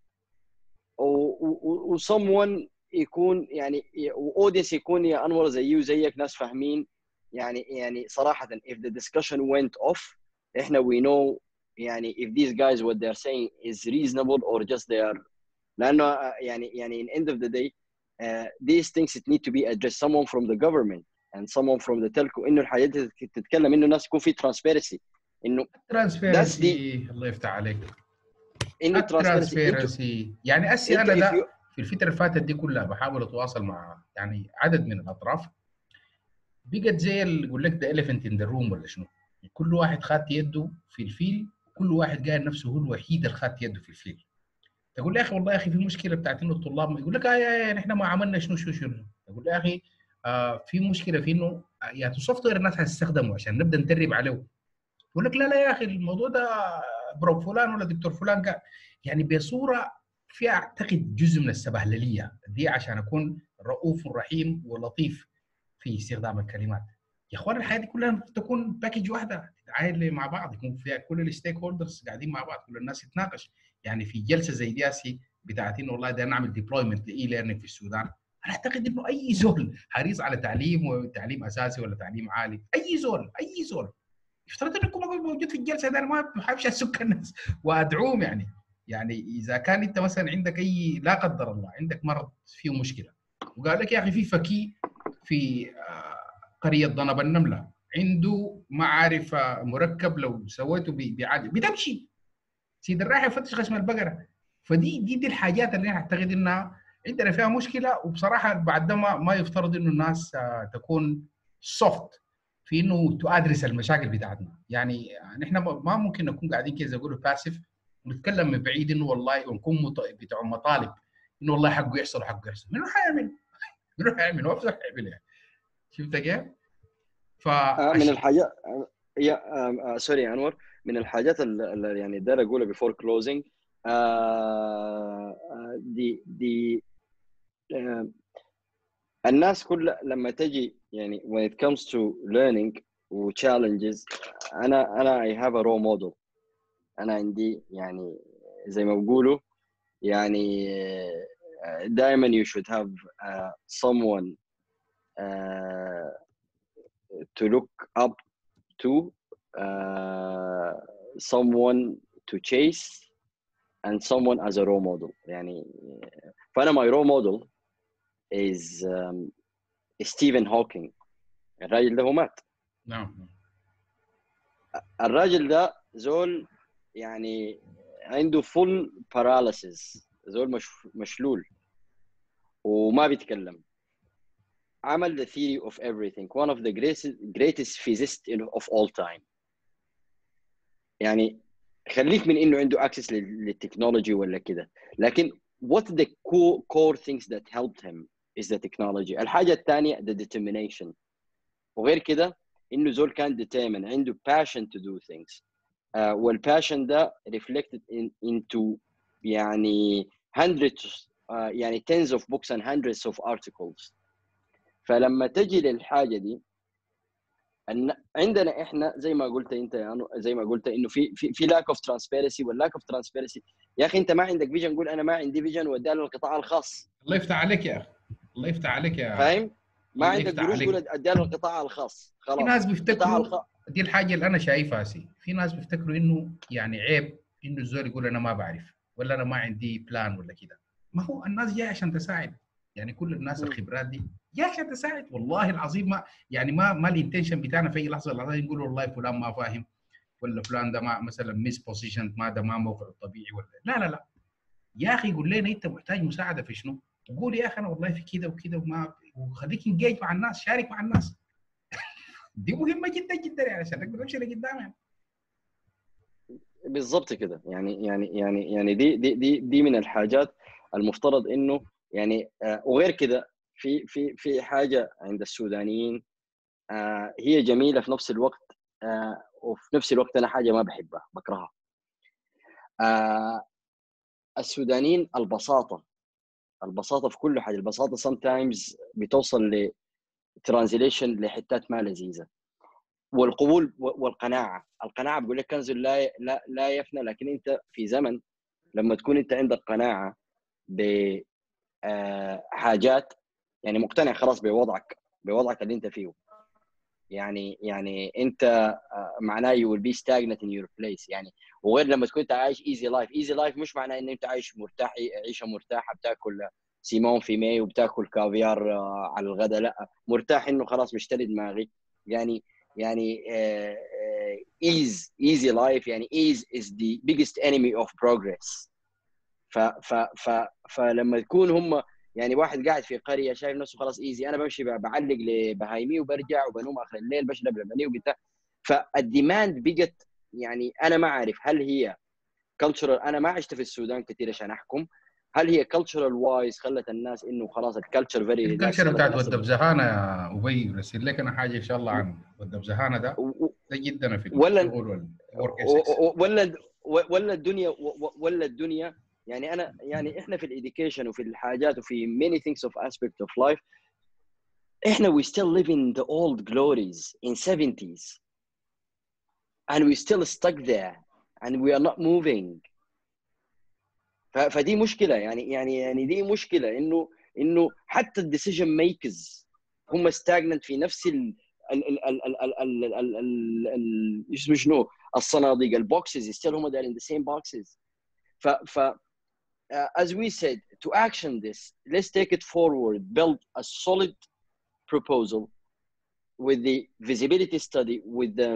و someone يكون يعني audience يكون يا انور زيي وزيك ناس فاهمين يعني يعني صراحة if the discussion went off احنا we know يعني if these guys what they're saying is reasonable or just they are لأنه يعني يعني in end of the day uh, these things it need to be addressed someone from the government and someone from the telco إنه الحاجات تتكلم إنه الناس يكون في transparency إنه ترانسبيرنسي. الله يفتح عليك. إنه الترانسبيرنسي يعني أسي أنا ده في الفترة اللي فاتت دي كلها بحاول أتواصل مع يعني عدد من الأطراف بقت زي اللي يقول لك ده elephant in the room ولا شنو. كل واحد خات يده في الفيل، كل واحد قال نفسه هو الوحيد اللي خات يده في الفيل. تقول يا اخي والله يا اخي في مشكله بتاعت انه الطلاب ما يقول لك اه يا نحن ما عملنا شنو شنو شنو. تقول يا اخي آه في مشكله في انه يا السوفت وير الناس هتستخدمه عشان نبدا ندرب عليه. يقول لك لا لا يا اخي الموضوع ده برو فلان ولا دكتور فلان قال يعني بصوره فيها اعتقد جزء من السبهلليه دي عشان اكون رؤوف ورحيم ولطيف في استخدام الكلمات. يا اخوان الحياه دي كلها تكون باكج واحده تتعايل مع بعض يكون فيها كل الستيك هولدرز قاعدين مع بعض كل الناس تتناقش. يعني في جلسه زي دي هسي بتاعت انه والله ده نعمل ديبلويمنت لاي ليرنينج في السودان. انا اعتقد انه اي زول حريص على تعليم وتعليم اساسي ولا تعليم عالي اي زول اي زول يفترض انه يكون موجود في الجلسه ده. انا ما بحبش اسك الناس وادعوهم يعني يعني اذا كان انت مثلا عندك اي لا قدر الله عندك مرض فيه مشكله وقال لك يا اخي في فكي في قريه ضنب النمله عنده ما عارف مركب لو سويته بيعالج بتمشي سيد الرايح يفتش خشم البقره. فدي دي دي الحاجات اللي انا اعتقد انها عندنا فيها مشكله. وبصراحه بعد ده ما, ما يفترض انه الناس تكون سوفت في انه تدرس المشاكل بتاعتنا. يعني نحن ما ممكن نكون قاعدين كذا نقول باسف ونتكلم من بعيد انه والله ونكون بتوع مطالب انه والله حقه يحصل وحقه يحصل. منو حيعمل؟ منو حيعمل؟ ما في حيعمل يعني. شفت كيف؟ ف من الحاجات يا آه سوري يا انور من الحاجات اللي يعني داير اقولها بيفور كلوزنج آه دي دي آه الناس كلها لما تجي يعني when it comes to learning و challenges انا انا I have a role model. انا عندي يعني زي ما بيقولوا يعني دائما you should have uh, someone uh, to look up to, uh, someone to chase and someone as a role model. يعني فأنا my role model is um, ستيفن هوكينج. الراجل ده هو مات. نعم. الراجل ده زول يعني عنده full paralysis، زول مش مشلول وما بيتكلم. عمل the theory of everything, one of the greatest greatest physicists of all time. يعني خليك من انه عنده access للتكنولوجي ولا كده، لكن what the core core things that helped him is the technology. الحاجة الثانية the determination، وغير كده انه زول كان determined، عنده passion to do things. uh, والpassion ده reflected in, into يعني hundreds uh, يعني tens of books and hundreds of articles. فلما تجي للحاجة دي أن عندنا احنا زي ما قلت انت يعني زي ما قلت انه في في في lack of transparency والlack of transparency. يا اخي انت ما عندك فيجن، قول انا ما عندي فيجن واديها للقطاع الخاص. الله يفتح عليك يا اخي، الله يفتح عليك يا فاهم؟ ما عندك قروش قول اديها للقطاع الخاص. خلاص. في ناس بيفتكروا الخ... دي الحاجه اللي انا شايفها سي، في ناس بيفتكروا انه يعني عيب انه الزول يقول انا ما بعرف ولا انا ما عندي بلان ولا كده. ما هو الناس جايه عشان تساعد، يعني كل الناس الخبرات دي جايه عشان تساعد. والله العظيم ما يعني ما ما الانتنشن بتاعنا في اي لحظه لحظه نقول والله فلان ما فاهم ولا فلان ده ما مثلا ميس بوزيشن، ما ده ما موقعه الطبيعي ولا لا لا لا. يا اخي قول لنا انت محتاج مساعده في شنو؟ وقول يا اخي انا والله في كده وكده وما، وخليك انجيج مع الناس، شارك مع الناس. دي مهمه جدا جدا يعني عشان نقدر نمشي لقدام يعني. بالضبط كده. يعني يعني يعني يعني دي دي دي دي من الحاجات المفترض انه يعني آه وغير كده في في في حاجه عند السودانيين آه هي جميله في نفس الوقت، آه وفي نفس الوقت انا حاجه ما بحبها بكرهها. آه السودانيين البساطه، البساطه في كل حاجه. البساطه sometimes بتوصل ل ترانزليشن لحتات ما لذيذه. والقبول والقناعه، القناعه بقول لك كنز لا لا لا يفنى، لكن انت في زمن لما تكون انت عندك قناعه بحاجات، يعني مقتنع خلاص بوضعك بوضعك اللي انت فيه، يعني يعني انت معناه you will be stagnant in your place يعني. وغير لما تكون انت عايش easy life. easy life مش معناه ان انت عايش مرتاح عيشه مرتاحه بتاكل سيمون في ماي وبتاكل كافيار على الغداء، لا، مرتاح انه خلاص مشتري دماغي يعني. يعني uh, uh, ease easy life يعني ease is the biggest enemy of progress. ف ف ف فلما تكون هم يعني واحد قاعد في قريه شايف نفسه خلاص ايزي، انا بمشي بعلق لبهايمي وبرجع وبنوم اخر الليل بشرب لبني وبتاع. فالديماند بقت يعني انا ما اعرف هل هي كلتشرال، انا ما عشت في السودان كثير عشان احكم، هل هي كلتشرال وايز خلت الناس انه خلاص الكلتشر فيري ريلاكس. الكلتشر بتاعت ودب زهانه يا ابي، رسل لك انا حاجه ان شاء الله عن ودب زهانه ده ده جدا في الشغل والورك ولا ولا الدنيا ولا الدنيا يعني. انا يعني احنا في الاديوكيشن وفي الحاجات وفي many things of aspect of life احنا we still live in the old glories in seventies and we still stuck there and we are not moving. فدي مشكله يعني يعني يعني دي مشكله انه انه حتى الديسيجن ميكرز هم stagnant في نفس ال ال ال ال ال ال ال ال ال اسمه شنو الصناديق البوكسز still هم they're in the same boxes. ف ف uh, as we said to action this, let's take it forward, build a solid proposal with the visibility study, with the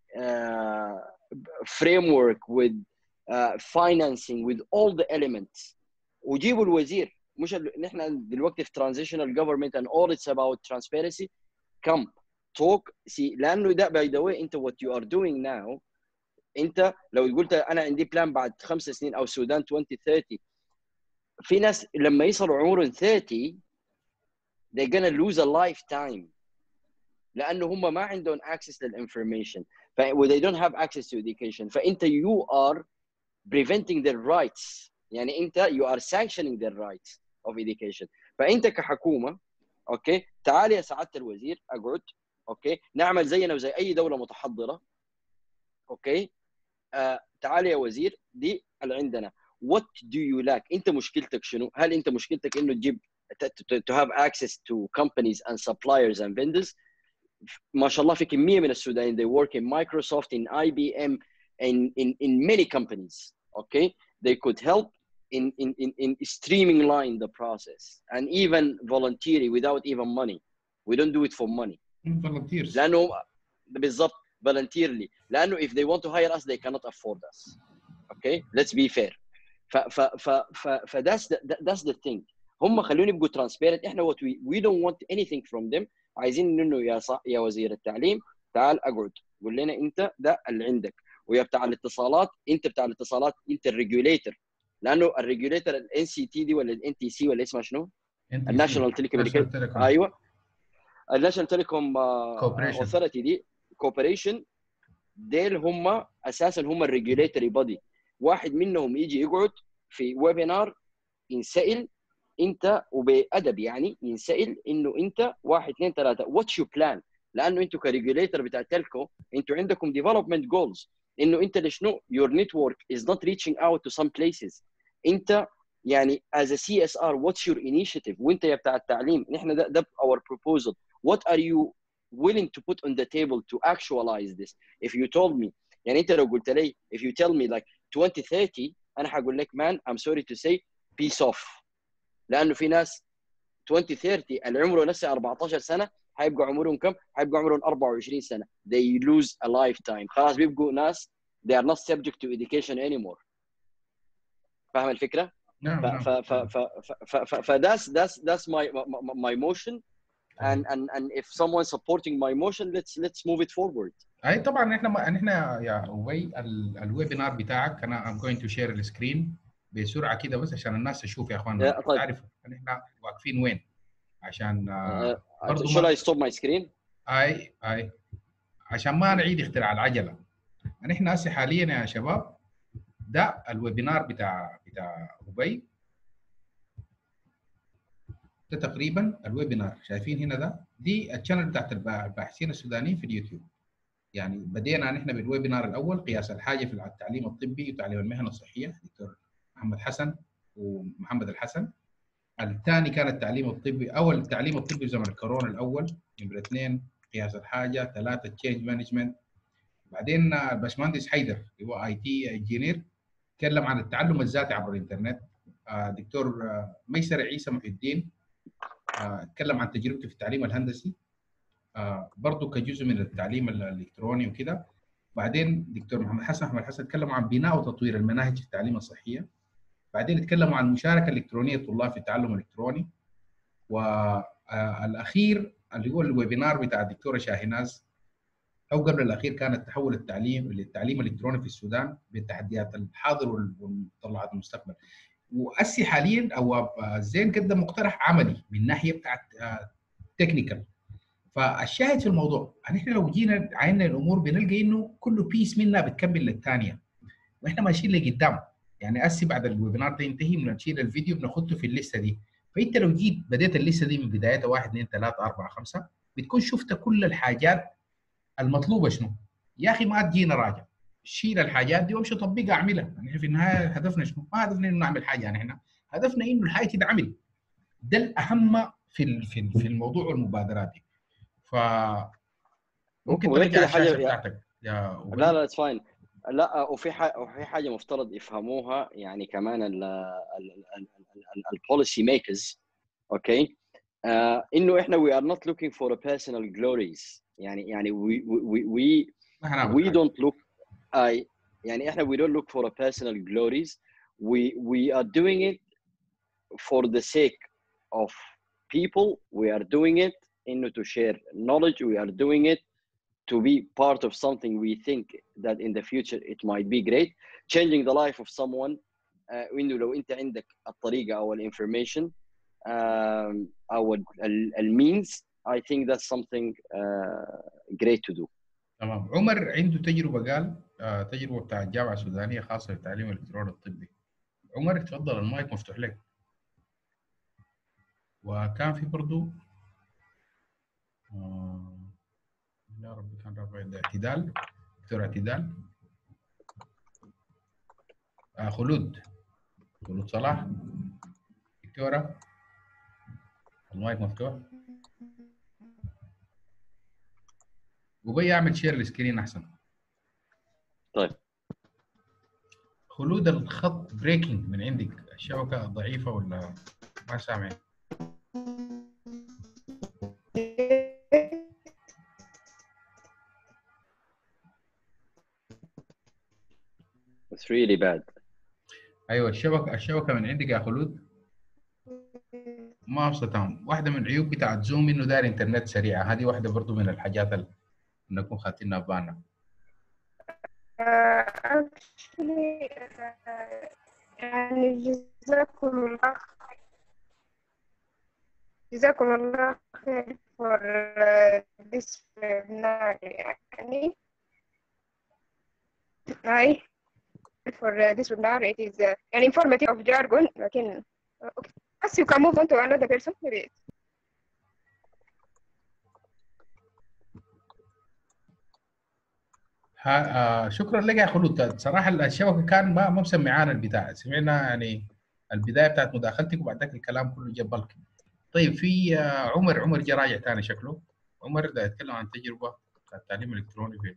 uh, framework, with uh, financing, with all the elements. وجيبوا الوزير، مش نحن دلوقتي في transitional government and all it's about transparency. come talk see لانه ده by the way انت what you are doing now. انت لو قلت انا عندي بلان بعد خمس سنين او السودان twenty thirty، في ناس لما يصلوا عمرهم thirty they're gonna lose a lifetime لانه هم ما عندهم access للinformation ف they don't have access to education. فانت you are preventing their rights يعني انت you are sanctioning their rights of education. فانت كحكومه اوكي تعال يا سعاده الوزير اقعد اوكي نعمل زينا وزي اي دوله متحضره اوكي. آه تعال يا وزير دي اللي عندنا what do you lack. انت مشكلتك شنو؟ هل انت مشكلتك انه تجيب to have access to companies and suppliers and vendors؟ ما شاء الله في كميه من السودانيين they work in Microsoft, in I B M, in in in many companies. Okay, they could help in in in in streamline the process and even volunteering without even money. We don't do it for money. volunteers. لانه بالضبط voluntarily لانه if they want to hire us they cannot afford us. Okay, let's be fair. ف ف ف ف ف that's the that's the thing. هم خلوني يبقوا transparent. احنا what we we don't want anything from them. عايزين انه يا ص... يا وزير التعليم تعال اقعد قول لنا انت ده اللي عندك، ويا بتاع الاتصالات انت بتاع الاتصالات انت الريجوليتر، لانه الريجوليتر الان سي تي دي ولا الان تي سي ولا اسمها شنو؟ الناشونال تيليكوميونيكيشن. ايوه الناشونال تيليكوم اوثورتي دي كوبريشن ديل هم اساسا هم الريجوليتري بودي. واحد منهم يجي يقعد في ويبينار ينسال انت وبادب يعني ينسال انه انت واحد اثنين ثلاثه واتس يو بلان، لانه انتوا كريجوليتر بتاع تلكو انتوا عندكم ديفلوبمنت جولز انه انت لشنو يور نتورك از نوت ريتشنج اوت تو سم بليسز. انت يعني as a سي اس ار what's your initiative؟ وانت يا بتاع التعليم نحن ده, ده our proposal. what are you willing to put on the table to actualize this? if you told me يعني انت لو قلت لي if you tell me like twenty thirty انا حقول لك man I'm sorry to say peace off، لانه في ناس twenty thirty اللي عمره نفسه أربعة عشر سنه هيبقى عمرهم كم؟ هيبقى عمرهم أربعة وعشرين سنه. they lose a lifetime. خلاص بيبقوا ناس they are not subject to education anymore. فاهم الفكره؟ نعم نعم. ف ف ف ف ف ف that's that's that's my my motion and and and if someone supporting my motion let's let's move it forward. اي طبعا احنا ما احنا يا ابي الويبينار بتاعك انا I'm going to share السكرين بسرعه كده بس عشان الناس تشوف يا اخوان. طيب. تعرف احنا واقفين وين. عشان آه، برضو should ما I stop my screen؟ اي اي عشان ما نعيد اختراع العجله. نحن هسه حاليا يا شباب ده الويبينار بتاع بتاع أبي. ده تقريبا الويبينار شايفين هنا، ده دي الشانل بتاعت الباحثين السودانيين في اليوتيوب. يعني بدينا نحن بالويبينار الاول قياس الحاجه في التعليم الطبي وتعليم المهنه الصحيه، دكتور محمد حسن ومحمد الحسن. الثاني كان التعليم الطبي، اول التعليم الطبي زمن الكورونا الاول. نمره اثنين قياس الحاجه. ثلاثه تشينج مانجمنت. بعدين الباشمهندس حيدر اللي هو اي تي انجينير تكلم عن التعلم الذاتي عبر الانترنت. دكتور ميسر عيسى محي الدين تكلم عن تجربته في التعليم الهندسي برضه كجزء من التعليم الالكتروني وكده. بعدين دكتور محمد حسن محمد حسن تكلموا عن بناء وتطوير المناهج في التعليم الصحيه. بعدين تكلموا عن المشاركه الالكترونيه للطلاب في التعلم الالكتروني. والاخير اللي هو الويبينار بتاع الدكتوره شاهناز، او قبل الاخير، كان التحول التعليم للتعليم الالكتروني في السودان بالتحديات الحاضر والمتطلعات المستقبل. واسي حاليا او زين قدم مقترح عملي من ناحيه بتاعت تكنيكال. فالشاهد في الموضوع ان احنا لو جينا عينا الامور بنلقى انه كل بيس منها بتكمل للثانيه، واحنا ماشيين لقدام. يعني اسي بعد الويبينار ده ينتهي بنشيل الفيديو بناخده في الليسته دي. فانت لو جيت بديت الليسته دي من بدايتها واحد اثنين ثلاثه اربعه خمسه بتكون شفت كل الحاجات المطلوبه شنو. يا اخي ما تجينا راجع، شيل الحاجات دي وامشي طبقها اعملها. يعني في النهايه هدفنا شنو؟ ما هدفنا انه نعمل حاجه، يعني احنا هدفنا انه الحاجه تتعمل. ده الاهم في في الموضوع والمبادرات دي. ف ممكن ترجع الشاشه بتاعتك يا أبي. لا لا اتس فاين. لا وفي حاجه وفي حاجه مفترض يفهموها يعني كمان البوليسي ميكرز، اوكي، انه احنا we are not looking for a personal glories. يعني يعني we we we we don't look I يعني احنا we don't look for a personal glories. we we are doing it for the sake of people. We are doing it انه to share knowledge. We are doing it to be part of something we think that in the future it might be great, changing the life of someone. uh, إنه لو أنت عندك الطريقة أو الinformation um, أو المينز I think that's something uh, great to do. تمام. عمر عنده تجربة، قال آه تجربة بتاع الجامعة السودانية خاصة بالتعليم الإلكتروني الطبي. عمر تفضل، المايك مفتوح لك. وكان في برضو آه يا رب كان رافع اعتدال، دكتور اعتدال آه خلود خلود صلاح. دكتورة المايك مفتوح. وبي اعمل شير السكرين احسن. طيب خلود الخط بريكنج من عندك، الشبكة ضعيفة ولا ما سامع؟ It's really bad. ايوه الشبكه الشبكه من عندك يا خلود ما ابسطهم. واحده من العيوب بتاعت زوم انه داير انترنت سريعه. هذه واحده برضو من الحاجات اللي نكون خاطينها في بالنا. يعني جزاكم الله جزاكم الله خير for this webinar. يعني هاي for this webinar. It is uh, an informative of jargon. لكن okay. As you can move on to another person maybe. ها آه شكرا لك يا خلود. صراحه الشبكه كان ما ما مسمعانا البدايه، سمعنا يعني البدايه بتاعت مداخلتك وبعد ذاك الكلام كله جبلك. طيب في آه عمر عمر جا راجع ثاني شكله. عمر ده يتكلم عن تجربه بتاعت التعليم الالكتروني في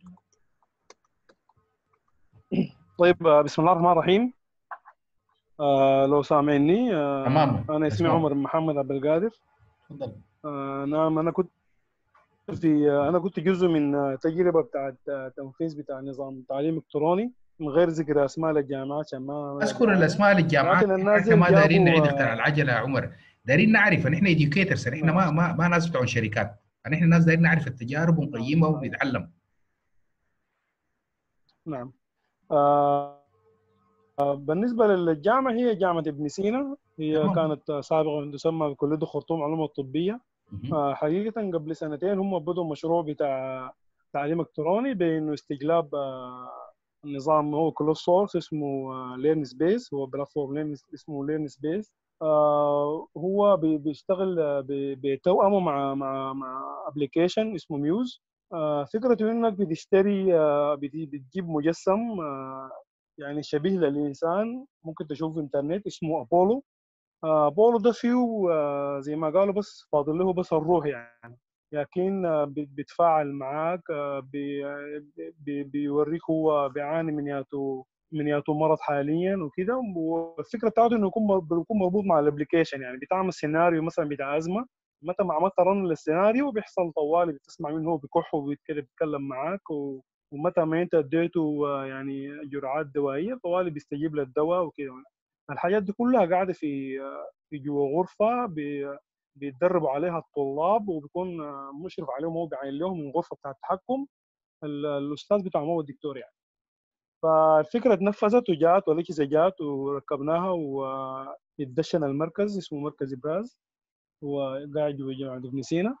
طيب بسم الله الرحمن الرحيم. آه لو سامعني آه تمام. انا اسمي عمر محمد عبد القادر. تفضل. آه نعم انا كنت في آه انا كنت جزء من تجربه بتاعت تنفيذ بتاع نظام تعليم الكتروني من غير ذكر اسماء الجامعات عشان ما اذكر الاسماء للجامعات. احنا ما دارين نعيد اختراع العجله يا عمر، دارين نعرف ان احنا اديوكيترز، احنا ما ما ما ناس بتوع شركات، احنا ناس دارين نعرف التجارب ونقيمها ونتعلم. نعم. آه بالنسبه للجامعه هي جامعه ابن سينا، هي تمام. كانت سابقا تسمى بكليه الخرطوم علوم الطبيه. مهم. آه، حقيقه قبل سنتين هم بدوا مشروع بتاع تعليم الكتروني بانه استجلاب آه، النظام هو كلوز سورس اسمه ليرن سبيس، هو بلاتفورم اسمه ليرن سبيس. هو بي- بيشتغل آه، ب- بتوأمه مع مع مع ابلكيشن اسمه ميوز. آه، فكرته انك بتشتري آه، بت- بتجيب مجسم آه، يعني شبيه للإنسان، ممكن تشوفه في الإنترنت اسمه أبولو. آه، أبولو ده فيه آه، زي ما قالوا بس فاضل له بس الروح يعني، لكن آه، بي- بيتفاعل معاك، آه، بي- بي- بيوريك هو بيعاني من ياتو من ياتو مرض حاليا وكده. والفكره بتاعته انه يكون مر- بيكون مربوط مع الابلكيشن، يعني بتعمل سيناريو مثلا بتاع ازمه، متى ما عملت رن للسيناريو بيحصل طوالي بتسمع منه هو بيكح وبيتكلم معاك و... ومتى ما انت اديته آه، يعني جرعات دوائيه طوالي بيستجيب للدواء وكده. الحاجات دي كلها قاعده في آه، في جوا غرفه بي- بيتدربوا عليها الطلاب، وبيكون آه، مشرف عليهم هو بيعين لهم من غرفه بتاع التحكم ال- الاستاذ بتاعهم هو الدكتور يعني. فالفكره اتنفذت وجات والاجهزه جات وركبناها واتدشن المركز اسمه مركز ابراز، هو قاعد جوا جامعه ابن سينا.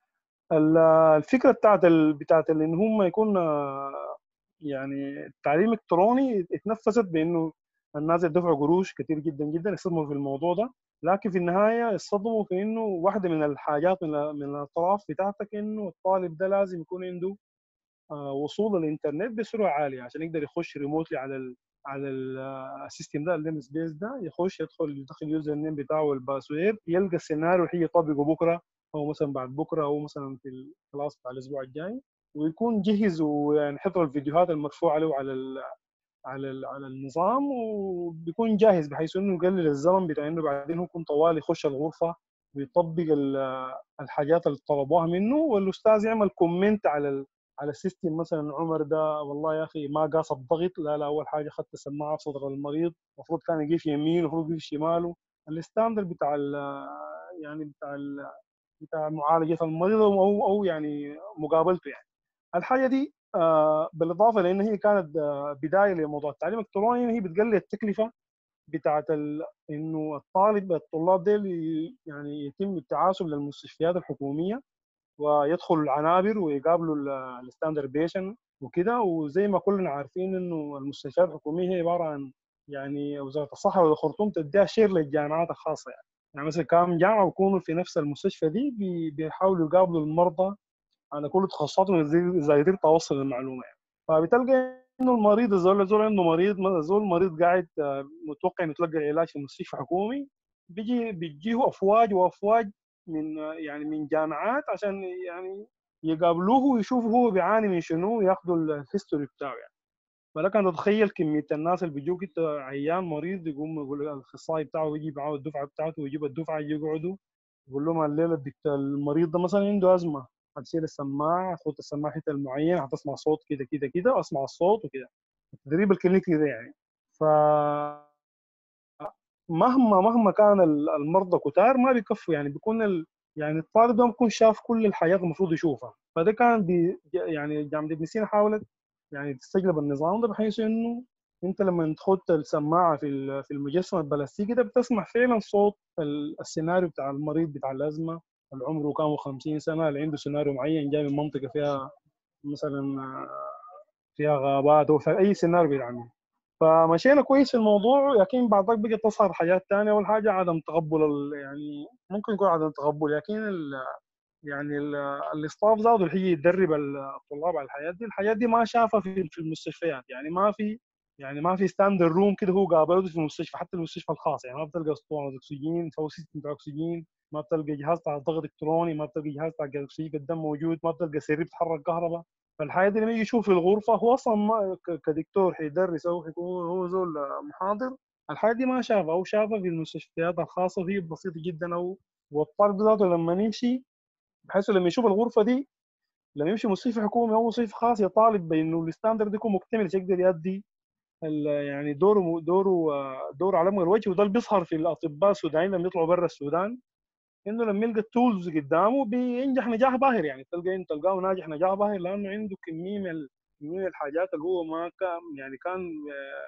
ال- الفكره بتاعت ال... بتاعت ال- ان هم يكون آه، يعني التعليم الالكتروني اتنفذت بانه الناس دفعوا قروش كتير جدا جدا يصدموا في الموضوع ده، لكن في النهايه يصدموا في انه واحده من الحاجات من من الاطراف بتاعتك انه الطالب ده لازم يكون عنده آه، وصول للانترنت بسرعه عاليه عشان يقدر يخش ريموتلي على ال على ال- آه، السيستم ده الليم سبيس ده، يخش يدخل يدخل اليوزر نيم بتاعه والباسورد، يلقى السيناريو اللي هي يطبقه بكره او مثلا بعد بكره او مثلا في الكلاس بتاع الاسبوع الجاي، ويكون جهز ويعني حضر الفيديوهات المرفوعه له على ال على ال على النظام، وبيكون جاهز بحيث انه يقلل الزمن بتاع انه بعدين هو يكون طوال يخش الغرفه ويطبق ال- الحاجات اللي طلبوها منه، والاستاذ يعمل كومنت على ال على السيستم. مثلا عمر ده والله يا اخي ما قاس الضغط، لا لا اول حاجه اخذت السماعه في صدر المريض، المفروض كان يجي في يمينه، المفروض يجي في شماله، الستاندرد بتاع ال يعني بتاع ال بتاع معالجه المريض او او يعني مقابلته يعني. الحاجه دي آه، بالاضافه لان هي كانت آه، بدايه لموضوع التعليم الالكتروني، هي بتقلل التكلفه بتاعت ال... انه الطالب الطلاب ديل ي- يعني يتم التعاسب للمستشفيات الحكوميه ويدخلوا العنابر ويقابلوا الستاندرد بيشن وكده. وزي ما كلنا عارفين انه المستشفيات الحكوميه هي عباره عن يعني وزاره الصحه والخرطوم تديها شير للجامعات الخاصه يعني. يعني مثلا كام جامعه بيكونوا في نفس المستشفى دي بي- بيحاولوا يقابلوا المرضى على كل تخصصاتهم اذا إذا قدرت اوصل المعلومه يعني. فبتلقى انه المريض الزول زول عنده مريض زول مريض قاعد آه، متوقع انه يتلقى العلاج في مستشفى حكومي، بيجي بيجيه افواج وافواج من آه، يعني من جامعات عشان يعني يقابلوه ويشوفوا هو بيعاني من شنو وياخذوا الهيستوري بتاعه يعني. فلك ان تتخيل كميه الناس اللي بيجوك انت عيان مريض يقوم يقول الاخصائي بتاعه يجي معاه الدفعه بتاعته ويجيب الدفعه يجي يقعدوا يقول لهم الليله الدكتور المريض ده مثلا عنده ازمه، هتشيل السماعه هتحط السماعه حته المعين هتسمع صوت كده كده كده اسمع الصوت وكده. التدريب الكلينيكي كده يعني. ف مهما مهما كان ال- المرضى كتار ما بيكفوا يعني، بيكون ال... يعني الطالب ده بيكون شاف كل الحاجات المفروض يشوفها. فده كان بي... يعني جامعه ابن سينا حاولت يعني تستجلب النظام ده بحيث انه انت لما تحط السماعه في ال- في المجسم البلاستيكي ده بتسمع فعلا صوت ال- السيناريو بتاع المريض بتاع الازمه اللي عمره كان خمسين سنه، اللي عنده سيناريو معين جاي من منطقه فيها مثلا فيها غابات او في اي سيناريو بيتعمل. فمشينا كويس في الموضوع، لكن بعد ذلك بقت تظهر حاجات ثانيه. اول حاجه عدم تقبل ال- يعني ممكن يكون عدم تقبل، لكن ال يعني ال- الاستاف ذاته اللي هي يدرب الطلاب على الحياه دي، الحاجات دي ما شافها في في المستشفيات يعني. ما في يعني ما في ستاندر روم كده هو قابلته في المستشفى، حتى المستشفى الخاص يعني ما بتلقى اسطوانه اكسجين او سيستم بتاع اكسجين، ما بتلقى جهاز بتاع ضغط الكتروني، ما بتلقى جهاز بتاع اكسجين الدم موجود، ما بتلقى سرير بتحرك كهرباء. فالحياه دي لما يجي يشوف في الغرفه هو اصلا ما ك- كدكتور حيدرس او حيكون هو زول محاضر، الحياه دي ما شافها او شافها في المستشفيات الخاصه وهي بسيطه جدا. او والطالب ذاته لما يمشي بحيث لما يشوف الغرفه دي لما يمشي مستشفى حكومي او مستشفى خاص يطالب بانه الستاندرد يكون مكتمل عشان يقدر يؤدي ال- يعني دوره دوره آه، دوره على اكمل وجه. وده اللي بيظهر في الاطباء السودانيين لما يطلعوا برا السودان، انه لما يلقى التولز قدامه بينجح نجاح باهر يعني. تلقى انت تلقاه ناجح نجاح باهر لانه عنده كميه من ال- كميه من الحاجات اللي هو ما كان يعني كان آه،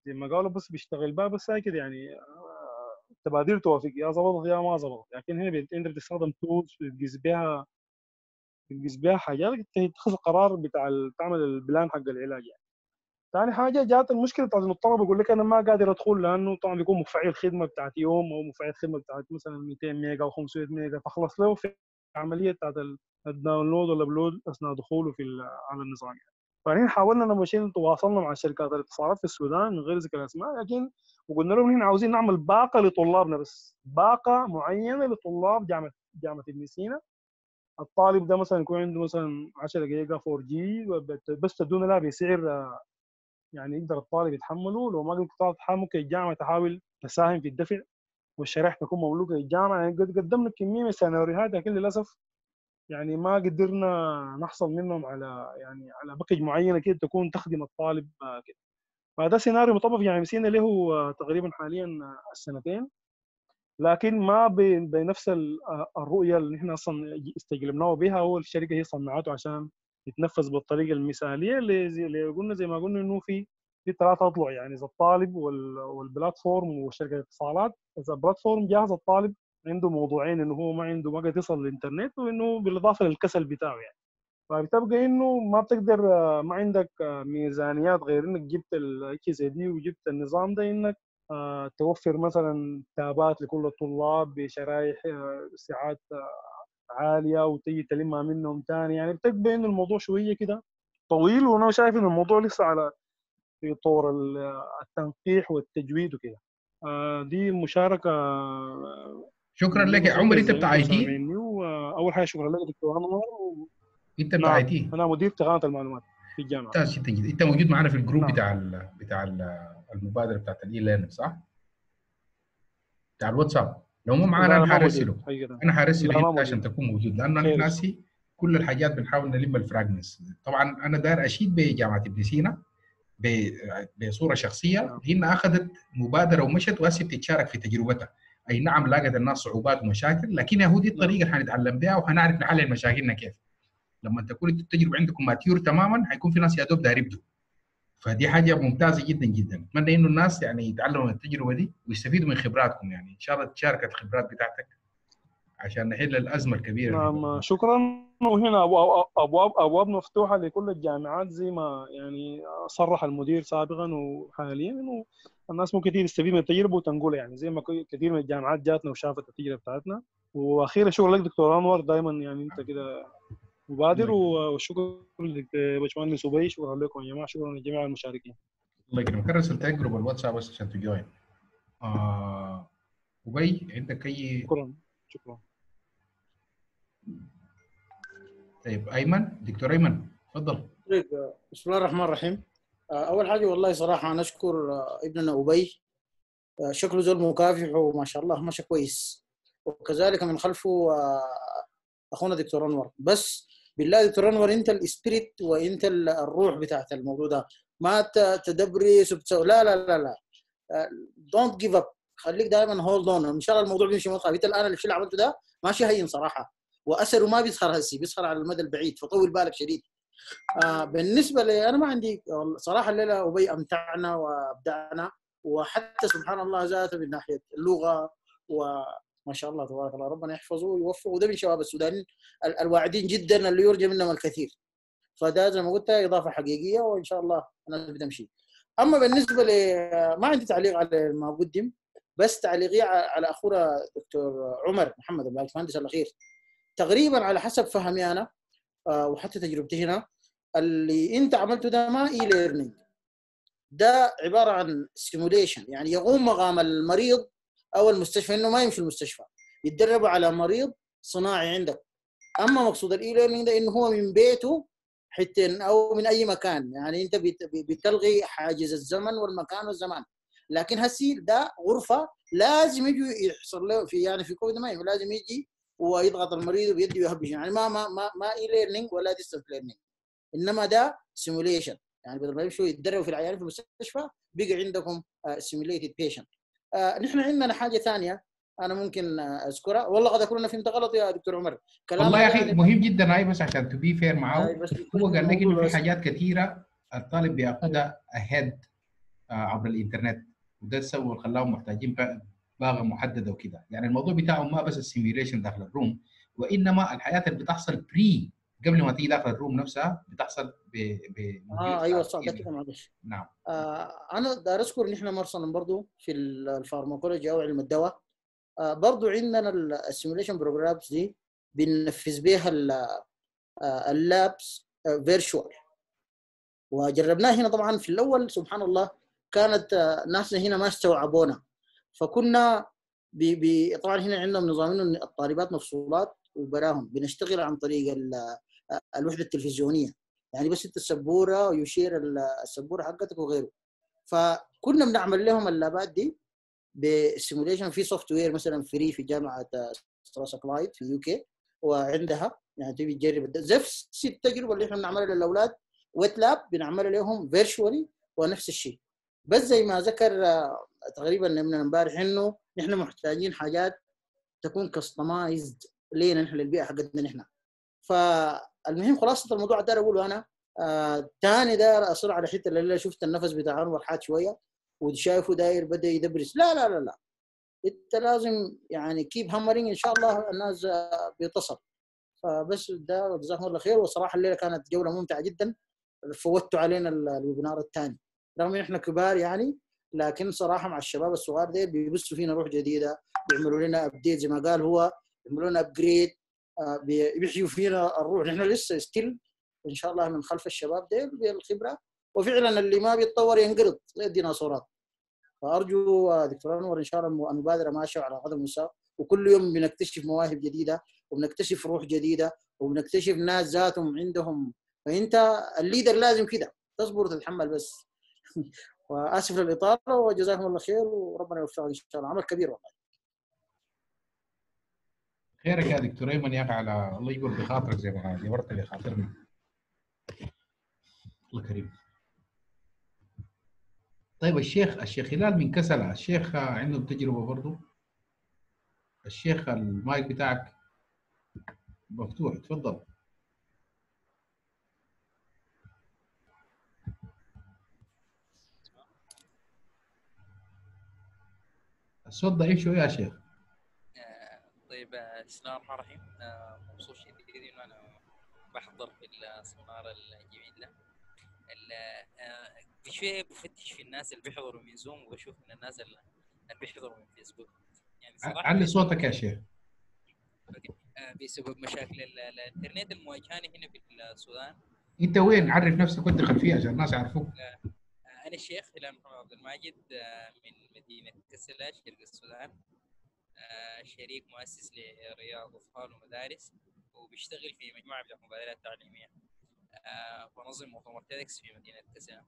زي ما قالوا بس بيشتغل بها بس هاي كده يعني التبادير توافق يا ظبطت يا ما ظبطت. لكن هنا انت بتستخدم تولز بتقيس بها بتقيس بها حاجات تتخذ قرار بتاع تعمل البلان حق العلاج يعني. ثاني حاجه جات المشكله بتاعت انه الطلبه يقول لك انا ما قادر ادخل لانه طبعا بيكون مفعيل خدمه بتاعت يوم او مفعيل خدمه بتاعت مثلا مئتين ميجا او خمسمية ميجا، فخلص له في عمليه بتاعت الداونلود والابلود اثناء دخوله في على النظام يعني. فهنا حاولنا لما مشينا تواصلنا مع شركات الاتصالات في السودان من غير ذكر اسماء، لكن وقلنا لهم هنا عاوزين نعمل باقه لطلابنا، بس باقه معينه لطلاب جامعه جامعه ابن سينا. الطالب ده مثلا يكون عنده مثلا عشرة جيجا فور جي بس تدونا لها بسعر يعني يقدر الطالب يتحمله. لو ما قدرت تتحمل ممكن الجامعه تحاول تساهم في الدفع والشرائح تكون مملوكه للجامعه. يعني قد قدمنا كميه من السيناريوهات لكن للاسف يعني ما قدرنا نحصل منهم على يعني على باكج معينه كده تكون تخدم الطالب كده. فهذا سيناريو مطبق يعني مسينا له تقريبا حاليا السنتين، لكن ما بنفس الرؤيه اللي احنا اصلا استجلبناه بها. هو الشركه هي صنعته عشان يتنفذ بالطريقه المثاليه اللي زي اللي قلنا زي ما قلنا انه في في ثلاث اضلع يعني اذا الطالب والبلاتفورم وشركه الاتصالات. اذا البلاتفورم جاهز الطالب عنده موضوعين، انه هو ما عنده ما قادر يصل للانترنت، وانه بالاضافه للكسل بتاعه يعني. فبتبقى انه ما بتقدر ما عندك ميزانيات غير انك جبت الاتش اس دي وجبت النظام ده انك توفر مثلا تابات لكل الطلاب بشرايح ساعات عاليه وتيجي تلمها منهم ثاني. يعني بتبقى انه الموضوع شويه كده طويل، وانا شايف ان الموضوع لسه على في طور التنقيح والتجويد وكده. دي مشاركه. شكرا لك يا عمر. انت بتاع اي تي؟ واول حاجه شكرا لك دكتور انور. انت بتاع اي تي؟ انا مدير تقنيه المعلومات في الجامعه. ممتاز جدا جدا. انت موجود معنا في الجروب نعم. بتاع ال بتاع ال المبادره بتاعت الاي ليرنينج صح؟ بتاع الواتساب. لو مو معانا انا حارسله انا حارسله انت عشان تكون موجود، لانه احنا ناسي كل الحاجات بنحاول نلم الفراجمنتس. طبعا انا داير اشيد بجامعه ابن سينا بصوره شخصيه. نعم. هي اخذت مبادره ومشت وهسه بتتشارك في تجربتها. اي نعم لاقت الناس صعوبات ومشاكل، لكن هو دي الطريقه اللي حنتعلم بها وحنعرف نحلل مشاكلنا كيف. لما تكون التجربه عندكم ماتيور تماما حيكون في ناس يا دوب داير يبدوا. فدي حاجه ممتازه جدا جدا. اتمنى انه الناس يعني يتعلموا من التجربه دي ويستفيدوا من خبراتكم. يعني ان شاء الله تشارك الخبرات بتاعتك عشان نحل الازمه الكبيره. نعم شكرا. وهنا ابواب ابواب ابواب مفتوحه لكل الجامعات زي ما يعني صرح المدير سابقا وحاليا، انه الناس ممكن تيجي تستفيد من التجربه وتنقلها. يعني زي ما كثير من الجامعات جاتنا وشافت التجربه بتاعتنا. واخيرا شكرا لك دكتور انور، دائما يعني انت كده مبادر. وشكرا لباشمهندس ابي. شكرا لكم يا جماعه. شكرا لجميع المشاركين. الله يكرمك. رسلت جروب الواتساب بس عشان تجوين. آه ابي عندك اي؟ شكرا شكرا. طيب ايمن، دكتور ايمن تفضل. بسم الله الرحمن الرحيم. اول حاجه والله صراحه نشكر ابننا ابي، شكله زول مكافح وما شاء الله ماشي كويس، وكذلك من خلفه اخونا دكتور انور. بس بالله دكتور انور انت الاسبريت وانت الروح بتاعت الموضوع ده، ما تدبرس وبتسوي لا لا لا لا دونت جيف اب. خليك دائما هولد اون، ان شاء الله الموضوع بيمشي مطلع. انت الان الشيء اللي عملته ده ماشي هين صراحه، واثره ما بيظهر هسي، بيظهر على المدى البعيد، فطول بالك شديد. آه بالنسبه لي انا ما عندي صراحه الليله ابي امتعنا وابدعنا، وحتى سبحان الله ذاته من ناحيه اللغه وما شاء الله تبارك الله ربنا يحفظه ويوفقه. وده من شباب السودان الواعدين جدا اللي يرجى منهم الكثير. فده زي ما قلت اضافه حقيقيه وان شاء الله الناس بتمشي. اما بالنسبه ل ما عندي تعليق على ما قدم، بس تعليقي على اخونا دكتور عمر محمد الباشمهندس الاخير. تقريبا على حسب فهمي انا وحتى تجربتي هنا، اللي انت عملته ده ما اي ليرنينج، ده عباره عن سيموليشن. يعني يقوم مقام المريض او المستشفى، انه ما يمشي المستشفى، يتدربوا على مريض صناعي عندك. اما مقصود الاي ليرنينج ده انه هو من بيته حتى او من اي مكان، يعني انت بتلغي حاجز الزمن والمكان والزمان. لكن هسي ده غرفه لازم يجي يحصل له في يعني في كوفيد ما لازم يجي ويضغط المريض وبيده ويهبش. يعني ما ما ما ما اي ليرنينج ولا ديستنس ليرنينج، انما ده سيموليشن. يعني بدل ما يمشوا يتدربوا في العيان في المستشفى بقى عندكم سيموليتد بيشنت. نحن عندنا حاجه ثانيه انا ممكن اذكرها، والله قد اكون فهمت غلط يا دكتور عمر. والله يا اخي يعني مهم جدا هاي، بس عشان تبي فير معاه. هو قال لك انه في حاجات كثيره الطالب بياخذها اهيد عبر الانترنت، وده السبب اللي خلاهم محتاجين باغه محدده وكده. يعني الموضوع بتاعهم ما بس السيميوليشن داخل الروم، وانما الحياه اللي بتحصل بري قبل ما تيجي داخل الروم نفسها بتحصل اه ايوه صح ده كده معلش. نعم. آه انا داير اذكر ان احنا مرسلا برضه في الفارماكولوجيا او علم الدواء آه برضه عندنا السيميوليشن بروجرامز دي بننفذ بها اللابس فيرتشوال، وجربناه هنا. طبعا في الاول سبحان الله كانت آه ناسنا هنا ما استوعبونا، فكنا بي بي طبعا هنا عندهم نظام انه الطالبات مفصولات وبراهم بنشتغل عن طريق الوحده التلفزيونيه، يعني بس انت السبوره ويشير السبوره حقتك وغيره. فكنا بنعمل لهم اللابات دي بسيموليشن في سوفت وير مثلا فري في جامعه ستراسكلايد في يو كي، وعندها يعني تبي تجرب نفس التجربه اللي احنا بنعملها للاولاد ويت لاب بنعملها لهم فيرتشوالي ونفس الشيء. بس زي ما ذكر تقريبا من امبارح انه نحن محتاجين حاجات تكون كستمايزد لينا نحن للبيئه حقتنا نحن. فالمهم خلاصه الموضوع ده اقوله انا آه تاني داير اصر على حته اللي شفت النفس بتاع انور حاد شويه وشايفه داير بدا يدبرس. لا لا لا لا انت لازم يعني كيب هامرينج ان شاء الله الناس بيتصل. فبس ده جزاكم الله خير. وصراحه الليله كانت جوله ممتعه جدا. فوتوا علينا الويبينار الثاني رغم ان احنا كبار يعني، لكن صراحه مع الشباب الصغار دي بيبثوا فينا روح جديده، بيعملوا لنا ابديت زي ما قال هو، بيعملوا لنا ابجريد، بيحيوا فينا الروح. نحن لسه ستيل ان شاء الله من خلف الشباب دي بالخبره، وفعلا اللي ما بيتطور ينقرض زي الديناصورات. فارجو دكتور انور ان شاء الله المبادره ماشيه على قدم وساق، وكل يوم بنكتشف مواهب جديده وبنكتشف روح جديده وبنكتشف ناس ذاتهم عندهم. فانت الليدر لازم كده تصبر وتتحمل بس. واسف للاطاله وجزاكم الله خير وربنا يوفقك ان شاء الله. عمل كبير والله. خيرك يا دكتور ايمن يا اخي، على الله يجبر بخاطرك زي ما جبرت لي خاطرنا. الله كريم. طيب الشيخ الشيخ هلال من كسلة، الشيخ عنده تجربه برضه. الشيخ المايك بتاعك مفتوح، تفضل. الصوت ضعيف شويه يا شيخ. طيب بسم الله الرحمن الرحيم. مبسوط شديد انه انا بحضر في السمينار الجميل ده. في شويه بفتش في الناس اللي بيحضروا من زوم وبشوف من الناس اللي بيحضروا من فيسبوك. يعني صراحه علي صوتك يا شيخ. بسبب مشاكل الانترنت المواجهاني هنا في السودان. انت وين؟ عرف نفسك وانت خلفيه عشان الناس يعرفوك. انا الشيخ هلال محمد عبد الماجد من مدينه كسلة شرق السودان، شريك مؤسس لرياض اطفال ومدارس، وبيشتغل في مجموعه من المبادرات التعليميه، ونظم مؤتمر تيدكس في مدينه كسلة.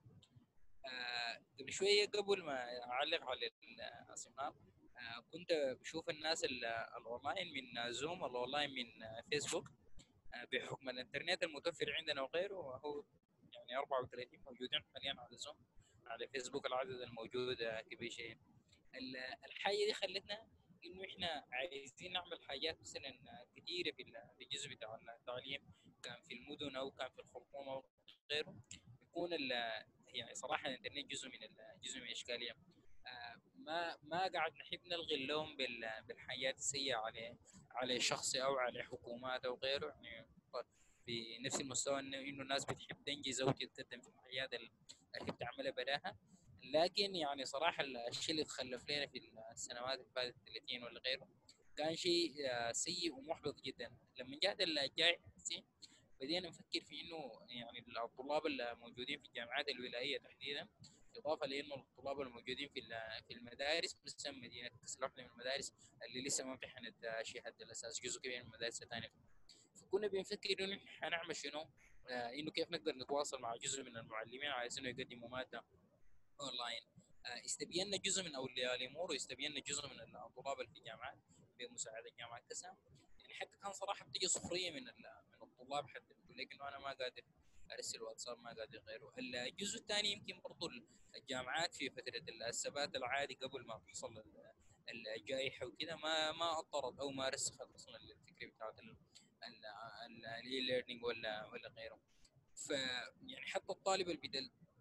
قبل شويه قبل ما اعلق على السمينار كنت بشوف الناس الاونلاين من زوم الاونلاين من فيسبوك بحكم الانترنت المتوفر عندنا وغيره، وهو يعني أربعة وثلاثين موجودين حاليا على زوم. على فيسبوك العدد الموجود كبير شيء. الحاجه دي خلتنا انه احنا عايزين نعمل حاجات مثلا كثيره في الجزء بتاع التعليم، كان في المدن او كان في الخرطوم او غيره، يكون يعني صراحه الانترنت جزء من جزء من الاشكاليه. ما ما قاعد نحب نلغي اللوم بالحاجات السيئه على على شخص او على حكومات او غيره، يعني في نفس المستوى انه الناس بتحب تنجز او تتقدم في الحاجات اللي بتعملها براها. لكن يعني صراحه الشيء اللي تخلف لنا في السنوات اللي فاتت ثلاثين ولا غيره كان شيء سيء ومحبط جدا. لما جاء الجائحه بدينا نفكر في انه يعني الطلاب الموجودين في الجامعات الولائيه تحديدا، اضافه لانه الطلاب الموجودين في في المدارس، مثلا مدينه كسلة واحده من المدارس اللي لسه ما امتحنت شهاده الاساس، جزء كبير من المدارس الثانيه. فكنا بنفكر انه حنعمل شنو، آه انه كيف نقدر نتواصل مع جزء من المعلمين على انه يقدموا ماده اونلاين. آه استبينا جزء من اولياء الامور واستبينا جزء من الطلاب اللي في الجامعات بمساعده جامعه كسا. يعني حتى كان صراحه بتجي سخريه من من الطلاب، حتى بيقول لك انه انا ما قادر ارسل واتساب، ما قادر غيره. الجزء الثاني يمكن برضو الجامعات في فتره الثبات العادي قبل ما تحصل الجائحه وكذا ما ما اضطرت او ما رسخت اصلا الفكره بتاعت الاي ليرنينج ولا ولا غيره. ف يعني حتى الطالب اللي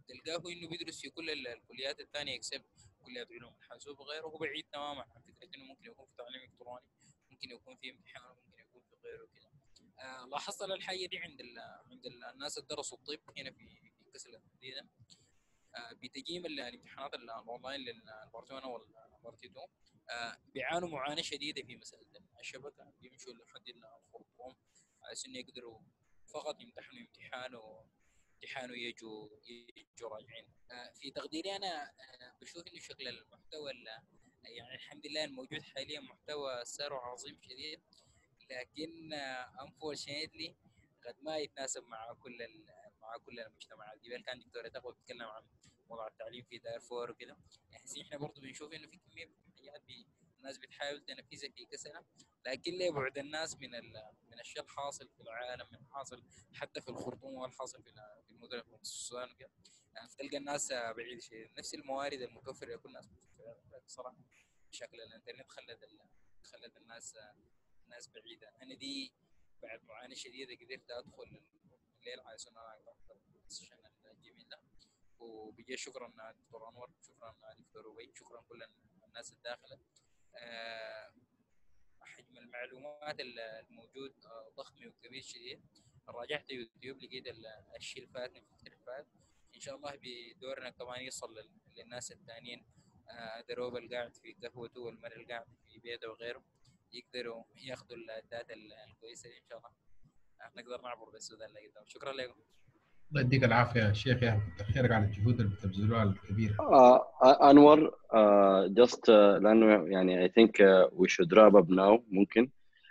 تلقاه انه بيدرس في كل الكليات الثانيه اكسب كليات علوم الحاسوب وغيره، هو بعيد تماما عن فكره انه ممكن يكون في تعليم الكتروني، ممكن يكون في امتحان، ممكن يكون في غيره كده. آه لاحظت الحاجه دي عند عند الناس اللي درسوا الطب هنا في في كسل التحديدا. آه بتقييم الامتحانات الاونلاين للبارت واحد والبارت اثنين آه بيعانوا معاناه شديده في مساله الشبكه، بيمشوا لحد الخرطوم على انه يقدروا فقط يمتحنوا امتحان امتحان ويجوا يجوا راجعين. آه في تقديري انا آه بشوف انه شكل المحتوى يعني الحمد لله الموجود حاليا محتوى سعره عظيم شديد، لكن unfortunately قد ما يتناسب مع كل مع كل المجتمعات. قبل كان دكتور تقوى بيتكلم عن وضع التعليم في دارفور وكذا، يعني احنا برضه بنشوف انه في كميه حاجات الناس بتحاول تنفذها في كسلة، لكن لبعد الناس من من الشيء الحاصل في العالم، من الحاصل حتى في الخرطوم والحاصل في في المدن في السودان وكذا، يعني تلقى الناس بعيد شيء. نفس الموارد المتوفره لكل الناس صراحه شكل الانترنت خلت خلت الناس الناس بعيده. انا دي بعد معاناه شديده قدرت ادخل الليل على سنه السيشن الجميل ده، وبجي شكرا دكتور انور، شكرا دكتور ابي، شكرا كل الناس الداخله. أه حجم المعلومات الموجود ضخم وكبير شديد. راجعت يوتيوب لقيت الشيء اللي فاتني في الفات، ان شاء الله بدورنا كمان يصل للناس الثانيين. أه دروب القاعد في قهوته والمر القاعد في بيته وغيره يقدروا ياخذوا الداتا الكويسه دي، ان شاء الله نقدر نعبر بالسودان لقدام. شكرا لكم. الله يديك العافيه يا شيخ، يا كتر خيرك على الجهود اللي بتبذلوها الكبيره. آه انور جاست uh, uh, لانه يعني I think uh, we should wrap up now ممكن.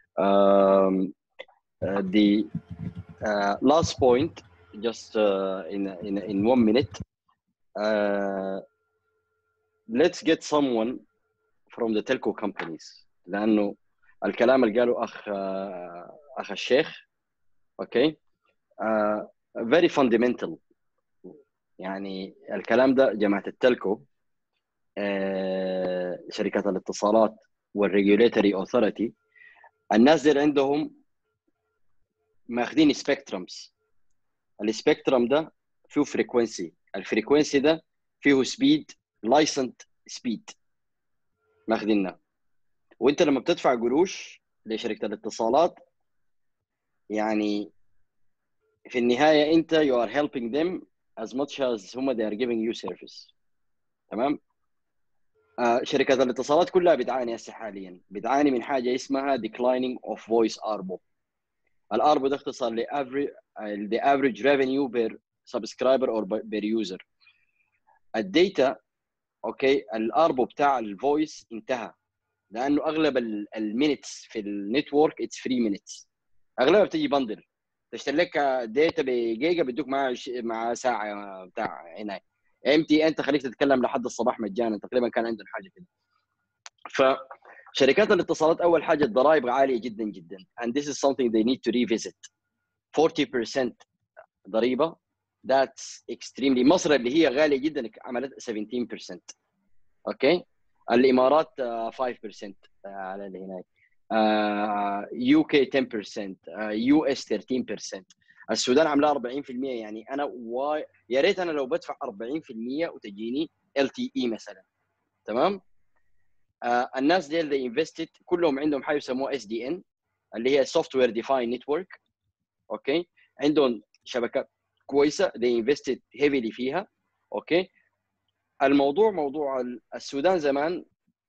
um, uh, the uh, last point just uh, in in in one minute. Uh, let's get someone from the telco companies لانه الكلام اللي قاله اخ اخ الشيخ اوكي uh, very fundamental. يعني الكلام ده جماعه التلكو uh, شركات الاتصالات والريجوليتوري اوثوريتي، الناس دي عندهم ماخذين سبيكترمز. السبيكترم ده فيه فريكوينسي، الفريكوينسي ده فيه سبيد لايسنت سبيد ماخذينها. وانت لما بتدفع قروش لشركه الاتصالات يعني في النهايه انت you are helping them as much as هم they are giving you service. تمام. آه شركات الاتصالات كلها بتعاني هسه حاليا، بتعاني من حاجه اسمها declining of voice اربو. الاربو ده اختصار ل average the average revenue per subscriber or per user. الداتا اوكي الاربو بتاع الفويس انتهى، لانه اغلب المينتس في النتورك اتس فري مينتس، اغلبها بتجي بندل تشتري لك داتا بجيجا بدوك مع مع ساعه بتاع هنا. ام تي انت خليك تتكلم لحد الصباح مجانا تقريبا، كان عندهم حاجه كده. فشركات الاتصالات اول حاجه الضرائب عاليه جدا جدا and this is something they need to revisit. forty percent ضريبه that's extremely. مصر اللي هي غاليه جدا عملت seventeen percent اوكي. الامارات five percent على اللي هناك، يو كي ten percent، يو اس thirteen percent، السودان عامله أربعين بالمية. يعني انا واي يا ريت انا لو بدفع أربعين بالمية وتجيني ال تي اي مثلا. تمام. آه الناس دي اللي انفستد كلهم عندهم حاجه يسموها اس دي ان اللي هي سوفت وير ديفاين نتورك اوكي. عندهم شبكات كويسه they invested heavily فيها اوكي. الموضوع موضوع السودان زمان،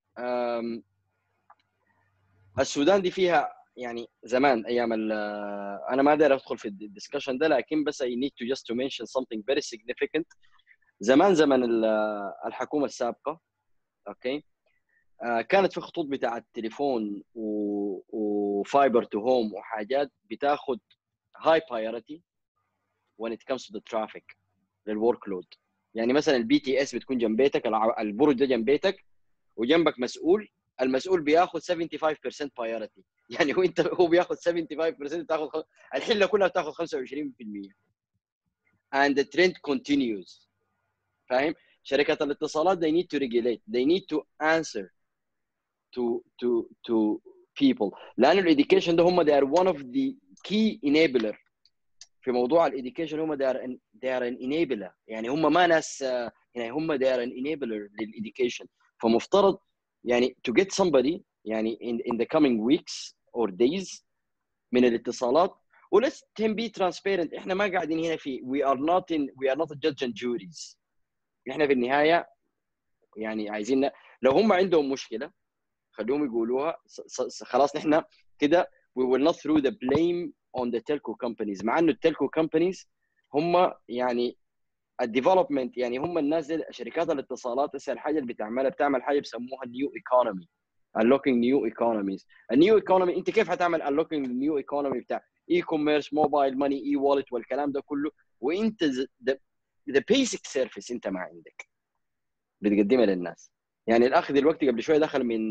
السودان دي فيها يعني زمان ايام انا ما اقدر ادخل في الدسكشن ده، لكن بس I need to just to mention something very significant. زمان زمان الحكومه السابقه اوكي كانت في خطوط بتاع التليفون وفايبر تو هوم وحاجات بتاخذ high priority when it comes to the traffic للورك لود. يعني مثلا البي تي اس بتكون جنب بيتك، البرج ده جنب بيتك وجنبك مسؤول، المسؤول بياخذ seventy-five percent priority. يعني هو انت هو بياخذ seventy-five percent تاخذ الحله كلها بتاخذ خمسة وعشرين بالمية and the trend continues. فاهم؟ شركات الاتصالات they need to regulate, they need to answer to to to people. لأن الeducation ده هم they are one of the key enabler في موضوع الإديوكيشن هم they are an, they are an enabler، يعني هم ما ناس يعني هم they are an enabler للإديوكيشن. فمفترض يعني to get somebody يعني in, in the coming weeks or days من الاتصالات. ولس him be transparent. احنا ما قاعدين هنا في we are not in we are not a judge and juries. احنا في النهايه يعني عايزين لو هم عندهم مشكله خليهم يقولوها خلاص. نحن كده we will not throw the blame on the telco companies، مع انه التلكو companies هم يعني الديفلوبمنت، يعني هم الناس شركات الاتصالات هسه الحاجه اللي بتعملها بتعمل حاجه بسموها نيو ايكونومي، unlocking new economies. النيو ايكونومي انت كيف حتعمل unlocking النيو ايكونومي بتاع اي كوميرس موبايل ماني اي والت والكلام ده كله، وانت the basic service انت ما عندك بتقدمها للناس. يعني الاخ دلوقتي قبل شويه دخل من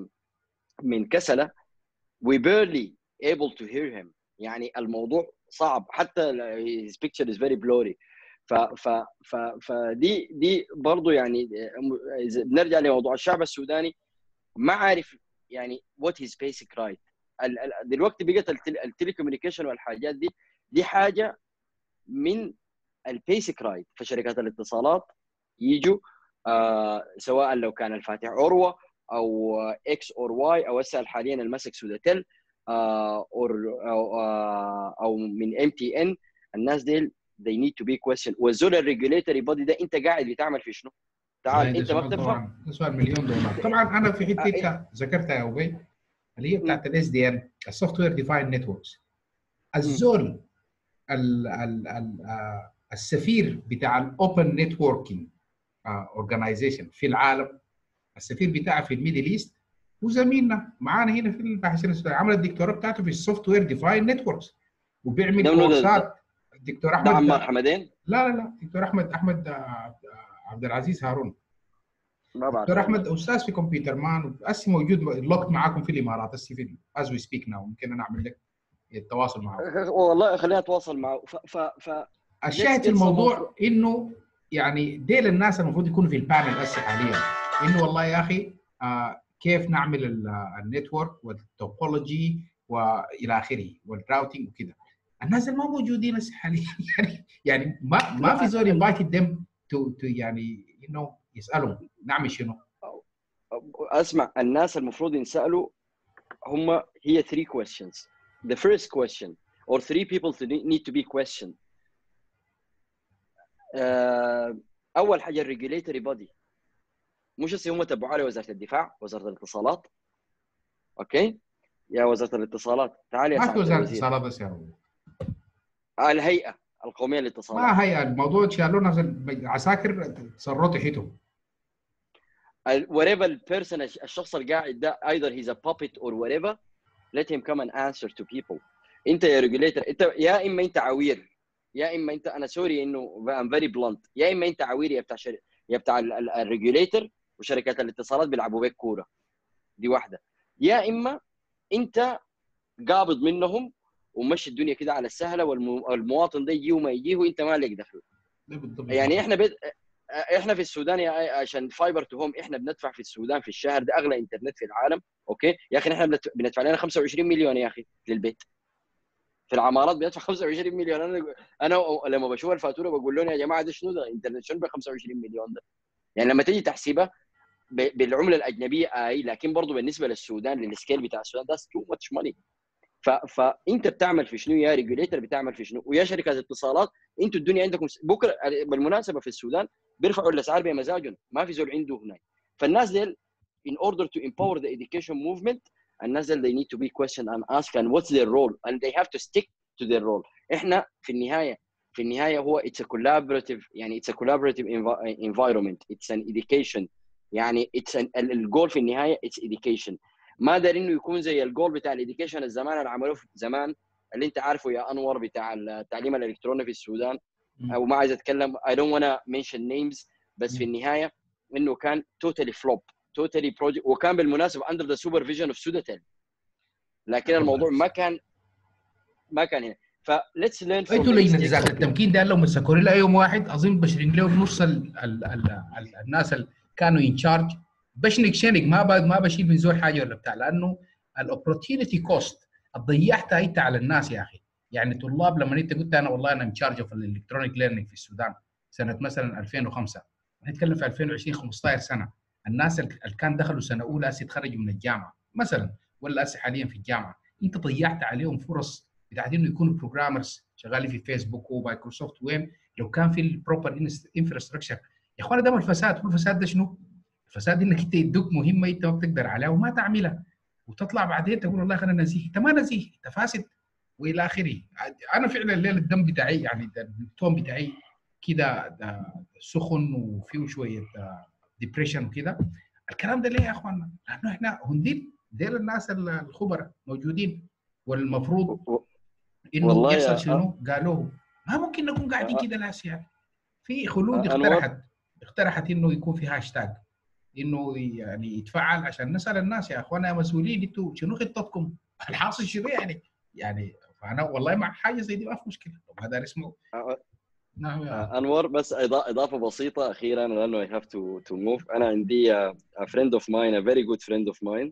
من كسله we barely able to hear him. يعني الموضوع صعب، حتى his picture is very blurry. ف ف ف فدي دي برضه يعني بنرجع لموضوع الشعب السوداني ما عارف يعني what his basic right. دلوقتي بقت التليكوميونيكيشن والحاجات دي دي حاجه من البيسك رايت. فشركات الاتصالات يجوا آه سواء لو كان الفاتح عروه او اكس اور واي او هسه حاليا المسك سوداتيل آه or او آه او من ام تي ان، الناس دي they need to be questioned. والزول الريجوليتوري بودي ده انت قاعد بتعمل في شنو؟ تعال انت ما بتفهم. ده سؤال مليون دولار. طبعا انا في حته ذكرتها يا ابي اللي هي بتاعت الاس دي ان السوفت وير ديفايند نتوركس. الزول ال ال ال السفير بتاع الاوبن نتوركينج اورجانيزيشن في العالم، السفير بتاعه في الميدل ايست وزميلنا معانا هنا في الباحثين السودانيين، عمل الدكتوراه بتاعته في السوفت وير ديفايند نتوركس وبيعمل كورسات. الدكتور احمد عمار حمدين؟ لا لا لا دكتور احمد احمد عبد العزيز هارون. ما بعرف. دكتور احمد استاذ في كمبيوتر مان، اسي موجود لوقت معاكم في الامارات اسي في از وي سبيك ناو، ممكن انا اعمل لك التواصل معه. والله خلينا نتواصل معه. ف ف, ف... الشاهد في الموضوع انه يعني ديل الناس المفروض يكونوا في البانل اسي حاليا، انه والله يا اخي آه كيف نعمل النتورك والتوبولوجي والى اخره والراوتينج وكده. الناس اللي ما موجودين هسه حاليا يعني يعني ما ما في زول انفايتد ذم تو تو يعني يو نو يسالوا نعمل شنو. اسمع، الناس المفروض ينسالوا هم هي three questions. The first question or three people to need to be questioned. uh, اول حاجه الريجوليتوري بودي، مش هسه هم تبعوا لوزاره الدفاع وزاره الاتصالات. اوكي يا وزاره الاتصالات تعالي يا ما في وزاره الاتصالات بس يا رب. الهيئه القوميه للاتصالات ما هيئه، الموضوع شالوا ناس عساكر تصرفوا حيتهم. whatever person الشخص القاعد ده either he's a puppet or whatever let him come and answer to people. انت يا ريجوليتر انت يا اما انت عوير يا اما انت انا سوري انه I'm very blunt، يا اما انت عوير يا بتاع شر... يا بتاع الريجوليتر وشركات الاتصالات بيلعبوا بيك كوره. دي واحده. يا اما انت قابض منهم ومشي الدنيا كده على السهله والمواطن ده يجي وما يجيه وانت ما لك دخل. يعني احنا بد... احنا في السودان يا عشان فايبر تو هوم احنا بندفع في السودان في الشهر ده اغلى انترنت في العالم. اوكي يا اخي احنا بندفع لنا خمسة وعشرين مليون يا اخي للبيت. في العمارات بندفع خمسة وعشرين مليون. انا انا لما بشوف الفاتوره بقول لهم يا جماعه ده شنو ده انترنت شنو ب خمسة وعشرين مليون ده؟ يعني لما تيجي تحسبها بالعمله الاجنبيه اي، لكن برضه بالنسبه للسودان للسكيل بتاع السودان ده تو ماتش ماني. فانت بتعمل في شنو يا ريجوليتر؟ بتعمل في شنو؟ ويا شركات اتصالات انتوا الدنيا عندكم بكره بالمناسبه في السودان بيرفعوا الاسعار بمزاجهم، ما في زول عنده هناك. فالناس ديل in order to empower the education movement الناس ديل they need to be questioned and asked and what's their role and they have to stick to their role. احنا في النهايه في النهايه هو it's a collaborative يعني it's a collaborative environment, it's an education يعني it's an الجول في النهايه it's education. ما دار انه يكون زي الجول بتاع الاديوكيشن الزمان اللي عملوه في زمان اللي انت عارفه يا انور بتاع التعليم الالكتروني في السودان. او ما عايز اتكلم I don't wanna mention names بس في النهايه انه كان totally flop totally project وكان بالمناسبه under the supervision of Sudatel. لكن الموضوع ما كان ما كان هنا. ف let's learn from انتوا لجنه ذات التمكين ده لو مسكوا لها يوم واحد اظن بشرين له بنص ال ال ال ال الناس اللي كانوا ان تشارج بشنك شنك ما ما بشيل من زول حاجه ولا بتاع، لانه الاوبورتيونيتي كوست ضيعتها انت على الناس يا اخي. يعني طلاب لما انت قلت انا والله انا انشارج اوف الالكترونيك ليرنينج في السودان سنه مثلا ألفين وخمسة، نتكلم في ألفين وعشرين خمستاشر سنه، الناس اللي كان دخلوا سنه اولى هسه يتخرجوا من الجامعه مثلا ولا هسه حاليا في الجامعه، انت ضيعت عليهم فرص بتاعت انه يكونوا بروجرامرز شغالين في فيسبوك ومايكروسوفت. وين لو كان في البروبر انفراستراكشر يا اخوانا؟ ده الفساد. هو الفساد ده شنو؟ الفساد انك انت يدوك مهمه انت ما بتقدر عليها وما تعملها وتطلع بعدين تقول والله انا نزيه، انت ما نزيه، انت فاسد والى اخره. انا فعلا الليله الدم بتاعي يعني التون بتاعي كده سخن وفيه شويه ديبريشن وكده. الكلام ده ليه يا اخوانا؟ لانه احنا هندين ديل الناس الخبراء موجودين والمفروض انه يحصل شنو؟ قالوه ما ممكن نكون قاعدين كده ناس يعني. في خلود اقترحت اقترحت انه يكون في هاشتاج انه يعني يتفعل عشان نسال الناس يا اخوانا يا مسؤولين انتوا شنو خطتكم؟ الحاصل شنو يعني؟ يعني فانا والله مع حاجه زي دي ما في مشكله. هذا اسمه نعم يا انور. بس اضافه بسيطه اخيرا لانه I have to to move. انا عندي a friend of mine, a very good friend of mine.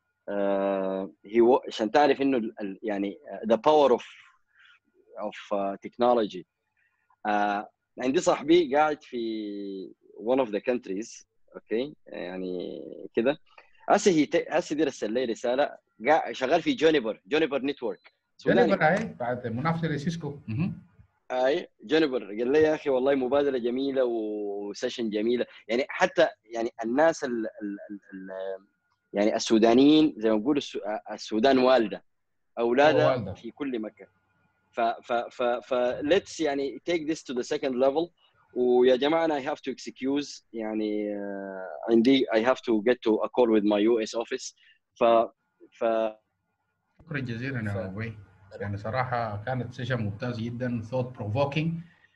هي uh, عشان تعرف انه ال, يعني the power of of uh, technology. uh, عندي صاحبي قاعد في one of the countries اوكي okay. يعني كده هسه هي هسه دي رسل لي رساله قاعد شغال في جونيبر جونيبر نتورك جونيبر اي بعد منافسه لسيسكو. اي جونيبر قال لي يا اخي والله مبادره جميله وسيشن جميله. يعني حتى يعني الناس ال ال ال يعني السودانيين زي ما بيقولوا السودان والده اولادها في كل مكان. ف ف ف ف let's يعني take this to the second level. ويا جماعه انا I have to excuse يعني uh, عندي I have to get to a call with my يو إس office. ف ف شكرا جزيلا يا ابوي. يعني صراحه كانت سيشن ممتاز جدا thought provoking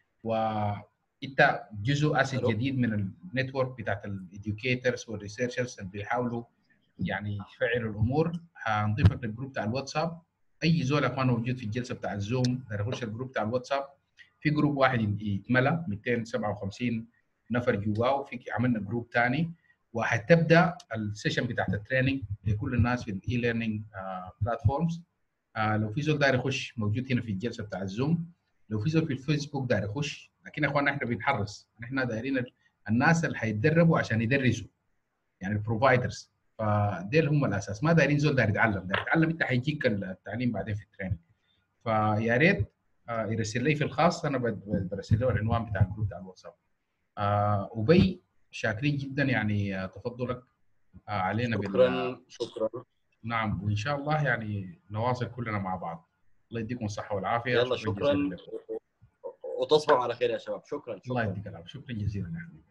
وانت جزء اساسي جديد من النتورك بتاعت الاديوكيترز والريسيرشرز اللي بيحاولوا يعني يفعلوا الامور. هنضيفك للجروب بتاع الواتساب. اي زول اخوان موجود في الجلسه بتاع الزوم ده يخش الجروب بتاع الواتساب. في جروب واحد يتملى مئتين وسبعة وخمسين نفر جواه وفي عملنا جروب ثاني وهتبدا السيشن بتاعت التريننج لكل الناس في الاي ليرنينج بلاتفورمز. لو في زول داير يخش موجود هنا في الجلسه بتاع الزوم. لو في زول في الفيسبوك داير يخش. لكن اخواننا احنا بنحرص احنا دايرين الناس اللي هيتدربوا عشان يدرسوا يعني البروفايدرز. فديل هم الاساس. ما دايرين زول داير يتعلم داير يتعلم انت هيجيك التعليم بعدين في التريننج. فيا ريت يرسل لي في الخاص. انا برسل له العنوان بتاع الجروب بتاع الواتساب. وبي شاكرين جدا يعني تفضلك علينا. شكرا بال... شكرا. نعم وان شاء الله يعني نواصل كلنا مع بعض. الله يديكم الصحه والعافيه. يلا شكرا, شكرا. وتصبحوا على خير يا شباب. شكرا, شكرا. الله يديك العافيه. شكرا جزيلا يا حبيبي.